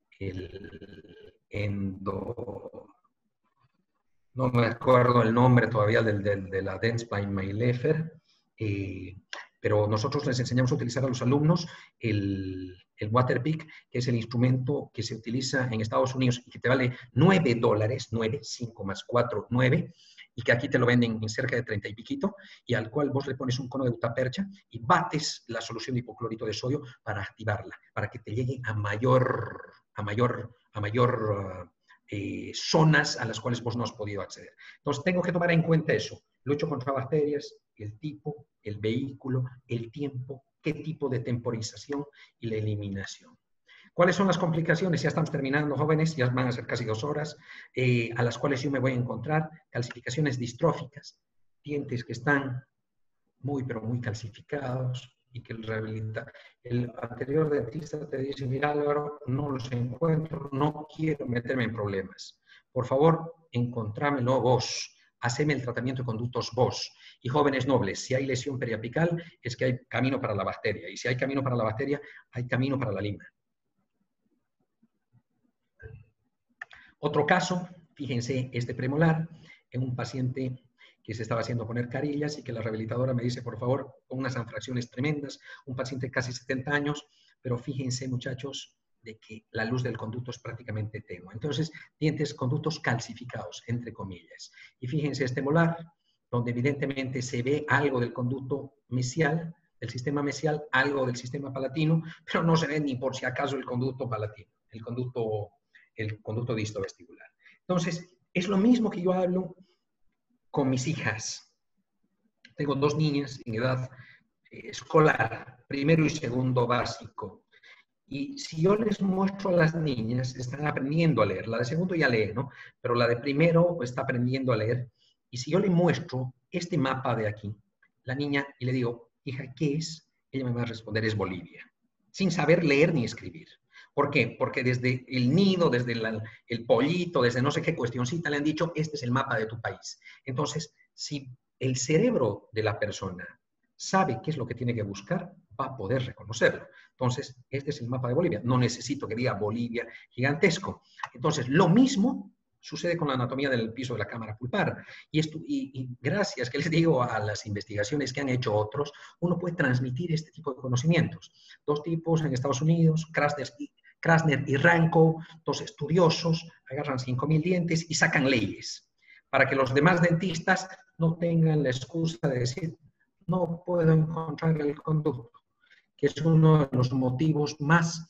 el endo... No me acuerdo el nombre todavía del, del, de la Dentsply-Maylefer, eh, pero nosotros les enseñamos a utilizar a los alumnos el, el Waterpik, que es el instrumento que se utiliza en Estados Unidos y que te vale nueve dólares, nueve, cinco más cuatro, nueve, y que aquí te lo venden en cerca de treinta y piquito, y al cual vos le pones un cono de gutapercha y bates la solución de hipoclorito de sodio para activarla, para que te llegue a mayor, a mayor, a mayor uh, eh, zonas a las cuales vos no has podido acceder. Entonces tengo que tomar en cuenta eso. Lucho contra bacterias, el tipo, el vehículo, el tiempo, qué tipo de temporización y la eliminación. ¿Cuáles son las complicaciones? Ya estamos terminando, jóvenes, ya van a ser casi dos horas, eh, a las cuales yo me voy a encontrar. Calcificaciones distróficas, dientes que están muy, pero muy calcificados y que el, rehabilita, el anterior dentista te dice, mira Álvaro, no los encuentro, no quiero meterme en problemas. Por favor, encontrámelo vos. Haceme el tratamiento de conductos vos. Y jóvenes nobles, si hay lesión periapical, es que hay camino para la bacteria. Y si hay camino para la bacteria, hay camino para la lima. Otro caso, fíjense, este premolar, en un paciente que se estaba haciendo poner carillas y que la rehabilitadora me dice, por favor, con unas anfracciones tremendas, un paciente de casi setenta años, pero fíjense, muchachos, de que la luz del conducto es prácticamente tenue. Entonces, dientes, conductos calcificados, entre comillas. Y fíjense este molar, donde evidentemente se ve algo del conducto mesial, del sistema mesial, algo del sistema palatino, pero no se ve ni por si acaso el conducto palatino, el conducto, el conducto distovestibular. Entonces, es lo mismo que yo hablo con mis hijas. Tengo dos niñas en edad eh, escolar, primero y segundo básico. Y si yo les muestro a las niñas, están aprendiendo a leer. La de segundo ya lee, ¿no? Pero la de primero pues, está aprendiendo a leer. Y si yo le muestro este mapa de aquí, la niña, y le digo, hija, ¿qué es? Ella me va a responder, es Bolivia. Sin saber leer ni escribir. ¿Por qué? Porque desde el nido, desde la, el pollito, desde no sé qué cuestioncita le han dicho, este es el mapa de tu país. Entonces, si el cerebro de la persona sabe qué es lo que tiene que buscar, va a poder reconocerlo. Entonces, este es el mapa de Bolivia. No necesito que diga Bolivia gigantesco. Entonces, lo mismo sucede con la anatomía del piso de la cámara pulpar. Y, esto, y, y gracias, que les digo, a las investigaciones que han hecho otros, uno puede transmitir este tipo de conocimientos. Dos tipos en Estados Unidos, Krasner y, Krasner y Ranco, dos estudiosos, agarran cinco mil dientes y sacan leyes para que los demás dentistas no tengan la excusa de decir, no puedo encontrar el conducto, que es uno de los motivos más,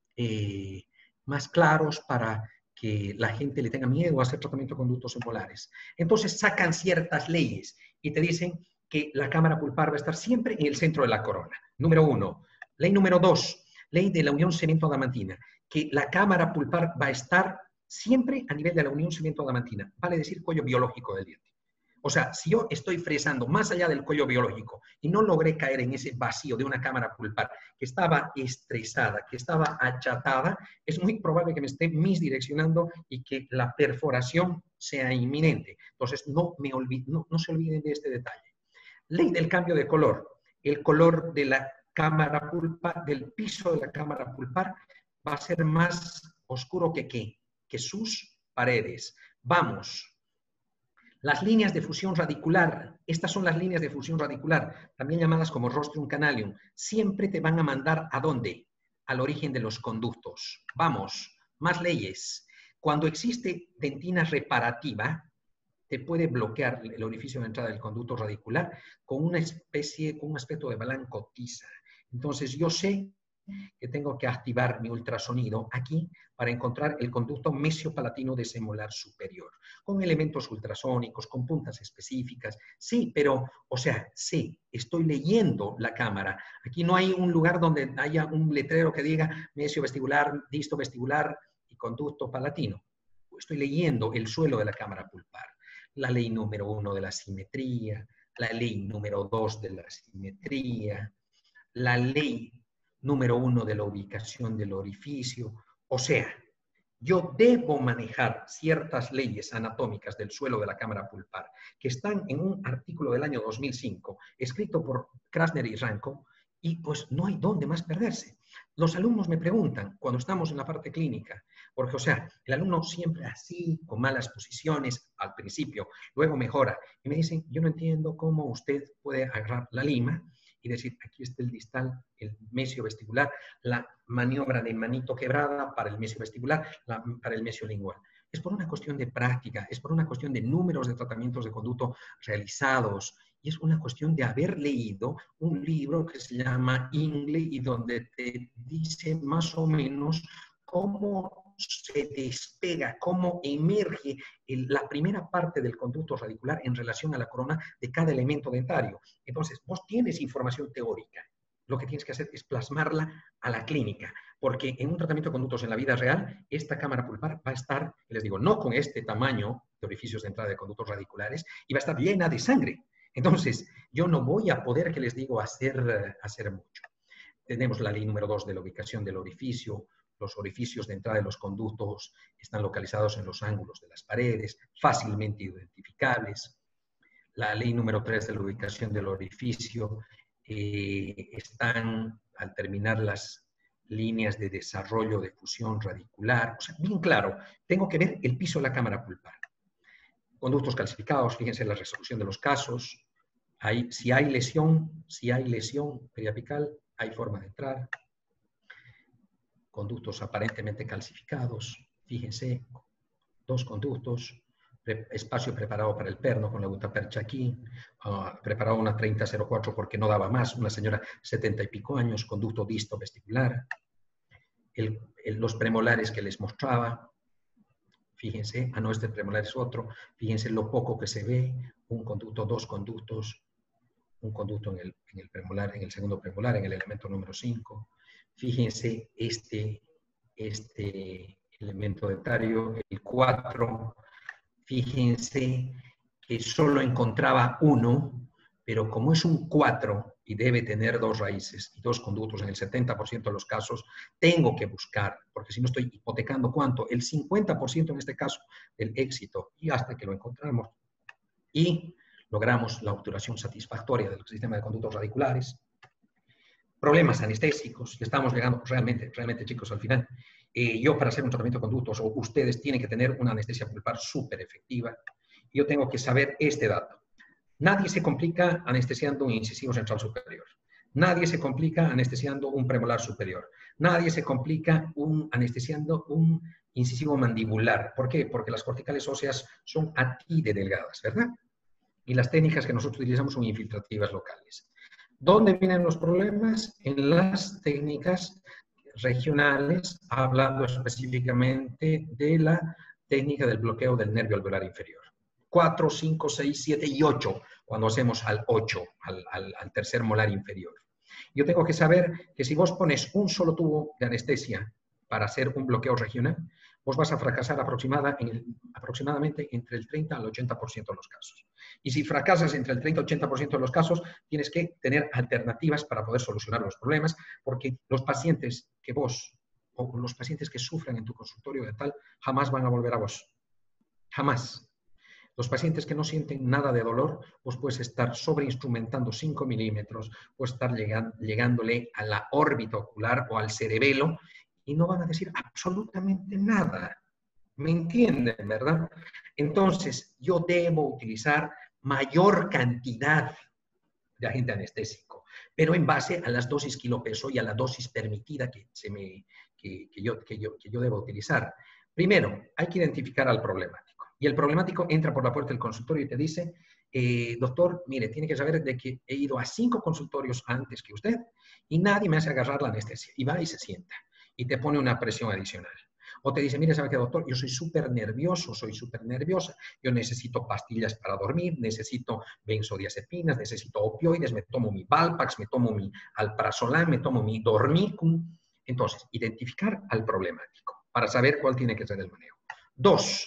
eh, más claros para que la gente le tenga miedo a hacer tratamiento de conductos molares. Entonces sacan ciertas leyes y te dicen que la cámara pulpar va a estar siempre en el centro de la corona. Número uno. Ley número dos, ley de la unión cemento-adamantina, que la cámara pulpar va a estar siempre a nivel de la unión cemento-adamantina, vale decir cuello biológico del diente. O sea, si yo estoy fresando más allá del cuello biológico y no logré caer en ese vacío de una cámara pulpar que estaba estresada, que estaba achatada, es muy probable que me esté misdireccionando y que la perforación sea inminente. Entonces, no, me olvide, no, no se olviden de este detalle. Ley del cambio de color. El color de la cámara pulpar, del piso de la cámara pulpar, va a ser más oscuro que qué, que sus paredes. Vamos. Las líneas de fusión radicular, estas son las líneas de fusión radicular, también llamadas como rostrum canalium, siempre te van a mandar ¿a dónde? Al origen de los conductos. Vamos, más leyes. Cuando existe dentina reparativa, te puede bloquear el orificio de entrada del conducto radicular con una especie, con un aspecto de blanco tiza. Entonces yo sé que tengo que activar mi ultrasonido aquí para encontrar el conducto mesiopalatino desemolar superior, con elementos ultrasónicos, con puntas específicas. Sí, pero, o sea, sí, estoy leyendo la cámara. Aquí no hay un lugar donde haya un letrero que diga mesiovestibular, distovestibular y conducto palatino. Estoy leyendo el suelo de la cámara pulpar. La ley número uno de la simetría, la ley número dos de la simetría, la ley número uno de la ubicación del orificio. O sea, yo debo manejar ciertas leyes anatómicas del suelo de la cámara pulpar que están en un artículo del año dos mil cinco, escrito por Krasner y Ranco, y pues no hay dónde más perderse. Los alumnos me preguntan, cuando estamos en la parte clínica, porque, o sea, el alumno siempre así, con malas posiciones al principio, luego mejora, y me dicen, yo no entiendo cómo usted puede agarrar la lima y decir, aquí está el distal, el mesiovestibular, la maniobra de manito quebrada para el mesiovestibular, la, para el mesiolingual. Es por una cuestión de práctica, es por una cuestión de números de tratamientos de conducto realizados, y es una cuestión de haber leído un libro que se llama Ingle y donde te dice más o menos cómo se despega, cómo emerge el, la primera parte del conducto radicular en relación a la corona de cada elemento dentario. Entonces, vos tienes información teórica. Lo que tienes que hacer es plasmarla a la clínica, porque en un tratamiento de conductos en la vida real, esta cámara pulpar va a estar, les digo, no con este tamaño de orificios de entrada de conductos radiculares, y va a estar llena de sangre. Entonces, yo no voy a poder, que les digo, hacer, hacer mucho. Tenemos la ley número dos de la ubicación del orificio. Los orificios de entrada de los conductos están localizados en los ángulos de las paredes, fácilmente identificables. La ley número tres de la ubicación del orificio, eh, están, al terminar las, líneas de desarrollo de fusión radicular, o sea, bien claro, tengo que ver el piso de la cámara pulpar. Conductos calcificados, fíjense la resolución de los casos, hay, si hay lesión, si hay lesión periapical, hay forma de entrar. Conductos aparentemente calcificados, fíjense, dos conductos, espacio preparado para el perno con la gutapercha aquí, uh, preparado una treinta cero cuatro porque no daba más, una señora setenta y pico años, conducto disto vestibular, el, el, los premolares que les mostraba, fíjense, ah no, este premolar es otro, fíjense lo poco que se ve, un conducto, dos conductos, un conducto en el, en el premolar, en el segundo premolar, en el elemento número cinco, fíjense este, este elemento dentario, el cuatro, fíjense que solo encontraba uno, pero como es un cuatro y debe tener dos raíces y dos conductos en el setenta por ciento de los casos, tengo que buscar, porque si no estoy hipotecando ¿cuánto? El cincuenta por ciento en este caso del éxito, y hasta que lo encontramos y logramos la obturación satisfactoria del sistema de conductos radiculares. Problemas anestésicos, estamos llegando realmente, realmente chicos al final. Eh, yo para hacer un tratamiento de conductos, o ustedes tienen que tener una anestesia pulpar súper efectiva. Yo tengo que saber este dato. Nadie se complica anestesiando un incisivo central superior. Nadie se complica anestesiando un premolar superior. Nadie se complica un, anestesiando un incisivo mandibular. ¿Por qué? Porque las corticales óseas son así de delgadas, ¿verdad? Y las técnicas que nosotros utilizamos son infiltrativas locales. ¿Dónde vienen los problemas? En las técnicas regionales, hablando específicamente de la técnica del bloqueo del nervio alveolar inferior. cuatro, cinco, seis, siete y ocho, cuando hacemos al ocho, al, al, al tercer molar inferior. Yo tengo que saber que si vos pones un solo tubo de anestesia para hacer un bloqueo regional, vos vas a fracasar aproximada en el, aproximadamente entre el treinta al ochenta por ciento de los casos. Y si fracasas entre el treinta al ochenta por ciento de los casos, tienes que tener alternativas para poder solucionar los problemas, porque los pacientes que vos, o los pacientes que sufren en tu consultorio de tal, jamás van a volver a vos. Jamás. Los pacientes que no sienten nada de dolor, pues puedes estar sobreinstrumentando cinco milímetros, puedes estar llegando, llegándole a la órbita ocular o al cerebelo y no van a decir absolutamente nada. ¿Me entienden, verdad? Entonces, yo debo utilizar mayor cantidad de agente anestésico, pero en base a las dosis kilopeso y a la dosis permitida que, se me, que, que, yo, que, yo, que yo debo utilizar. Primero, hay que identificar al problemático. Y el problemático entra por la puerta del consultorio y te dice, eh, doctor, mire, tiene que saber de que he ido a cinco consultorios antes que usted y nadie me hace agarrar la anestesia. Y va y se sienta y te pone una presión adicional. O te dice, mire, ¿sabe qué, doctor? Yo soy súper nervioso, soy súper nerviosa. Yo necesito pastillas para dormir, necesito benzodiazepinas, necesito opioides, me tomo mi Valpax, me tomo mi alprazolam, me tomo mi Dormicum. Entonces, identificar al problemático para saber cuál tiene que ser el manejo. Dos,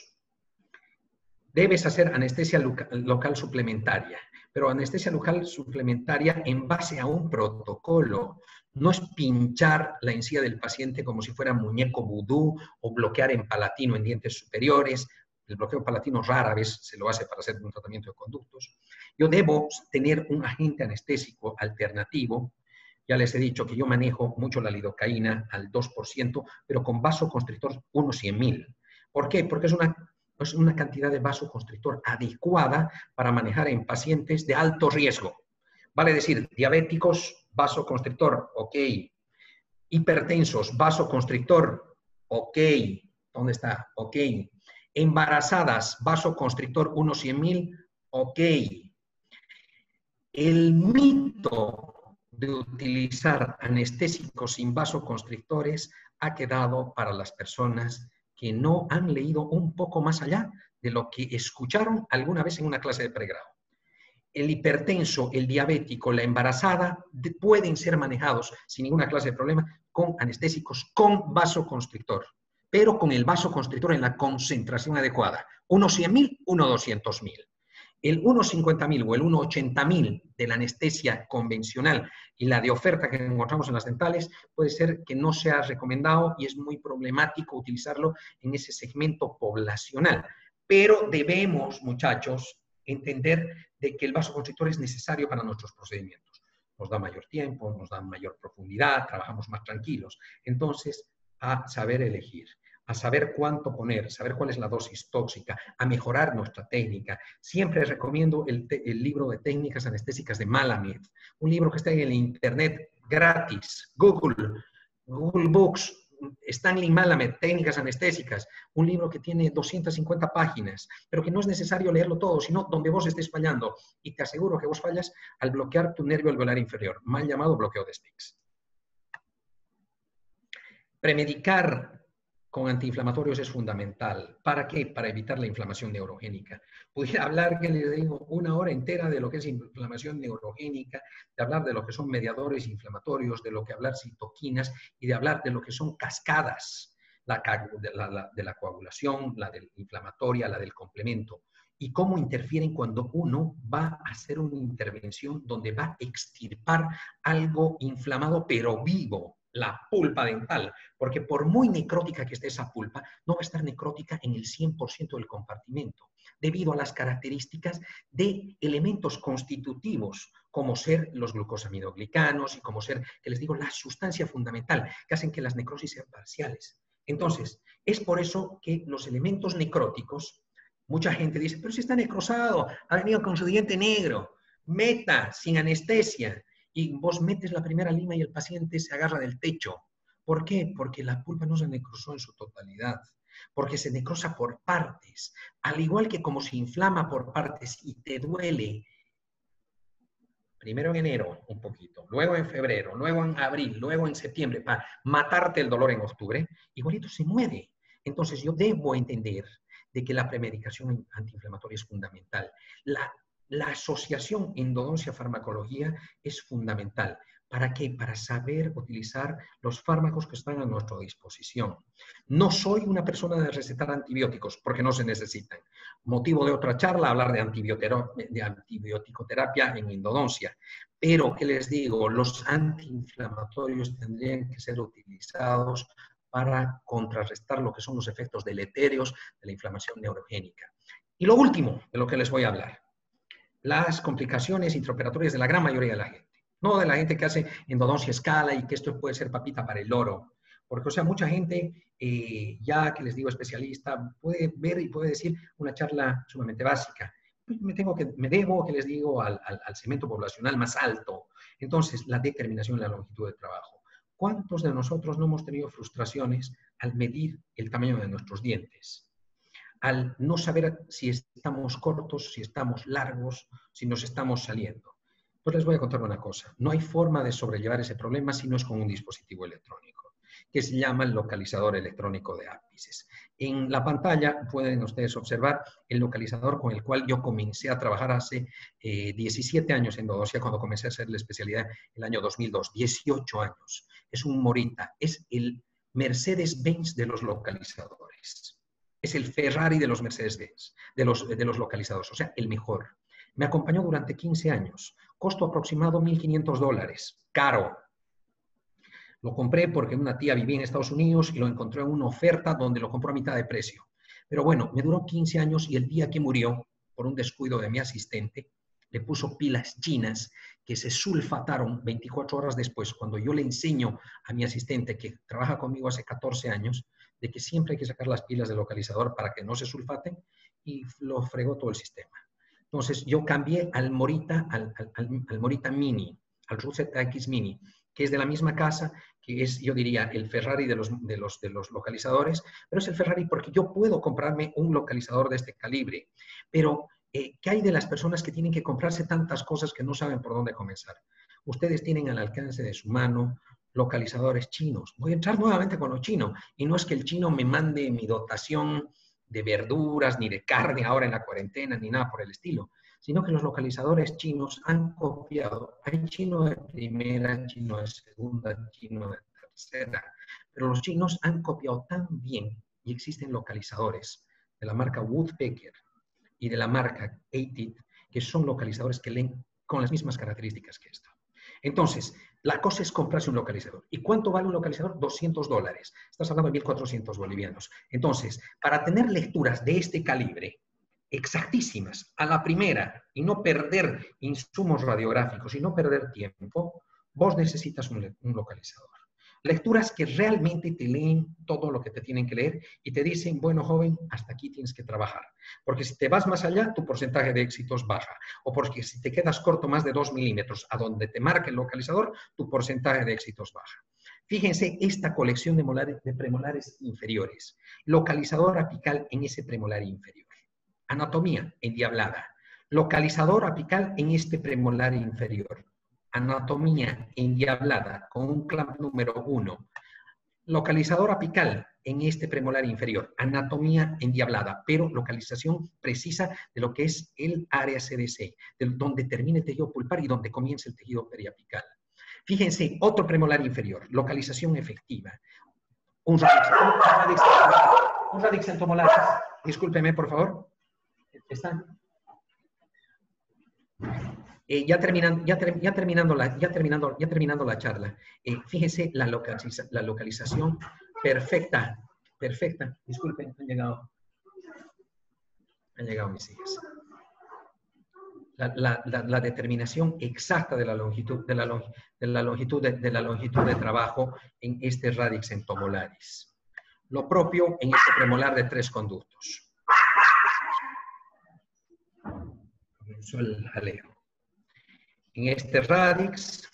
debes hacer anestesia local suplementaria, pero anestesia local suplementaria en base a un protocolo. No es pinchar la encía del paciente como si fuera muñeco vudú o bloquear en palatino en dientes superiores. El bloqueo palatino rara vez se lo hace para hacer un tratamiento de conductos. Yo debo tener un agente anestésico alternativo. Ya les he dicho que yo manejo mucho la lidocaína al dos por ciento, pero con vasoconstrictor uno cien mil. ¿Por qué? Porque es una, es una cantidad de vasoconstrictor adecuada para manejar en pacientes de alto riesgo. Vale decir, diabéticos, vasoconstrictor, ok. Hipertensos, vasoconstrictor, ok. ¿Dónde está? Ok. Embarazadas, vasoconstrictor uno cien mil, ok. El mito de utilizar anestésicos sin vasoconstrictores ha quedado para las personas que no han leído un poco más allá de lo que escucharon alguna vez en una clase de pregrado. El hipertenso, el diabético, la embarazada pueden ser manejados sin ninguna clase de problema con anestésicos con vasoconstrictor, pero con el vasoconstrictor en la concentración adecuada. uno cien mil, uno doscientos mil. El uno cincuenta mil o el uno ochenta mil de la anestesia convencional y la de oferta que encontramos en las dentales puede ser que no sea recomendado y es muy problemático utilizarlo en ese segmento poblacional. Pero debemos, muchachos, entender de que el vasoconstrictor es necesario para nuestros procedimientos. nos da mayor tiempo, nos da mayor profundidad, trabajamos más tranquilos. Entonces, a saber elegir, a saber cuánto poner, saber cuál es la dosis tóxica, a mejorar nuestra técnica. Siempre recomiendo el, el libro de técnicas anestésicas de Malamed, un libro que está en el internet gratis, Google, Google Books, Stanley Malamed, técnicas anestésicas, un libro que tiene doscientas cincuenta páginas, pero que no es necesario leerlo todo, sino donde vos estés fallando. Y te aseguro que vos fallas al bloquear tu nervio alveolar inferior, mal llamado bloqueo de Sticks. Premedicar con antiinflamatorios es fundamental. ¿Para qué? Para evitar la inflamación neurogénica. Pudiera hablar, que les digo, una hora entera de lo que es inflamación neurogénica, de hablar de lo que son mediadores inflamatorios, de lo que hablar citoquinas y de hablar de lo que son cascadas, la, de, la, la, de la coagulación, la del inflamatoria, la del complemento, y cómo interfieren cuando uno va a hacer una intervención donde va a extirpar algo inflamado pero vivo, la pulpa dental, porque por muy necrótica que esté esa pulpa, no va a estar necrótica en el cien por ciento del compartimento, debido a las características de elementos constitutivos, como ser los glucosaminoglicanos y como ser, que les digo, la sustancia fundamental, que hacen que las necrosis sean parciales. Entonces, es por eso que los elementos necróticos, mucha gente dice, pero si está necrosado, ha venido con su diente negro, meta, sin anestesia, y vos metes la primera lima y el paciente se agarra del techo. ¿Por qué? Porque la pulpa no se necrosó en su totalidad, porque se necrosa por partes, al igual que como se inflama por partes y te duele, primero en enero un poquito, luego en febrero, luego en abril, luego en septiembre, para matarte el dolor en octubre, igualito se mueve. Entonces yo debo entender de que la premedicación antiinflamatoria es fundamental. La La asociación endodoncia-farmacología es fundamental. ¿Para qué? Para saber utilizar los fármacos que están a nuestra disposición. No soy una persona de recetar antibióticos porque no se necesitan. Motivo de otra charla, hablar de, de antibioticoterapia en endodoncia. Pero, ¿qué les digo? Los antiinflamatorios tendrían que ser utilizados para contrarrestar lo que son los efectos deletéreos de la inflamación neurogénica. Y lo último de lo que les voy a hablar, las complicaciones intraoperatorias de la gran mayoría de la gente. No de la gente que hace endodoncia a escala y que esto puede ser papita para el loro. Porque, o sea, mucha gente, eh, ya que les digo especialista, puede ver y puede decir una charla sumamente básica. Me, tengo que, me debo, que les digo, al, al, al segmento poblacional más alto. Entonces, la determinación de la longitud de trabajo. ¿Cuántos de nosotros no hemos tenido frustraciones al medir el tamaño de nuestros dientes? Al no saber si estamos cortos, si estamos largos, si nos estamos saliendo. Pues les voy a contar una cosa. No hay forma de sobrellevar ese problema si no es con un dispositivo electrónico, que se llama el localizador electrónico de ápices. En la pantalla pueden ustedes observar el localizador con el cual yo comencé a trabajar hace eh, diecisiete años en endodoncia, cuando comencé a hacer la especialidad en el año dos mil dos, dieciocho años. Es un Morita, es el Mercedes-Benz de los localizadores. Es el Ferrari de los Mercedes-Benz, de los, de los localizadores, o sea, el mejor. Me acompañó durante quince años. Costo aproximado mil quinientos dólares. Caro. Lo compré porque una tía vivía en Estados Unidos y lo encontré en una oferta donde lo compró a mitad de precio. Pero bueno, me duró quince años y el día que murió, por un descuido de mi asistente, le puso pilas chinas que se sulfataron veinticuatro horas después, cuando yo le enseño a mi asistente, que trabaja conmigo hace catorce años, de que siempre hay que sacar las pilas del localizador para que no se sulfaten, y lo fregó todo el sistema. Entonces yo cambié al Morita, al, al, al Morita Mini, al Rosetta X Mini, que es de la misma casa, que es, yo diría, el Ferrari de los, de, los, de los localizadores, pero es el Ferrari porque yo puedo comprarme un localizador de este calibre. Pero, eh, ¿qué hay de las personas que tienen que comprarse tantas cosas que no saben por dónde comenzar? Ustedes tienen al alcance de su mano localizadores chinos. Voy a entrar nuevamente con los chinos. Y no es que el chino me mande mi dotación de verduras, ni de carne ahora en la cuarentena, ni nada por el estilo, sino que los localizadores chinos han copiado. Hay chino de primera, chino de segunda, chino de tercera, pero los chinos han copiado tan bien, y existen localizadores de la marca Woodpecker y de la marca ATIT, que son localizadores que leen con las mismas características que esto. Entonces, la cosa es comprarse un localizador. ¿Y cuánto vale un localizador? doscientos dólares. Estás hablando de mil cuatrocientos bolivianos. Entonces, para tener lecturas de este calibre, exactísimas, a la primera, y no perder insumos radiográficos y no perder tiempo, vos necesitas un, un localizador. Lecturas que realmente te leen todo lo que te tienen que leer y te dicen, bueno, joven, hasta aquí tienes que trabajar. Porque si te vas más allá, tu porcentaje de éxitos baja. O porque si te quedas corto más de dos milímetros a donde te marca el localizador, tu porcentaje de éxitos baja. Fíjense esta colección de, molares, de premolares inferiores. Localizador apical en ese premolar inferior. Anatomía endiablada. Localizador apical en este premolar inferior. Anatomía endiablada con un clamp número uno. Localizador apical en este premolar inferior. Anatomía endiablada, pero localización precisa de lo que es el área C D C, de donde termina el tejido pulpar y donde comienza el tejido periapical. Fíjense, otro premolar inferior. Localización efectiva. Un radix, un radix entomolar. Discúlpeme, por favor. ¿Están? Eh, ya, terminan, ya, ter, ya, terminando la, ya, terminando, ya terminando la charla, eh, fíjense la, localiza, la localización perfecta, perfecta, disculpen, han llegado, han llegado mis hijas. La, la, la, la determinación exacta de la longitud de la, long, de, la longitud de, de la longitud de trabajo en este radix entomolaris. Lo propio en este premolar de tres conductos. Comenzó el jaleo. En este radix,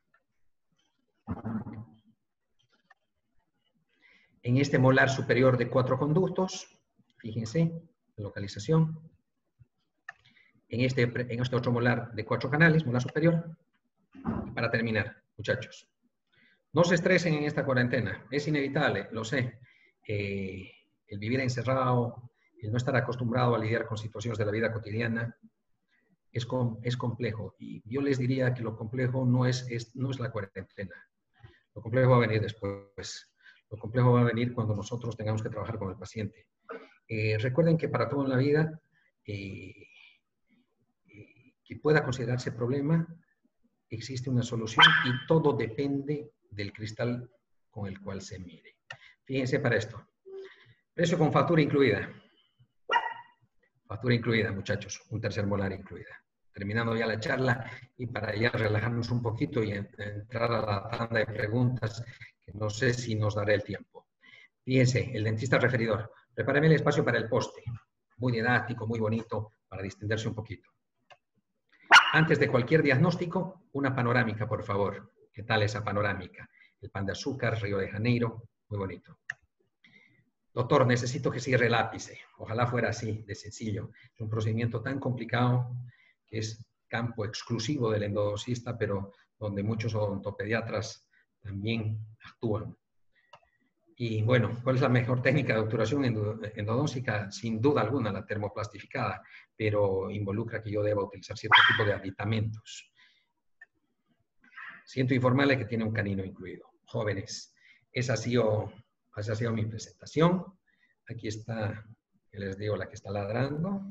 en este molar superior de cuatro conductos, fíjense, la localización. En este, en este otro molar de cuatro canales, molar superior. Y para terminar, muchachos, no se estresen en esta cuarentena, es inevitable, lo sé. Eh, el vivir encerrado, el no estar acostumbrado a lidiar con situaciones de la vida cotidiana, Es, com, es complejo. Y yo les diría que lo complejo no es, es, no es la cuarentena. Lo complejo va a venir después. Lo complejo va a venir cuando nosotros tengamos que trabajar con el paciente. Eh, recuerden que para todo en la vida eh, eh, que pueda considerarse problema, existe una solución y todo depende del cristal con el cual se mire. Fíjense para esto. Precio con factura incluida. Factura incluida, muchachos. Un tercer molar incluida. Terminando ya la charla y para ya relajarnos un poquito y entrar a la tanda de preguntas, que no sé si nos dará el tiempo. Fíjense, el dentista referidor. Prepáreme el espacio para el poste. Muy didáctico, muy bonito, para distenderse un poquito. Antes de cualquier diagnóstico, una panorámica, por favor. ¿Qué tal esa panorámica? El Pan de Azúcar, Río de Janeiro, muy bonito. Doctor, necesito que cierre el ápice. Ojalá fuera así, de sencillo. Es un procedimiento tan complicado que es campo exclusivo del endodoncista, pero donde muchos odontopediatras también actúan. Y bueno, ¿cuál es la mejor técnica de obturación endodóncica? Sin duda alguna, la termoplastificada, pero involucra que yo deba utilizar cierto tipo de aditamentos. Siento informarle que tiene un canino incluido. Jóvenes, esa ha sido, esa ha sido mi presentación. Aquí está, que les digo, la que está ladrando.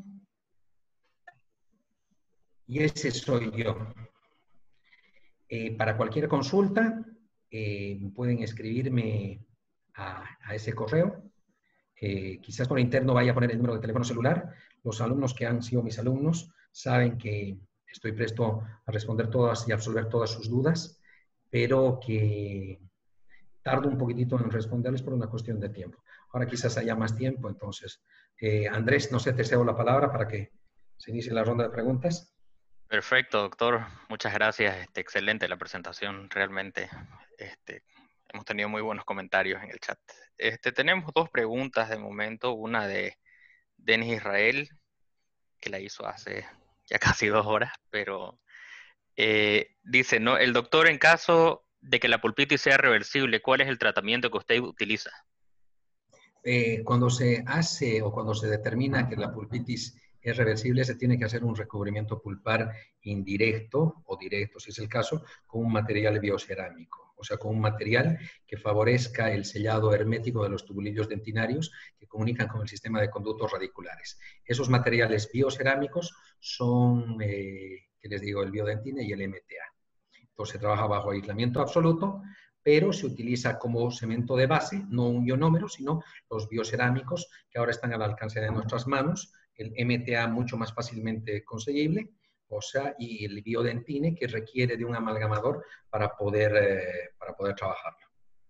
Y ese soy yo. Eh, para cualquier consulta, eh, pueden escribirme a, a ese correo. Eh, quizás por interno vaya a poner el número de teléfono celular. Los alumnos que han sido mis alumnos saben que estoy presto a responder todas y absolver todas sus dudas, pero que tardo un poquitito en responderles por una cuestión de tiempo. Ahora quizás haya más tiempo, entonces. Eh, Andrés, no sé, te cedo la palabra para que se inicie la ronda de preguntas. Perfecto, doctor. Muchas gracias. Este, excelente la presentación, realmente. Este, hemos tenido muy buenos comentarios en el chat. Este, tenemos dos preguntas de momento. Una de Denis Israel, que la hizo hace ya casi dos horas, pero eh, dice, ¿no? El doctor, en caso de que la pulpitis sea reversible, ¿cuál es el tratamiento que usted utiliza? Eh, cuando se hace o cuando se determina que la pulpitis es reversible, se tiene que hacer un recubrimiento pulpar indirecto o directo, si es el caso, con un material biocerámico. O sea, con un material que favorezca el sellado hermético de los tubulillos dentinarios que comunican con el sistema de conductos radiculares. Esos materiales biocerámicos son, eh, ¿qué les digo?, el biodentine y el M T A. Entonces se trabaja bajo aislamiento absoluto, pero se utiliza como cemento de base, no un ionómero, sino los biocerámicos que ahora están al alcance de nuestras manos, el M T A mucho más fácilmente conseguible, o sea, y el biodentine que requiere de un amalgamador para poder, eh, para poder trabajarlo.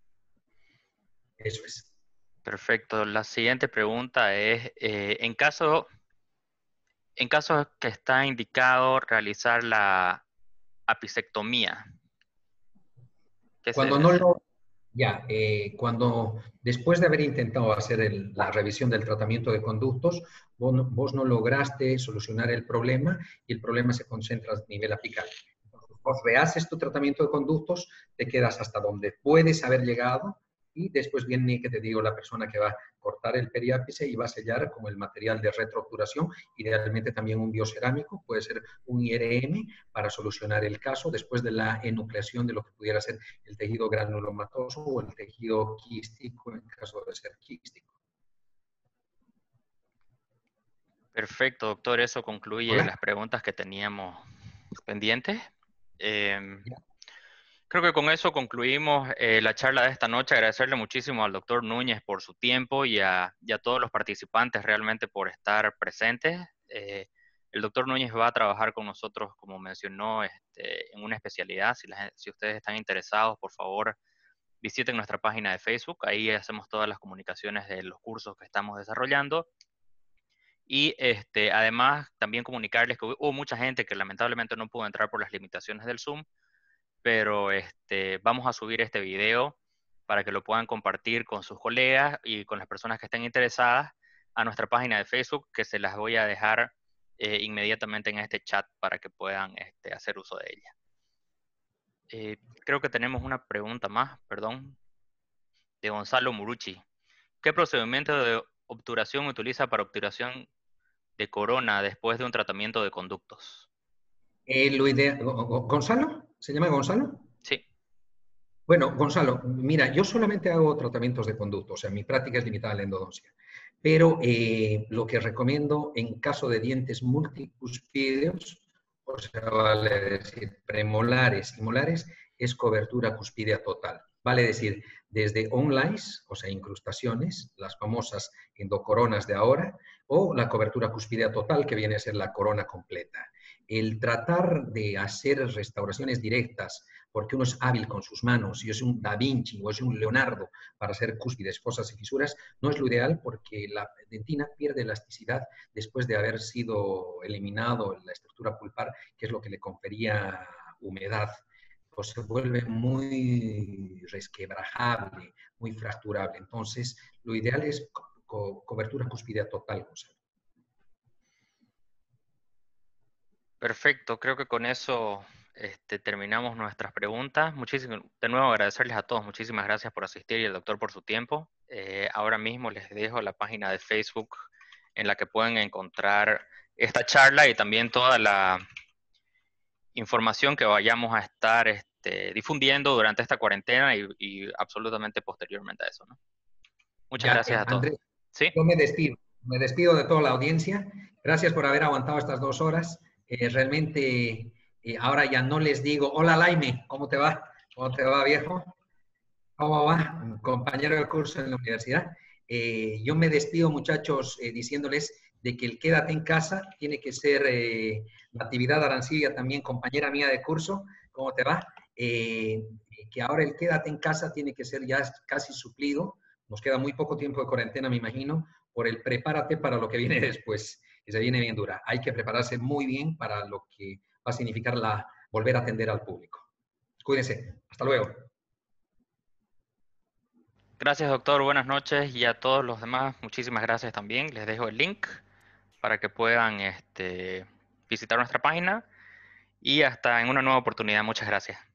Eso es. Perfecto. La siguiente pregunta es, eh, en caso, en caso que está indicado realizar la apicectomía, ¿qué se Cuando debe no hacer? lo, ya, eh, cuando después de haber intentado hacer el- la revisión del tratamiento de conductos, vos no, vos no lograste solucionar el problema y el problema se concentra a nivel apical. Entonces, vos rehaces tu tratamiento de conductos, te quedas hasta donde puedes haber llegado y después viene, que te digo, la persona que va a cortar el periápice y va a sellar con el material de retroobturación, idealmente también un biocerámico, puede ser un I R M, para solucionar el caso después de la enucleación de lo que pudiera ser el tejido granulomatoso o el tejido quístico en caso de ser quístico. Perfecto, doctor. Eso concluye ¿Hola? las preguntas que teníamos pendientes. Em, Ya. Creo que con eso concluimos eh, la charla de esta noche. Agradecerle muchísimo al doctor Núñez por su tiempo y a, y a todos los participantes realmente por estar presentes. Eh, el doctor Núñez va a trabajar con nosotros, como mencionó, este, en una especialidad. Si, la- si ustedes están interesados, por favor, visiten nuestra página de Facebook. Ahí hacemos todas las comunicaciones de los cursos que estamos desarrollando. Y este, además, también comunicarles que hubo mucha gente que lamentablemente no pudo entrar por las limitaciones del Zoom, pero este, vamos a subir este video para que lo puedan compartir con sus colegas y con las personas que estén interesadas a nuestra página de Facebook, que se las voy a dejar eh, inmediatamente en este chat para que puedan este, hacer uso de ella. Eh, creo que tenemos una pregunta más, perdón, de Gonzalo Murucci. ¿Qué procedimiento de obturación utiliza para obturación de corona después de un tratamiento de conductos? Eh, lo idea- ¿Gonzalo? ¿Se llama Gonzalo? Sí. Bueno, Gonzalo, mira, yo solamente hago tratamientos de conducto, o sea, mi práctica es limitada a la endodoncia. Pero eh, lo que recomiendo en caso de dientes multicuspídeos, o sea, vale decir, premolares y molares, es cobertura cuspídea total. Vale decir, desde onlines, o sea, incrustaciones, las famosas endocoronas de ahora, o la cobertura cuspídea total, que viene a ser la corona completa. El tratar de hacer restauraciones directas porque uno es hábil con sus manos, yo soy un Da Vinci o soy un Leonardo para hacer cúspides, fosas y fisuras, no es lo ideal porque la dentina pierde elasticidad después de haber sido eliminado la estructura pulpar, que es lo que le confería humedad. Pues se vuelve muy resquebrajable, muy fracturable. Entonces, lo ideal es co co cobertura cúspide total, Gonzalo. Perfecto, creo que con eso este, terminamos nuestras preguntas. Muchísimo, de nuevo agradecerles a todos, muchísimas gracias por asistir y al doctor por su tiempo. Eh, ahora mismo les dejo la página de Facebook en la que pueden encontrar esta charla y también toda la información que vayamos a estar este, difundiendo durante esta cuarentena y, y absolutamente posteriormente a eso, ¿no? Muchas Ya, gracias eh, a todos. Andrés, ¿Sí? yo me despido. Me despido de toda la audiencia. Gracias por haber aguantado estas dos horas. Eh, realmente, eh, ahora ya no les digo, hola Laime, ¿cómo te va? ¿Cómo te va, viejo? ¿Cómo va? Compañero de curso en la universidad. Eh, yo me despido, muchachos, eh, diciéndoles de que el quédate en casa tiene que ser eh, Natividad Arancibia, también compañera mía de curso. ¿Cómo te va? Eh, que ahora el quédate en casa tiene que ser ya casi suplido. Nos queda muy poco tiempo de cuarentena, me imagino, por el prepárate para lo que viene después, que se viene bien dura. Hay que prepararse muy bien para lo que va a significar la, volver a atender al público. Cuídense. Hasta luego. Gracias, doctor. Buenas noches. Y a todos los demás, muchísimas gracias también. Les dejo el link para que puedan este, visitar nuestra página y hasta en una nueva oportunidad. Muchas gracias.